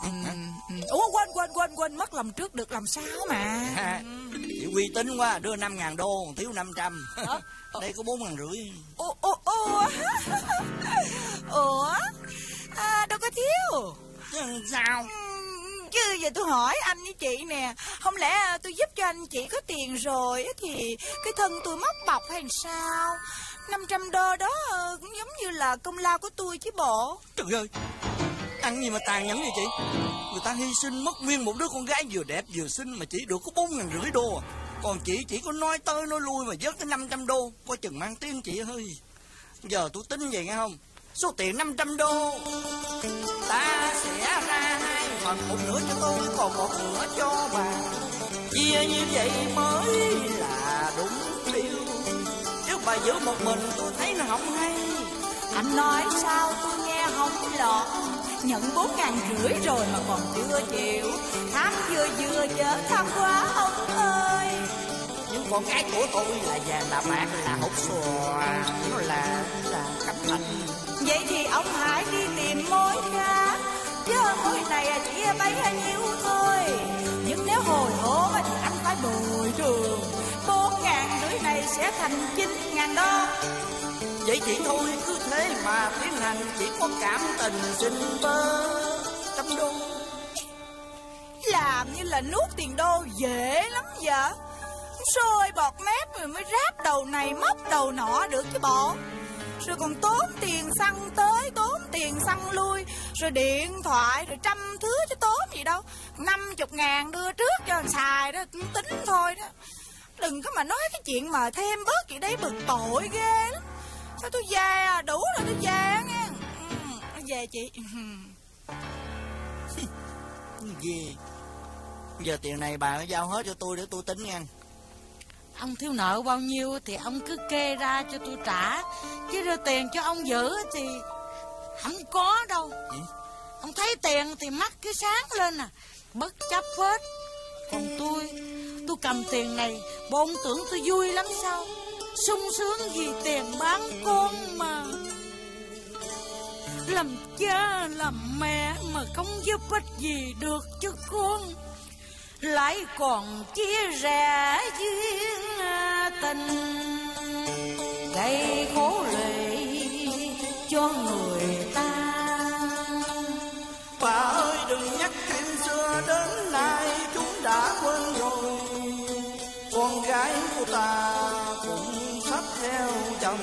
Quên mất lòng trước được lòng sau mà. Chị uy tín quá. Đưa 5.000 đô thiếu 500. Đây có 4.500. Ủa đâu có thiếu. Sao? Chứ giờ tôi hỏi anh với chị nè. Không lẽ tôi giúp cho anh chị có tiền rồi thì cái thân tôi móc bọc hay sao? 500 đô đó cũng giống như là công lao của tôi chứ bộ. Trời ơi, ăn gì mà tàn nhẫn vậy chị? Người ta hy sinh mất nguyên một đứa con gái vừa đẹp vừa xinh mà chỉ được có 4.500 đô. Còn chị chỉ có nói tới nói lui mà vớt tới 500 đô. Coi chừng mang tiếng chị ơi. Giờ tôi tính vậy nghe không? Số tiền 500 đô ta sẽ ra 2 phần, một nửa cho tôi còn một nửa cho bà. Chia như vậy mới là đúng điều. Chứ bà giữ một mình tôi thấy nó không hay. Anh nói sao tôi nghe không lọt. Nhận 4.500 rồi mà còn chưa chịu. Tham vừa chớ tham quá ông ơi. Nhưng con gái của tôi là vàng là bạc là hột xòa, nó là cẩm thạch. Vậy thì ông hãy đi tìm mối khác. Chứ mối này chỉ bấy nhiêu thôi. Nhưng nếu hồi hộp thì anh phải bồi thường. 4.500 này sẽ thành 9.000 đô. Vậy chị thôi cứ thế mà tiến hành. Chỉ có cảm tình xin bơ 100 đô. Làm như là nuốt tiền đô dễ lắm vậy. Sôi bọt mép rồi mới ráp đầu này móc đầu nọ được chứ bộ. Rồi còn tốn tiền xăng tới, tốn tiền xăng lui, rồi điện thoại, rồi trăm thứ chứ tốn gì đâu. 50.000 đưa trước cho xài đó, tính thôi đó. Đừng có mà nói cái chuyện mà thêm bớt gì đấy, bực tội ghê lắm. Thôi tôi về à, đủ rồi, tôi về nha. Về chị. Gì? Giờ tiền này bà giao hết cho tôi để tôi tính nha. Ông thiếu nợ bao nhiêu thì ông cứ kê ra cho tôi trả, chứ đưa tiền cho ông giữ thì không có đâu. Ông thấy tiền thì mắt cứ sáng lên à, bất chấp hết. Còn tôi cầm tiền này, bộ ông tưởng tôi vui lắm sao? Sung sướng vì tiền bán con mà. Làm cha làm mẹ mà không giúp ích gì được cho con, lại còn chia rẽ duyên tình, gây khổ lệ cho người ta. Bà ơi đừng nhắc chuyện xưa, đến nay chúng đã quên rồi. Con gái của ta cũng sắp theo chồng.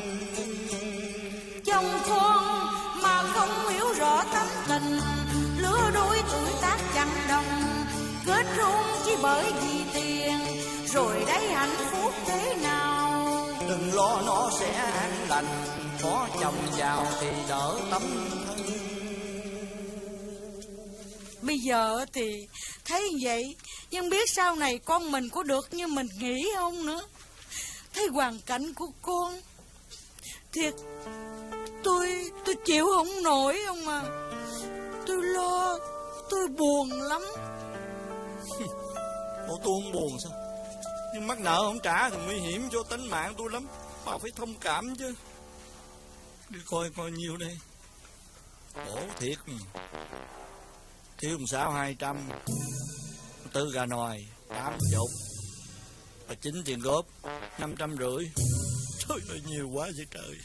Chồng con mà không hiểu rõ tánh tình, lứa đôi tuổi tác chẳng đồng, kết hôn chỉ bởi vì tiền, rồi đấy hạnh phúc thế nào. Đừng lo nó sẽ an lành, có chồng giàu thì đỡ tâm thân. Bây giờ thì thấy vậy, nhưng biết sau này con mình có được như mình nghĩ không nữa. Thấy hoàn cảnh của con thiệt, tôi chịu không nổi không à. Tôi lo, tôi buồn lắm. Bộ tôi không buồn sao? Nhưng mắc nợ không trả thì nguy hiểm cho tính mạng tôi lắm. Bà phải thông cảm chứ. Đi coi nhiêu đây. Khổ thiệt. Thiếu 6-200, 4 gà nòi 80, và 9 tiền góp 550. Trời ơi nhiều quá vậy trời.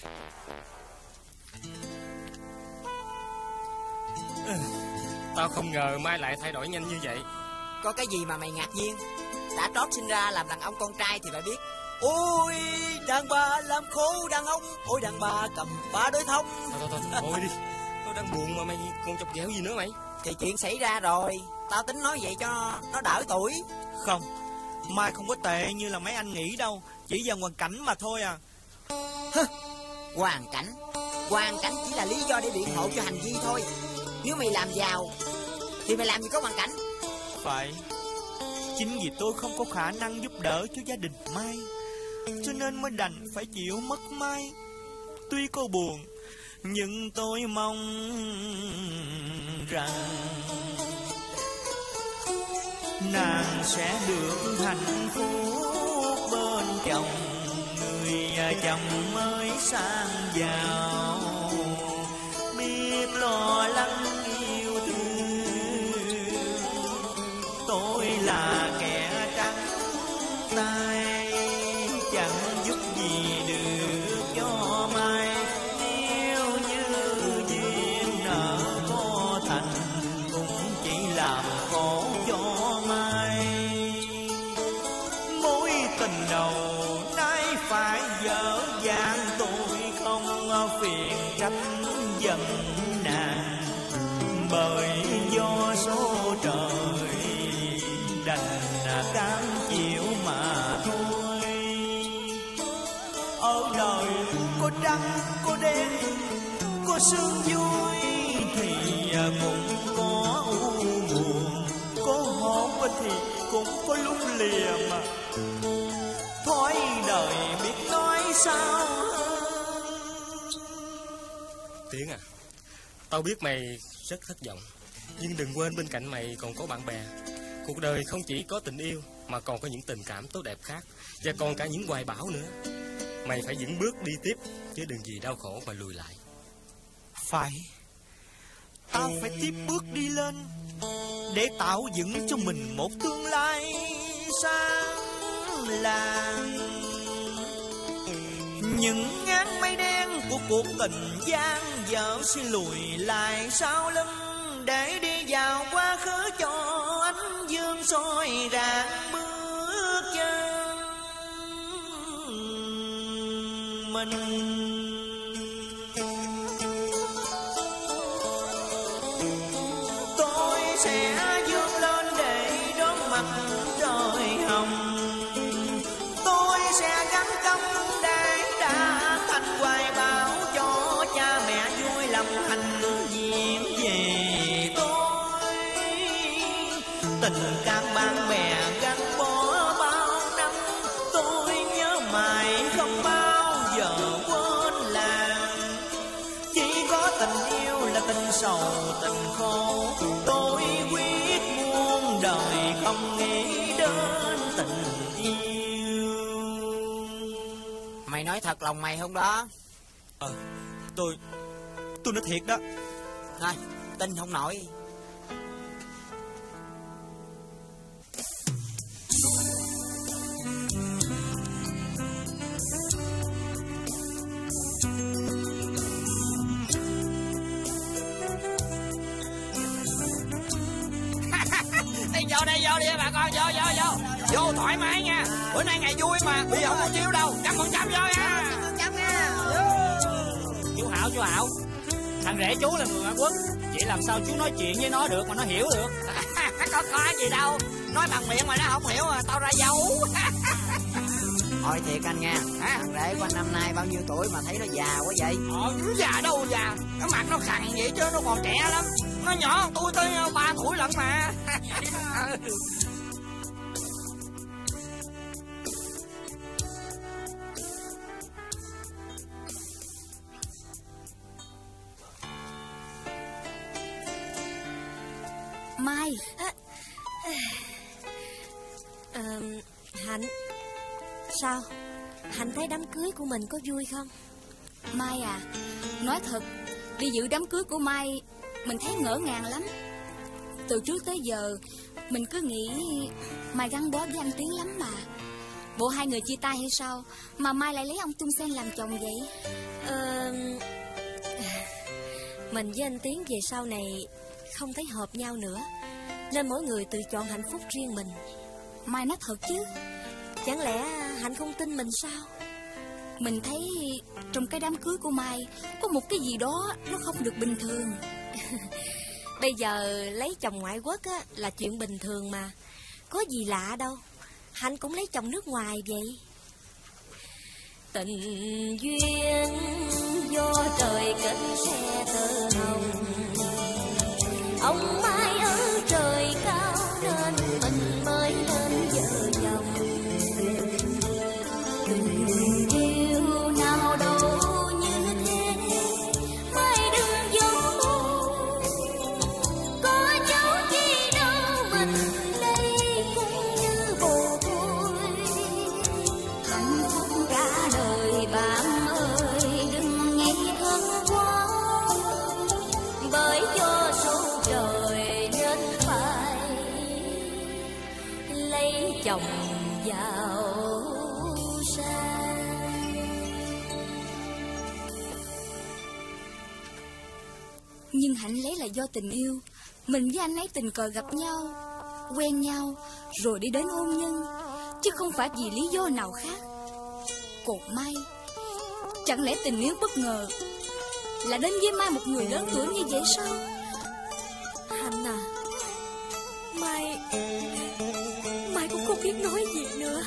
Tao không ngờ Mai lại thay đổi nhanh như vậy. Có cái gì mà mày ngạc nhiên? Đã trót sinh ra làm đàn ông con trai thì phải biết. Ôi đàn bà làm khổ đàn ông, ôi đàn bà cầm ba đôi thông. Thôi đi, tôi đang buồn mà mày còn chọc ghẹo gì nữa mày? Thì chuyện xảy ra rồi, tao tính nói vậy cho nó đỡ tuổi. Không, Mai không có tệ như là mấy anh nghĩ đâu, chỉ do hoàn cảnh mà thôi à. Hoàn cảnh chỉ là lý do để biện hộ cho hành vi thôi. Nếu mày làm giàu thì mày làm gì có hoàn cảnh. Phải, chính vì tôi không có khả năng giúp đỡ cho gia đình Mai, cho nên mới đành phải chịu mất Mai. Tuy cô buồn, nhưng tôi mong rằng nàng sẽ được hạnh phúc bên chồng. Người chồng mới sang giàu, biết lo lắng yêu thương. Tôi là kẻ trắng tay, chẳng giúp gì được cho Mai. Nếu như duyên nợ có thành, cũng chỉ làm khổ cho Mai. Mối tình đầu nay phải dở dang, tôi không phiền trách giận nàng, bởi do số trời đành cam chịu mà thôi. Ở đời có trắng có đen, có sương vui thì cũng có u buồn, có hôn thì cũng có lúc lìa mà. Thôi đời biết nói sao. Tiến à, tao biết mày rất thất vọng, nhưng đừng quên bên cạnh mày còn có bạn bè. Cuộc đời không chỉ có tình yêu mà còn có những tình cảm tốt đẹp khác, và còn cả những hoài bão nữa. Mày phải vững bước đi tiếp, chứ đừng vì đau khổ mà lùi lại. Phải, tao phải tiếp bước đi lên để tạo dựng cho mình một tương lai sáng lạng. Những ngán mây đen của cuộc tình gian dở xin lùi lại sau lưng, để đi vào quá khứ cho ánh dương soi rạng bước chân mình. hạnh diện về tôi. Tình cảm bạn bè gắn bó bao năm, tôi nhớ mãi không bao giờ quên làng. Chỉ có tình yêu là tình sầu tình khổ, tôi quyết muôn đời không nghĩ đến tình yêu. Mày nói thật lòng mày không đó? Tôi nói thiệt đó. Thôi, tin không nổi. Vô đi bà con, vô thoải mái nha. Bữa nay ngày vui mà, bây giờ không có chiêu đâu, 100% vô nha. 100% nha. Chú Hảo, thằng rể chú là người ngoại quốc, vậy làm sao chú nói chuyện với nó được mà nó hiểu được? Có gì đâu, nói bằng miệng mà nó không hiểu mà tao ra dấu. Thôi thiệt anh nha, thằng rể của anh năm nay bao nhiêu tuổi mà thấy nó già quá vậy? Già đâu già, cái mặt nó khằn vậy chứ nó còn trẻ lắm. Nó nhỏ hơn tôi tới 3 tuổi lận mà. Mai. Hạnh. Sao? Hạnh thấy đám cưới của mình có vui không? Mai à, nói thật, đi dự đám cưới của Mai mình thấy ngỡ ngàng lắm. Từ trước tới giờ mình cứ nghĩ Mai gắn bó với anh Tiến lắm mà. Bộ hai người chia tay hay sao mà Mai lại lấy ông Tung Sen làm chồng vậy? Mình với anh Tiến về sau này không thấy hợp nhau nữa, nên mỗi người tự chọn hạnh phúc riêng mình. Mai nói thật chứ? Chẳng lẽ Hạnh không tin mình sao? Mình thấy trong cái đám cưới của Mai có một cái gì đó nó không được bình thường. Bây giờ lấy chồng ngoại quốc á, là chuyện bình thường mà, có gì lạ đâu. Hạnh cũng lấy chồng nước ngoài vậy. Tình duyên do trời kết xe tơ hồng, ông Mai ở trời cao nên mình mới lên vợ chồng. Tình yêu nào đâu như thế, Mai đừng giấu tôi. Có dấu gì đâu, mình đây cũng như bồ thôi. Hạnh phúc cả đời bạn ơi, đừng ngây thơ quá, bởi cho số trời nên phải lấy chồng giàu sang. Nhưng Hạnh lấy là do tình yêu. Mình với anh ấy tình cờ gặp nhau, quen nhau, rồi đi đến hôn nhân, chứ không phải vì lý do nào khác. Còn Mai, chẳng lẽ tình yêu bất ngờ là đến với Mai một người lớn tuổi như vậy sao? Hạnh à, Mai cũng không biết nói gì nữa.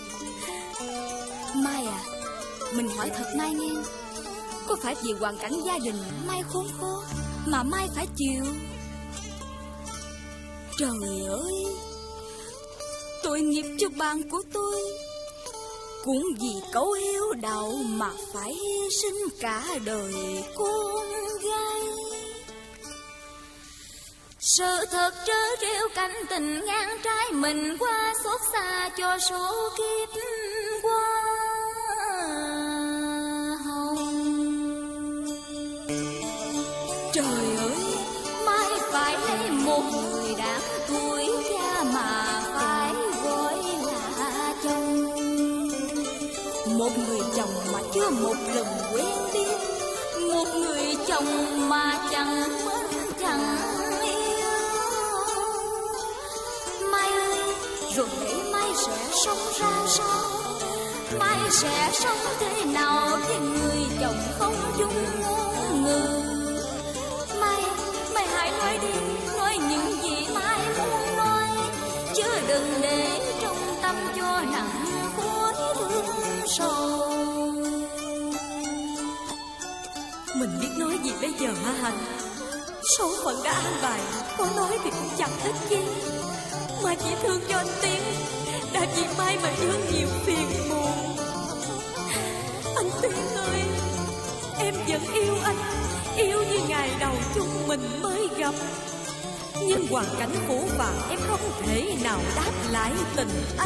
Mai à, mình hỏi thật Mai nghe, có phải vì hoàn cảnh gia đình Mai khốn khó mà Mai phải chịu? Trời ơi, tội nghiệp cho bạn của tôi, cũng vì cấu hiếu đạo mà phải hy sinh cả đời con gái. Sự thật trớ trêu cảnh tình ngang trái, mình qua xót xa cho số kiếp qua hồng. Trời ơi, Mai phải lấy một người đã tuổi cha mà phải gọi là chồng. một người chồng mà chưa một lần quen biết, một người chồng mà chẳng mến chẳng yêu. Mai ơi, rồi để Mai sẽ sống ra sao? Mai sẽ sống thế nào với người chồng không dung ngôn ngữ? Mai hãy nói đi, nói những gì Mai muốn nói, chứ đừng để trong tâm cho nặng khối thương sầu. Mình biết Nói gì bây giờ hả Hạnh? Số phận đã an bài, có nói thì cũng chẳng ích gì. Mà chỉ thương cho anh Tiến, đã vì Mai mà nhớ nhiều phiền muộn. Anh Tiến ơi, em vẫn yêu anh, yêu như ngày đầu chúng mình mới gặp. Nhưng hoàn cảnh phủ phàng, em không thể nào đáp lại tình anh.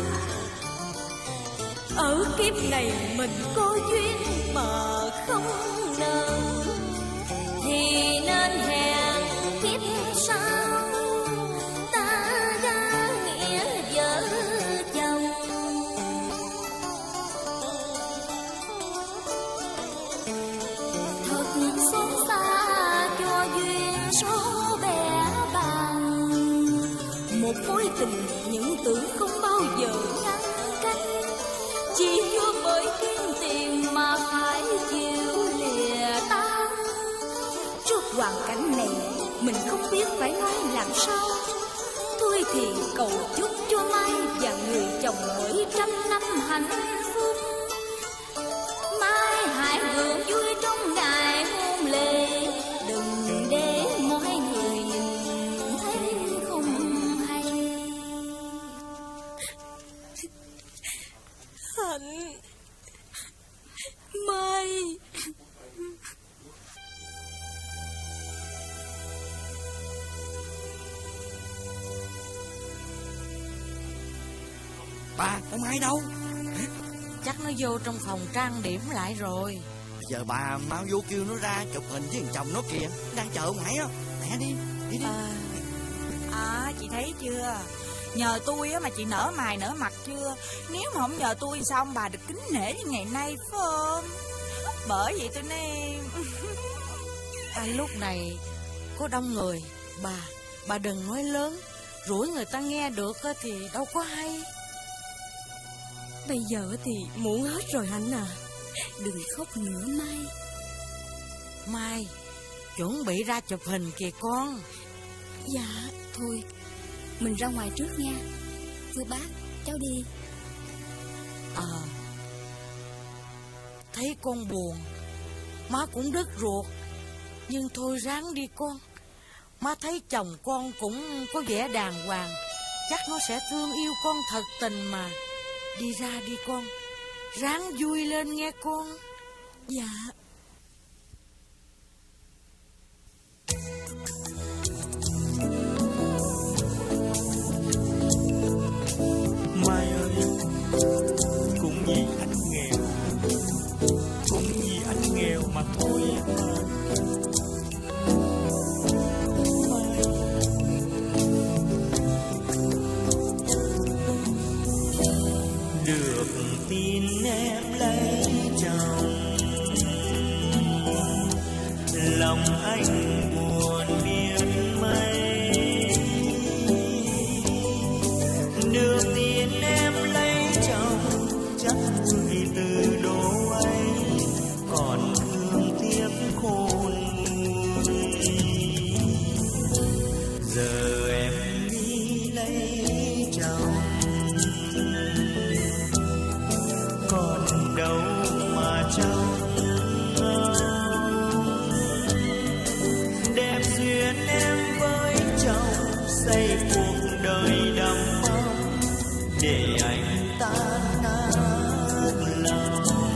Ở kiếp này mình có duyên mà không nợ, thì nên hẹn kiếp sau ta ra nghĩa vợ chồng. Thật xót xa cho duyên số bẻ bàng, một mối tình những tưởng không bao giờ ngăn cách. Chỉ do bởi kiếm tiền mà phải chịu lìa tan. Trước hoàn cảnh này mình không biết phải nói làm sao. Thôi thì cầu chúc cho Mai và người chồng mới 100 năm hạnh phúc. Mai hãy hưởng vui trong ngày hôn lễ, đừng để mọi người nhìn thấy không hay. Hạnh, Mai. Ba, con Mai đâu? Chắc nó vô trong phòng trang điểm lại rồi. Bây giờ bà mau vô kêu nó ra chụp hình với thằng chồng nó kìa. Đang chờ ông Hải á. Mẹ đi, đi đi. Chị thấy chưa? Nhờ tôi á mà chị nở mày nở mặt chưa? Nếu mà không nhờ tôi sao ông bà được kính nể như ngày nay phải không? Bởi vậy tôi nên lúc này có đông người. Bà đừng nói lớn, rủi người ta nghe được thì đâu có hay. Bây giờ thì muộn hết rồi Hạnh à. Đừng khóc nữa Mai. Mai, chuẩn bị ra chụp hình kìa con. Dạ, thôi mình ra ngoài trước nha. Thưa bác, cháu đi. Thấy con buồn, má cũng đứt ruột. Nhưng thôi ráng đi con. Má thấy chồng con cũng có vẻ đàng hoàng, chắc nó sẽ thương yêu con thật tình mà. Đi ra đi con, ráng vui lên nghe con. Dạ. Mai ơi, cũng vì anh nghèo, cũng vì anh nghèo mà thôi em ơi. Được tin em lấy chồng, lòng anh buồn biết mấy. Được tin em lấy chồng, chắc người từ độ ấy còn thương tiếc khôn nguôi. Giờ em đi lấy chồng, còn đâu mà trông đẹp duyên em với chồng, xây cuộc đời đắm mong để anh tan nát lòng.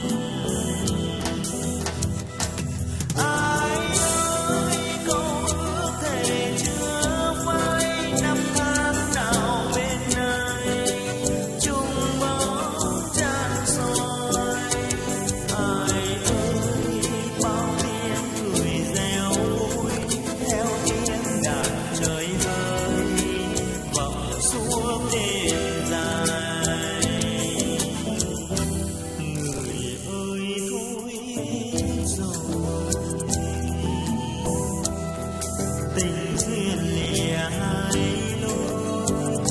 Ai ơi, câu ước thề chưa phai, năm tháng nào bên ai chung bóng tràn soi. Ai ơi, bao tiếng cười reo vui theo tiếng đàn trời ơi vọng suốt đêm dài. Người ơi thôi rồi, tình duyên lìa hai lối.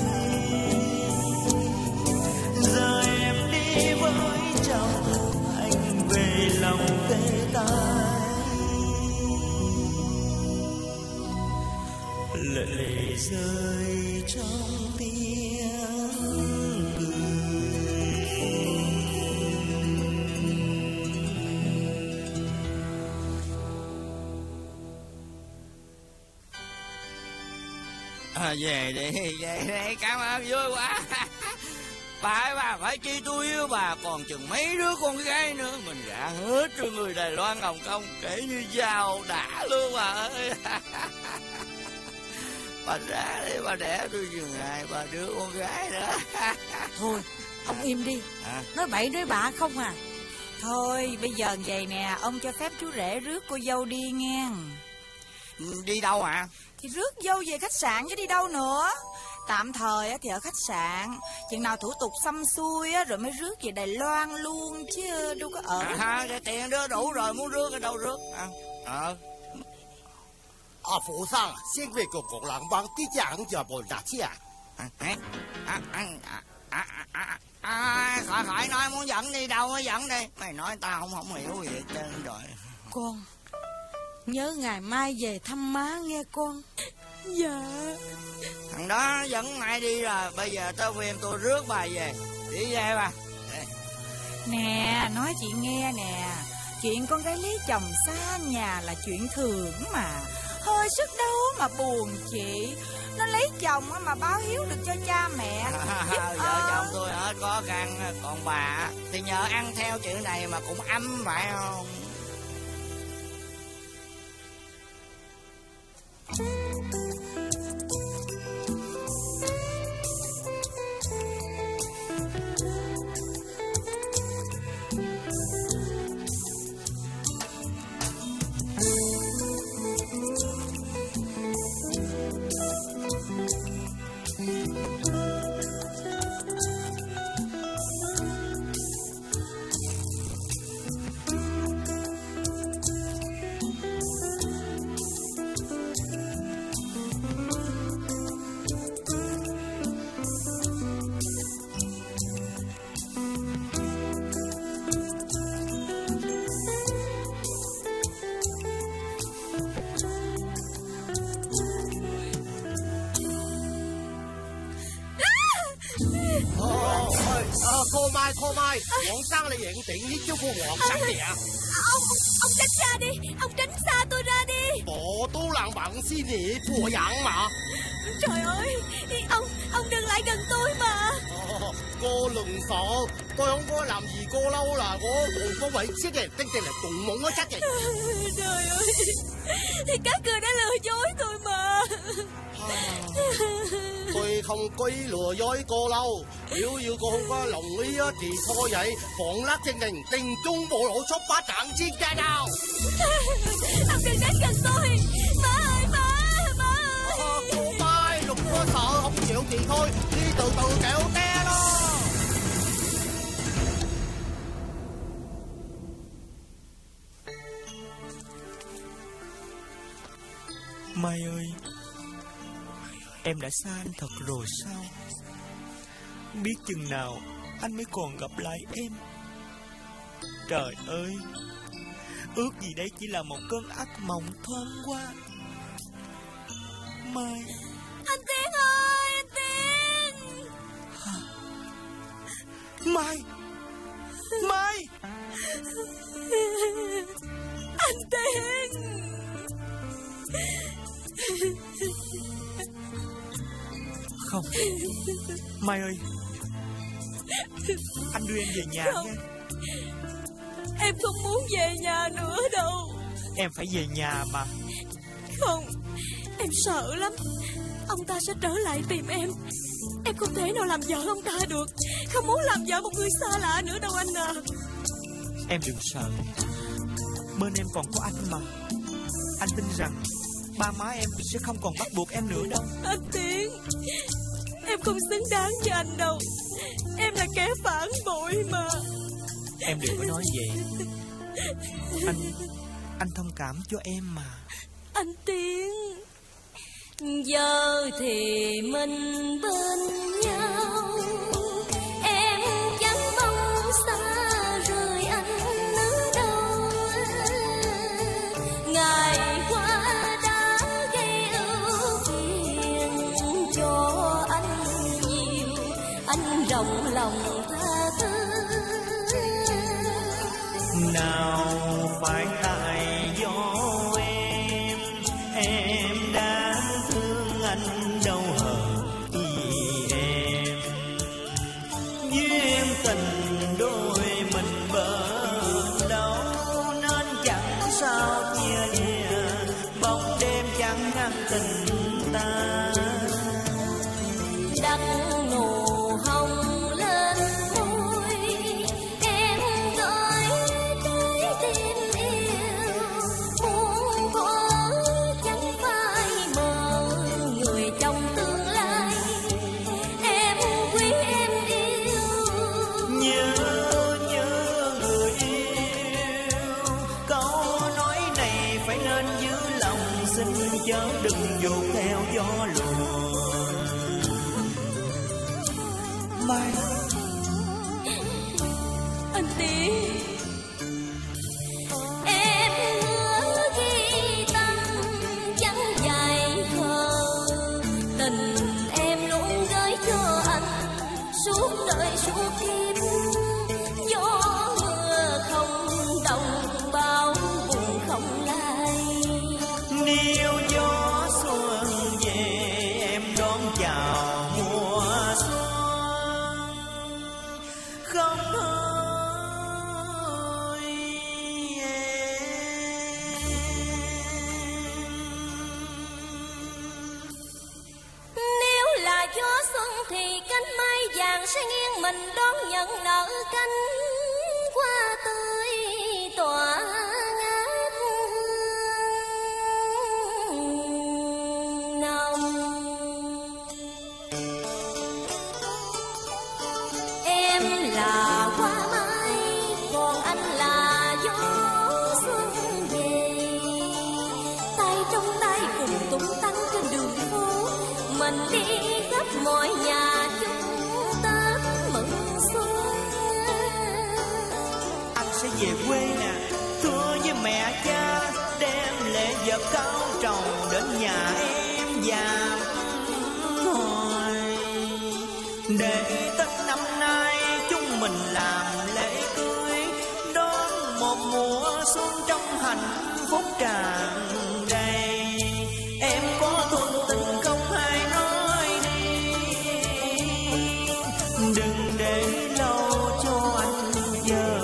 Giờ em đi với chồng, anh về lòng tê tái. Lệ rơi trong tiếng cười. Về đi, cảm ơn vui quá. Bà phải chi tôi yêu bà còn chừng mấy đứa con gái nữa. Mình gả hết cho người Đài Loan Hồng Kông, kể như giàu đã luôn bà ơi. Bà ra đi, bà đẻ tôi chừng 2-3 đứa con gái nữa. Thôi, ông im đi. Nói bậy nói bạ không à. Thôi, bây giờ vậy nè, ông cho phép chú rể rước cô dâu đi nghe. Đi đâu hả? Thì rước dâu về khách sạn chứ đi đâu nữa. Tạm thời thì ở khách sạn, chừng nào thủ tục xong xuôi rồi mới rước về Đài Loan luôn chứ đâu có ở. Cái tiền đưa đủ rồi, muốn rước ở đâu rước. Phụ sang, xin về của cuộc lãng bằng tí chẳng cho bồn trả chi à? Khỏi nói muốn dẫn đi đâu mới dẫn đi. Mày nói tao không hiểu gì hết trơn rồi. Con nhớ ngày mai về thăm má nghe con. Dạ. Thằng đó dẫn mày đi rồi, bây giờ tao phim tôi rước bà về. Đi về bà. Nè, nói chị nghe nè, chuyện con gái lấy chồng xa nhà là chuyện thường mà. Hơi sức đâu mà buồn chị. Nó lấy chồng mà báo hiếu được cho cha mẹ. Vợ chồng tôi hết khó khăn, còn bà thì nhờ ăn theo chuyện này mà cũng ấm phải không? Cô Mai, Hoàng Sang là hiện tiện với chú của Hoàng Sang kìa. Ông tránh ra đi, ông tránh xa tôi ra đi. Bộ tú làng bạn xin nhị phù nhận mà. Trời ơi, ông đừng lại gần tôi mà. Cô đừng sợ, tôi không có làm gì cô lâu là cô có vậy chết này, tinh thần là cùng muốn nó chắc này. Trời ơi, thì các người đã lừa dối tôi mà. Tôi không có ý lừa dối cô đâu. Nếu như cô không có đồng ý thì thôi vậy. Phỏng lát trên đình tình trung bộ lộ số bá trạng chiến ra nào. Ông đừng đến gần tôi. Má ơi, má ơi. Cô Mai, đừng có sợ, không chịu thì thôi. Đi từ từ kẹo te đó. Mai ơi, em đã xa anh thật rồi sao? Biết chừng nào anh mới còn gặp lại em. Trời ơi, ước gì đấy chỉ là một cơn ác mộng thoáng qua. Mai. Anh Tiến ơi, anh Tiến. Mai. Mai. Anh Tiến. Không, Mai ơi, anh đưa em về nhà không, nha. Em không muốn về nhà nữa đâu. Em phải về nhà mà. Không, em sợ lắm. Ông ta sẽ trở lại tìm em. Em không thể nào làm vợ ông ta được. Không muốn làm vợ một người xa lạ nữa đâu anh à. Em đừng sợ, bên em còn có anh mà. Anh tin rằng ba má em sẽ không còn bắt buộc em nữa đâu. Anh Tiến, em không xứng đáng với anh đâu. Em là kẻ phản bội mà. Em đừng có nói vậy. Anh thông cảm cho em mà. Anh Tiến, giờ thì mình bên nhau. Em chẳng mong xa rời anh nữa đâu. Ngày qua đã gây ưu phiền cho anh nhiều. Anh rộng lòng tha thứ. Nào phải tại do em đã thương anh đâu bóng đêm chẳng ngăn tình ta. Đặt nụ hồng lên môi, em gửi trái tim yêu. Muốn có chẳng phải mơ người trong tương lai, em quý em yêu. Nhớ người yêu, câu nói này phải nên giữ lòng, xin chớ đừng dột theo gió luồn. Mai anh Tiến, em hứa ghi tâm chẳng dài khờ, tình em luôn gửi cho anh suốt đời suốt kiếp. Gió mưa không đồng bão buồn không lai, níu gió xuân về em đón chào mùa xuân không hơi nếu là gió xuân thì cánh mai vàng sẽ nghiêng mình đón nhận nở cánh hoa tươi tỏa ngát hương nồng. Em là hoa mai, còn anh là gió xuân về. Tay trong tay cùng tung tăng trên đường phố, mình đi khắp mọi nhà chúng Tết mừng xuân. anh sẽ về quê nè, thưa với mẹ cha, đem lễ vật cao trầu đến nhà em già hồi. Để Tết năm nay chúng mình làm lễ cưới, đón một mùa xuân trong hạnh phúc tràn đầy. Em có thuận tình không ai nói đi, đừng để lâu cho anh chờ.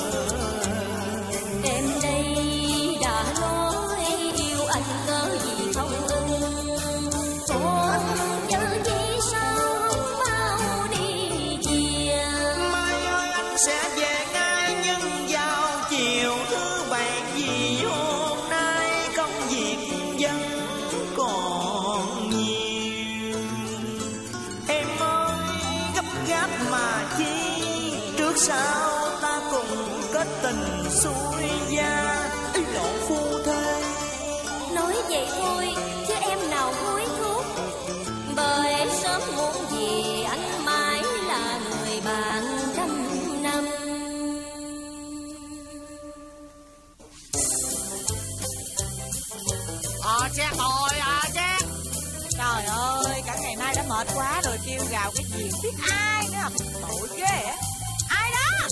Em đây đã nói yêu anh cớ gì không ưng, còn nhớ chi sao không mau đi chia. Mai ơi anh sẽ về ngay, nhưng vào chiều thứ bảy, vì hôm nay công việc vẫn còn nhiều. Em ơi gấp gáp mà chi, trước sau ta cùng kết tình xuôi gia, lộ phu thê. Nói vậy thôi chứ em nào hối thúc, bởi sớm muộn gì anh mãi là người bạn trăm năm. Chết rồi chết. Trời ơi, cả ngày nay đã mệt quá rồi, kêu gào cái gì biết ai nữa. Tội ghê á. Ai đó?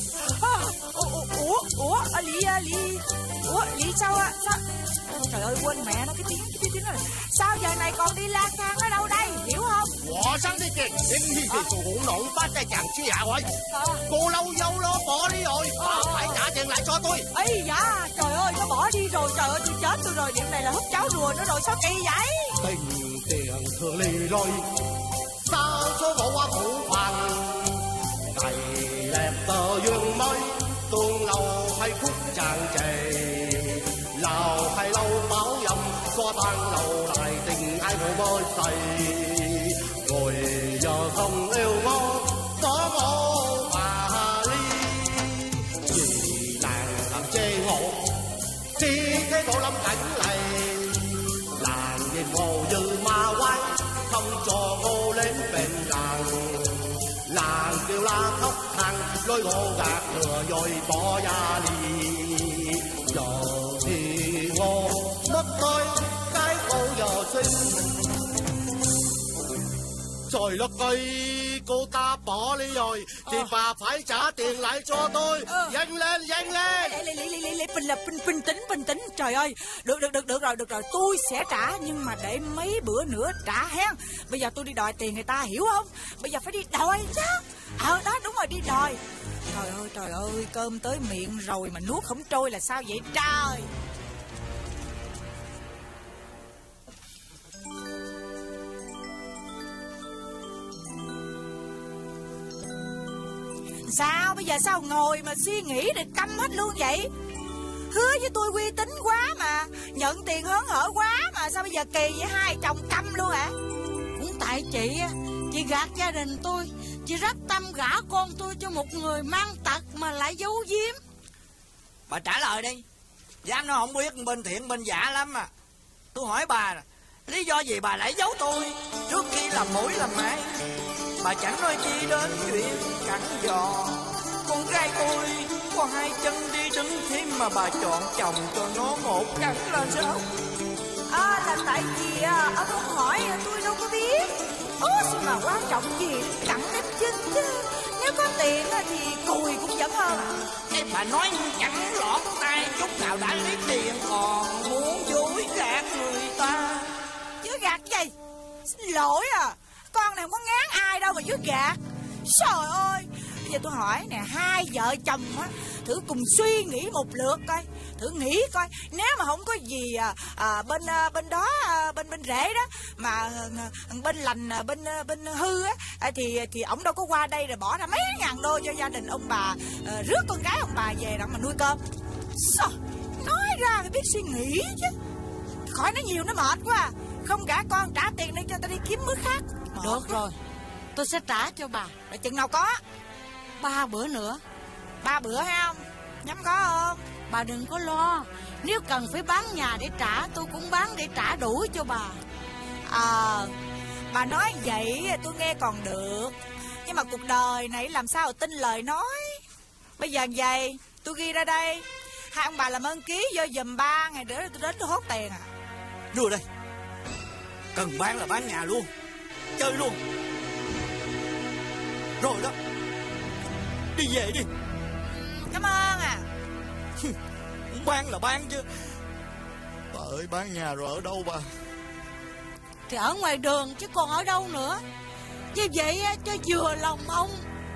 Lý sao á? Sao? Trời ơi, quên mẹ nó, cái tiếng này. Sao giờ này còn đi lang thang ở đâu đây, hiểu không? 我生的勁，應天嘅做好老班真係chẳng chứ hả vậy? Cô lâu dâu lo bỏ đi rồi, phải trả tiền lại cho tôi. Ây da, trời ơi, nó bỏ đi rồi, trời ơi, tôi chết tôi rồi, điểm này là hút cháo rùa nữa rồi, sao kỳ vậy? Tình tiền thừa lì lôi, sao số bộ quá thủ phần, ngày đẹp tờ dương mới, tương lâu hay khúc tràn trề, lào hay lâu báo dâm, xóa tan lâu lại tình ai ngồi bơi say, rồi giờ không yêu ngó, có ngô mà ly, vì làng làm chê ngộ, chi thế bộ lâm cảnh này, làng nhìn hồ như ma quái, không cho cô lên bên làng kêu la khóc than, lối ngô gạt lừa rồi bỏ ra đi, giờ thì ngô mất tôi cái cô giờ sinh. Trời đất ơi, cô ta bỏ đi rồi thì bà phải trả tiền lại cho tôi. Nhanh lên, nhanh lên. Bình tĩnh. Trời ơi, được rồi, tôi sẽ trả, nhưng mà để mấy bữa nữa trả hen. Bây giờ tôi đi đòi tiền người ta, hiểu không? Bây giờ phải đi đòi chứ. Đó, đúng rồi, đi đòi. Trời ơi, cơm tới miệng rồi mà nuốt không trôi là sao vậy trời? Sao bây giờ sao ngồi mà suy nghĩ để câm hết luôn vậy? Hứa với tôi uy tín quá mà, nhận tiền hớn hở quá mà, sao bây giờ kỳ vậy? Hai chồng câm luôn hả? Cũng tại chị gạt gia đình tôi. Chị rất tâm gả con tôi cho một người mang tật mà lại giấu giếm. Bà trả lời đi. Dám nó không biết bên thiện bên giả lắm à. Tôi hỏi bà nè, lý do gì bà lại giấu tôi trước khi làm mũi làm mái? Bà chẳng nói chi đến chuyện cắn giò. Con gái tôi có hai chân đi đứng thêm mà bà chọn chồng cho nó một cắn là sao? Là tại vì ông không hỏi tôi đâu có biết. Sao mà quan trọng gì cẳng đếp chân chứ. Nếu có tiền thì cùi cũng vẫn hơn. Bà nói chẳng lọt tay chút nào đã lấy tiền còn muốn dối gạt người ta. Chứ gạt gì? Xin lỗi à, con này không có ngán ai đâu mà dối gạt. Trời ơi, bây giờ tôi hỏi nè, hai vợ chồng á, thử cùng suy nghĩ một lượt coi, thử nghĩ coi, nếu mà không có gì bên đó bên rễ đó mà bên lành bên hư á, thì ổng đâu có qua đây rồi bỏ ra mấy ngàn đô cho gia đình ông bà rước con gái ông bà về đó mà nuôi cơm. Sao nói ra phải biết suy nghĩ chứ, khỏi nói nhiều nó mệt quá. Không gả con trả tiền đi cho ta đi kiếm mướn khác. Được rồi, tôi sẽ trả cho bà. Để chừng nào có? 3 bữa nữa. 3 bữa hay không? Nhắm có không? Bà đừng có lo. Nếu cần phải bán nhà để trả, tôi cũng bán để trả đủ cho bà. Bà nói vậy tôi nghe còn được, nhưng mà cuộc đời này làm sao tin lời nói. Bây giờ vậy, tôi ghi ra đây. Hai ông bà làm ơn ký vô giùm 3 ngày nữa tôi đến tôi hốt tiền à. Đưa đây. Cần bán là bán nhà luôn, chơi luôn. Rồi đó, đi về đi. Cảm ơn à. Bán là bán chứ. Bà ơi, bán nhà rồi ở đâu bà? Thì ở ngoài đường chứ còn ở đâu nữa. Như vậy cho vừa lòng ông.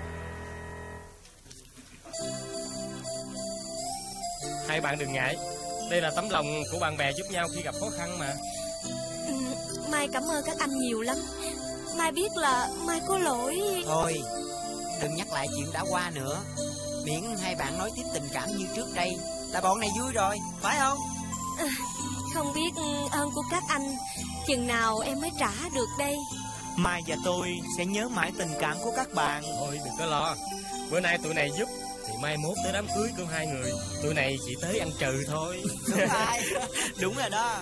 Hai bạn đừng ngại, đây là tấm lòng của bạn bè giúp nhau khi gặp khó khăn mà. Mai cảm ơn các anh nhiều lắm. Mai biết là Mai có lỗi. Thôi, đừng nhắc lại chuyện đã qua nữa. Miễn hai bạn nói tiếp tình cảm như trước đây là bọn này vui rồi, phải không? Không biết ơn của các anh chừng nào em mới trả được đây. Mai và tôi sẽ nhớ mãi tình cảm của các bạn. Thôi đừng có lo, bữa nay tụi này giúp thì mai mốt tới đám cưới của hai người tụi này chỉ tới ăn trừ thôi. Đúng rồi. Đúng rồi đó.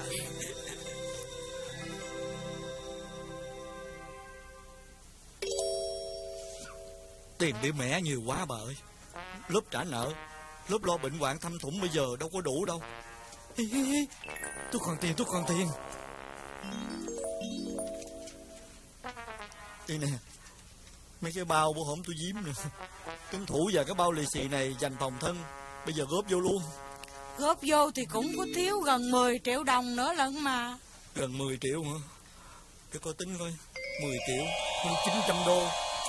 Tiền bị mẹ nhiều quá bà ơi. Lớp trả nợ, lớp lo bệnh hoạn thâm thủng bây giờ đâu có đủ đâu. Tôi còn tiền. Đây nè, mấy cái bao bữa hổm tôi giếm nè. Tuân thủ và cái bao lì xì này dành phòng thân, bây giờ góp vô luôn. Góp vô thì cũng có thiếu gần 10 triệu đồng nữa lận mà. Gần 10 triệu hả? Để coi tính coi. 10 triệu hơn 900 đô.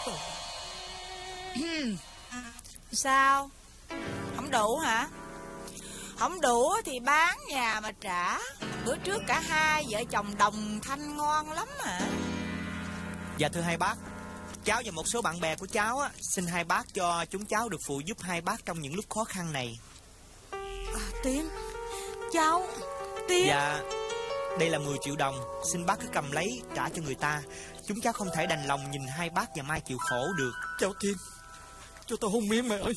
Sao? Không đủ hả? Không đủ thì bán nhà mà trả. Bữa trước cả hai vợ chồng đồng thanh ngon lắm hả? Dạ thưa hai bác, cháu và một số bạn bè của cháu xin hai bác cho chúng cháu được phụ giúp hai bác trong những lúc khó khăn này. Tiên, cháu Tiên. Dạ, đây là 10 triệu đồng, xin bác cứ cầm lấy trả cho người ta. Chúng cháu không thể đành lòng nhìn hai bác và Mai chịu khổ được. Cháu Tiên, cho tao hôn miếng mẹ ơi.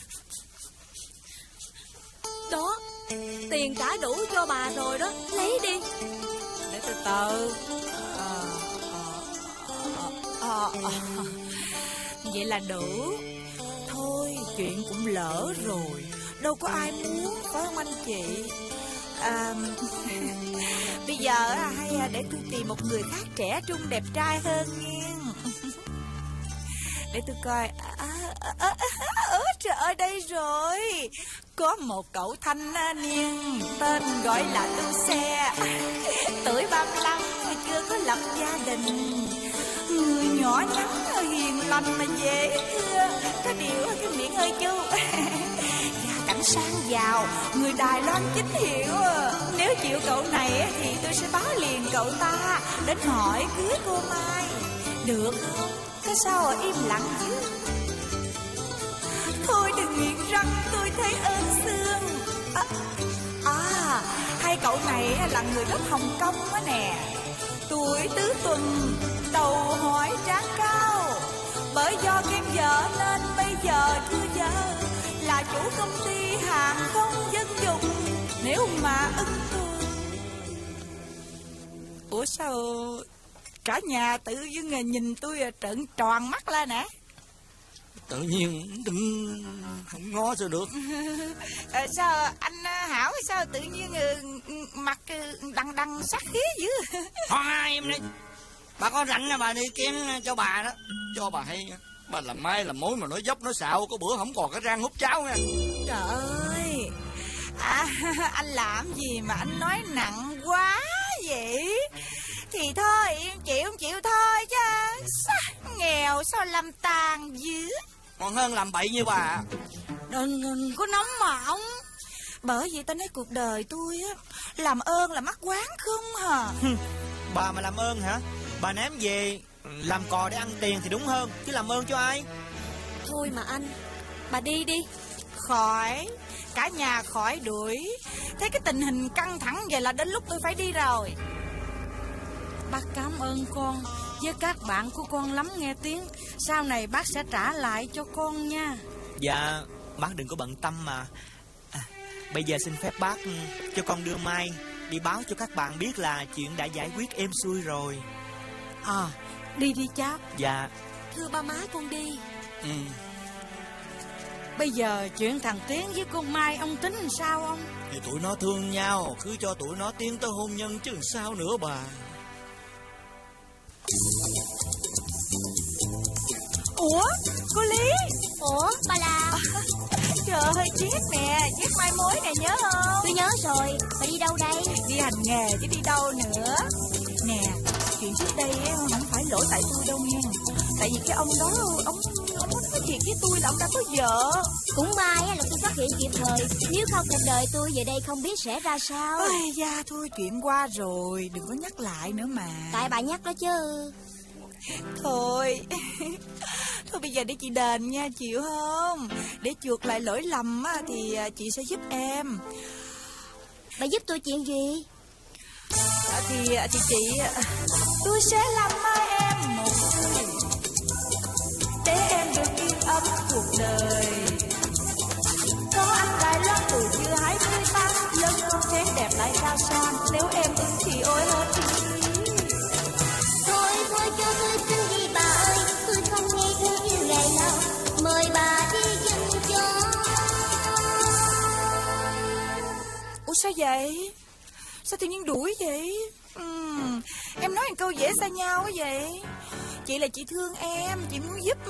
Đó, tiền trả đủ cho bà rồi đó, lấy đi. Để từ từ. Vậy là đủ. Thôi chuyện cũng lỡ rồi, đâu có ai muốn, phải không anh chị? Bây giờ hay để tôi tìm một người khác trẻ trung đẹp trai hơn nha. Để tôi coi. Trời ơi, đây rồi. Có một cậu thanh niên tên gọi là Tư Xe, tuổi 35, chưa có lập gia đình. Người nhỏ nhắn, hiền lành mà dễ thương. Có điều cái miệng hơi chu. Gia cảnh sang giàu, người Đài Loan chính hiệu. Nếu chịu cậu này thì tôi sẽ báo liền cậu ta đến hỏi cưới cô Mai. Được không? Cái sao im lặng chứ? Thôi đừng nghiến răng, tôi thấy ơn xương. Hai cậu này là người gốc Hồng Kông á nè. Tuổi tứ tuần, đầu hỏi trán cao. Bởi do kén vợ nên bây giờ thưa vợ là chủ công ty hàng không dân dụng. Nếu mà ưng tôi. Ủa sao cả nhà tự dưng nhìn tôi trợn tròn mắt lên nè? Tự nhiên không ngó sao được. Sao anh Hảo sao tự nhiên mặt đằng đằng sắc khí dữ? Thôi em đi, bà có rảnh bà đi kiếm cho bà đó, cho bà hay nha. Bà làm mai làm mối mà nói dốc nói xạo, có bữa không còn cái răng hút cháo nha. Trời ơi, anh làm gì mà anh nói nặng quá vậy? Thì thôi em chịu thôi chứ. Sao nghèo sao làm tàn dữ. Còn hơn làm bậy như bà. Đừng có nóng mà ông. Bởi vì tao nói cuộc đời tôi á, làm ơn là mắc quán không hả? Bà mà làm ơn hả? Bà ném về làm cò để ăn tiền thì đúng hơn, chứ làm ơn cho ai? Thôi mà anh, bà đi đi. Khỏi, cả nhà khỏi đuổi. Thấy cái tình hình căng thẳng vậy là đến lúc tôi phải đi rồi. Bác cảm ơn con với các bạn của con lắm nghe tiếng. Sau này bác sẽ trả lại cho con nha. Dạ, bác đừng có bận tâm mà. Bây giờ xin phép bác cho con đưa Mai đi báo cho các bạn biết là chuyện đã giải quyết êm xuôi rồi. Đi đi cháu. Dạ. Thưa ba má con đi. Bây giờ chuyện thằng Tiến với con Mai ông tính làm sao ông? Thì tụi nó thương nhau, cứ cho tụi nó tiến tới hôn nhân chứ sao nữa bà. Ủa, cô Lý. Ủa, bà là... Trời ơi, Chiết nè, Chiết mai mối nè, nhớ không? Tôi nhớ rồi, bà đi đâu đây? Đi hành nghề chứ đi đâu nữa. Nè, chuyện trước đây không phải lỗi tại tôi đâu nha. Tại vì cái ông đó, ông nói thiệt với tôi là ông đã có vợ. Cũng may là tôi phát hiện kịp thời. Nếu không cuộc đời tôi về đây không biết sẽ ra sao. Ôi da, thôi chuyện qua rồi, đừng có nhắc lại nữa mà. Tại bà nhắc đó chứ. Thôi thôi bây giờ để chị đền nha, chịu không? Để chuộc lại lỗi lầm á, thì chị sẽ giúp em. Bà giúp tôi chuyện gì? Thì chị tôi sẽ làm mai em một người để em được yên ấm cuộc đời. Có anh Đài Loan tuổi chưa 28, lớn không xén đẹp lại cao son. Nếu em ưng thì ôi hết đi. Thôi cho tôi xin đi bà ơi, tôi không nghe thương như ngày nào. Mời bà đi dừng cho. Ủa sao vậy? Sao tự nhiên đuổi vậy? Em nói một câu dễ xa nhau quá vậy. Chị là chị thương em, chị muốn giúp.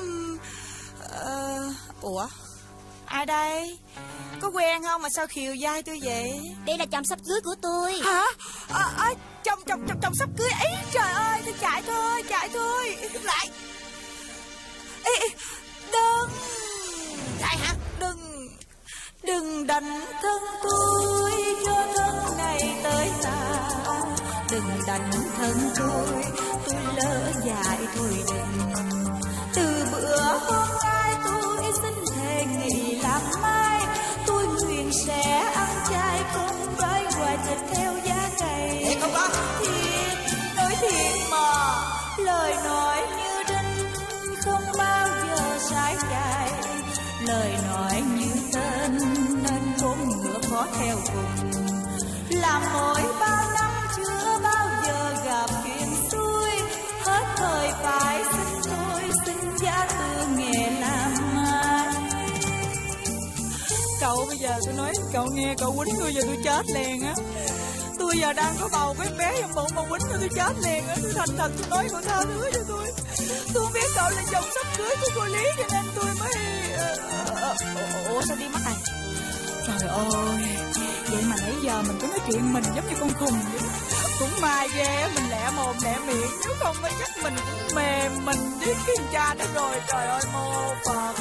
Ủa? Ai đây? Có quen không mà sao khiều dai tôi vậy? Đây là chồng sắp cưới của tôi. Hả? Chồng sắp cưới ấy. Trời ơi, tôi chạy thôi. Đứng lại. Ê, đừng. Chạy hả? Đừng đánh thân tôi cho thân này tới ta. Đừng đánh thân tôi lỡ dại thôi đừng. Từ bữa hôm nay tôi xin thề nghỉ làm mai. Tôi nguyện sẽ ăn chay không đói hoài thịt theo giá ngày. Thiệt không đó? Thiệt, nói thiệt mà. Lời nói như đinh không bao giờ sai chạy. Lời nói như tên nên bốn ngựa khó theo cùng. Làm mỗi bao năm chưa bao giờ gặp chuyện xui. Hết thời phải xin tôi xin giá từ nghề làm mai. Cậu bây giờ tôi nói cậu nghe, cậu quýnh tôi giờ tôi chết liền á. Tôi giờ đang có bầu cái bé trong bụng mà quýnh tôi chết liền á. Tôi thành thật tôi nói cậu tha thứ cho tôi. Tôi không biết cậu là chồng sắp cưới của cô Lý cho nên tôi mới... Ủa sao đi mất này? Trời ơi, vậy mà nãy giờ mình cứ nói chuyện mình giống như con khùng vậy. Cũng may ghê mình lẹ mồm lẹ miệng. Nếu không chắc mình cũng mềm mình với cái cha đó rồi. Trời ơi, mô Phật.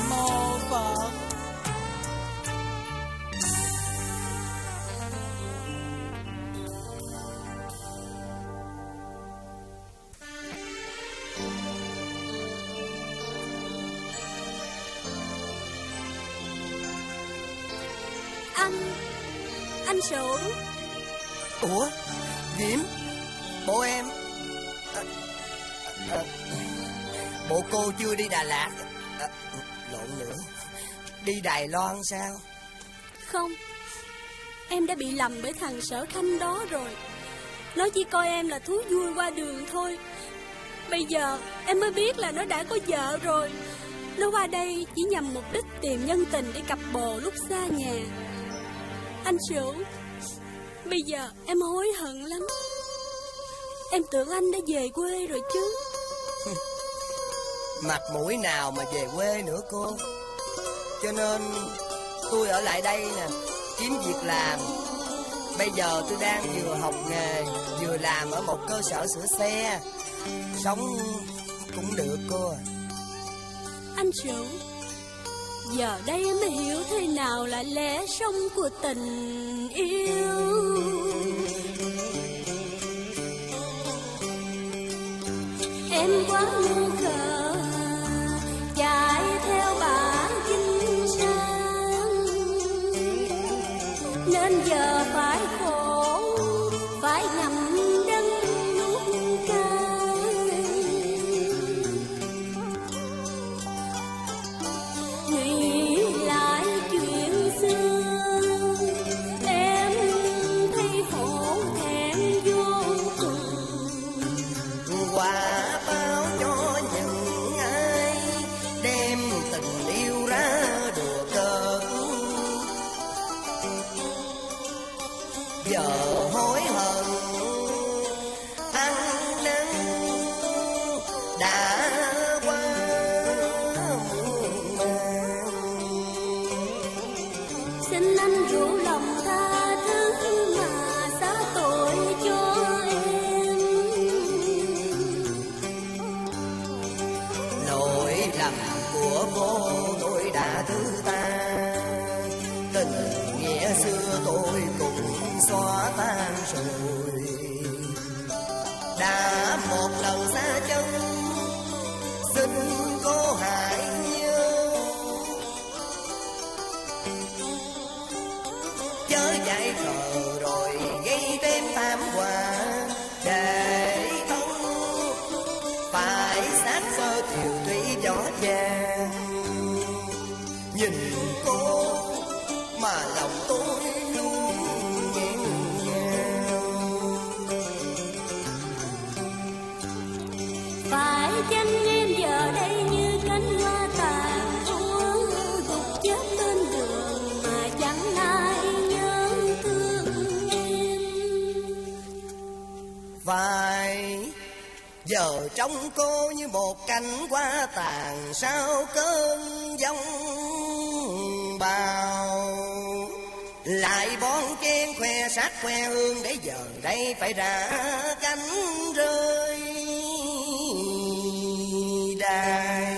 Anh Sửu. Ủa Diễm, bộ em bộ cô chưa đi Đà Lạt lộn nữa, đi Đài Loan sao? Không, em đã bị lầm bởi thằng Sở Khanh đó rồi. Nó chỉ coi em là thú vui qua đường thôi. Bây giờ em mới biết là nó đã có vợ rồi. Nó qua đây chỉ nhằm mục đích tìm nhân tình để cặp bồ lúc xa nhà. Anh Sửu, bây giờ em hối hận lắm. Em tưởng anh đã về quê rồi chứ. Mặt mũi nào mà về quê nữa cô. Cho nên tôi ở lại đây nè, kiếm việc làm. Bây giờ tôi đang vừa học nghề, vừa làm ở một cơ sở sửa xe. Sống cũng được cô à. Anh Sửu, giờ đây em mới hiểu thế nào là lẽ sống của tình yêu. Em quá ngu khờ, chạy theo bà chính sang, nên giờ phải khổ, phải ngậm đắng nuốt cay. Nghĩ lại chuyện xưa, em thấy hổ thẹn vô cùng. Quả báo cho những ai đem tình yêu ra đùa cợt, giờ hối hận ăn năn đã qua muộn màng. Xin anh rủ lòng tha thứ mà xá tội cho em. Lỗi lầm của cô tôi đã thứ tha, tình nghĩa xưa tôi cũng xóa tan rồi. Đã một lần xa chân, xin cô hãy nhớ, chớ dại khờ rồi gây thêm thảm họa. Để thân phải xác sơ tiều thủy gió vàng, nhìn cô mà lòng tôi luôn nghẹn ngào. Phải chăng em giờ đây như cánh hoa tàn úa, gục chết bên đường mà chẳng ai nhớ thương em. Phải giờ trông cô như một cánh hoa tàn sau cơn giông bão, lại bon chen khoe sắc khoe hương, để giờ đây phải ra cánh rơi đài.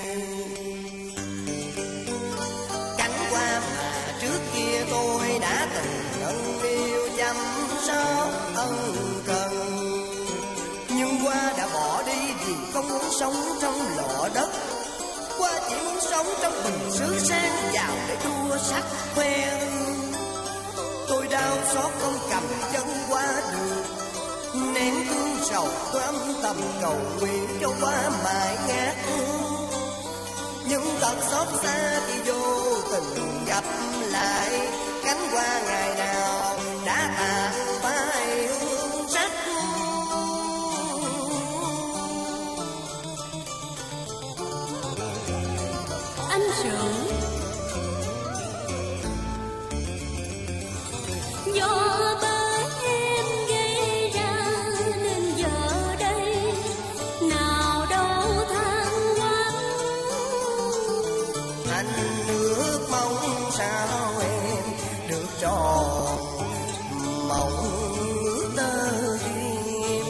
Cánh hoa mà trước kia tôi đã từng nâng niu chăm sóc ân cần, nhưng hoa đã bỏ đi vì không muốn sống trong lọ đất. Hoa chỉ muốn sống trong bình sứ sang giàu để đua sắc khoe hương. Tôi đau xót không cầm chân qua được, nén thương sầu tôi âm thầm cầu nguyện cho hoa mãi ngát hương. Nhưng thật xót xa khi vô tình gặp lại cánh hoa ngày nào đã tàn phai hương sắc. Anh Sửu, do bởi em gây ra nên giờ đây nào đâu than vãn. Anh ước mong sao em được tròn mộng ước tơ duyên.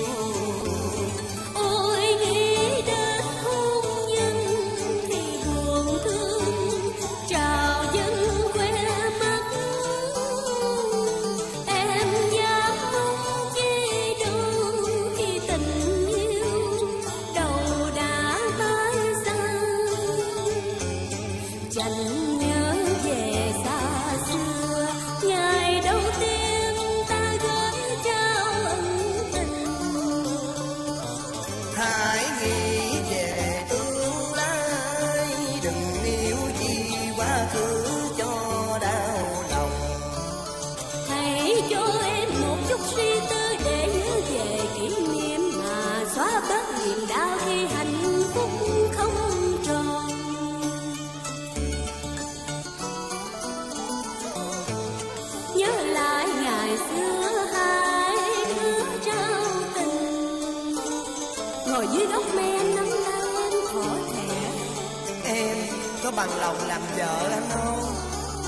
Ôi nghĩ đến hôn nhân thì buồn thương bớt niềm đau khi hạnh phúc không tròn. Nhớ lại ngày xưa hai đứa trao tình, ngồi dưới gốc me nắm tay em thỏ thẻ. Em có bằng lòng làm vợ anh không?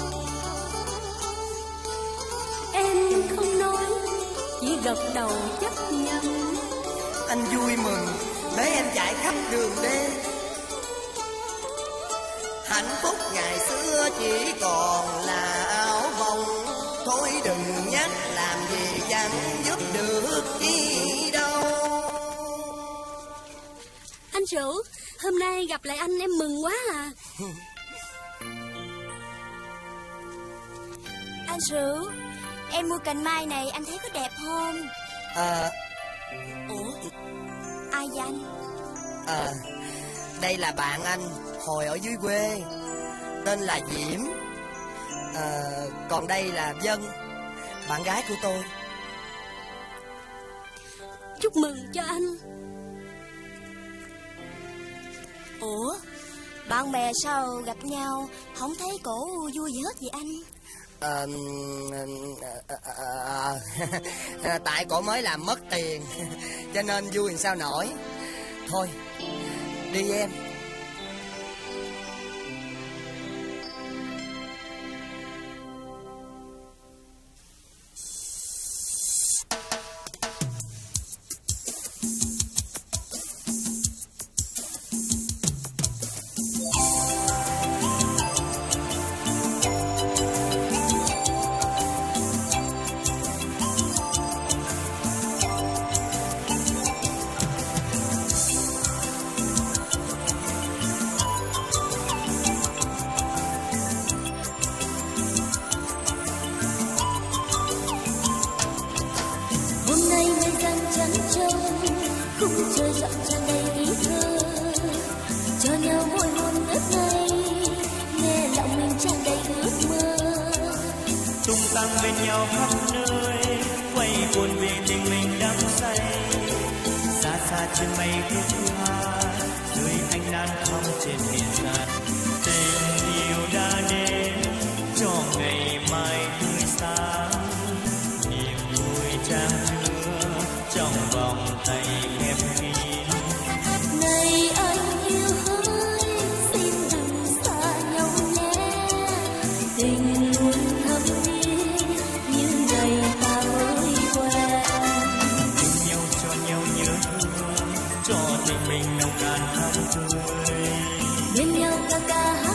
Em không nói, chỉ gật đầu chấp nhận. Anh vui mừng mấy em chạy khắp đường đê. Hạnh phúc ngày xưa chỉ còn là áo bông. Thôi đừng nhắc làm gì chẳng giúp được chi đâu. Anh Sửu, hôm nay gặp lại anh em mừng quá à. Anh Sửu, em mua cành mai này anh thấy có đẹp không? Ủa? Ai vậy anh? Đây là bạn anh hồi ở dưới quê, tên là Diễm. Còn đây là Vân, bạn gái của tôi. Chúc mừng cho anh. Ủa, bạn bè sao gặp nhau không thấy cổ vui gì hết vậy anh? Tại cổ mới làm mất tiền cho nên vui làm sao nổi. Thôi đi em. khung trời rộng tràn đầy ý thơ, cho nhau môi hôn ướt ngây, nghe lòng mình tràn đầy ước mơ. Tung tăng bên nhau khắp nơi, quay cuồng vì tình mình đắm say. Xa xa trên mây thứ hoa, dưới ánh nắng thắm trên biển sạt. Tình yêu đã đến cho ngày mai tươi sáng, niềm vui trang lứa trong vòng tay khép kín. Này anh yêu hỡi, xin đừng xa nhau nhé, tình luôn thầm thiết như ngày ta mới quen. Tình nhau cho nhau nhớ thương, cho tình mình nồng nàn thắm tươi. Bên nhau ca ca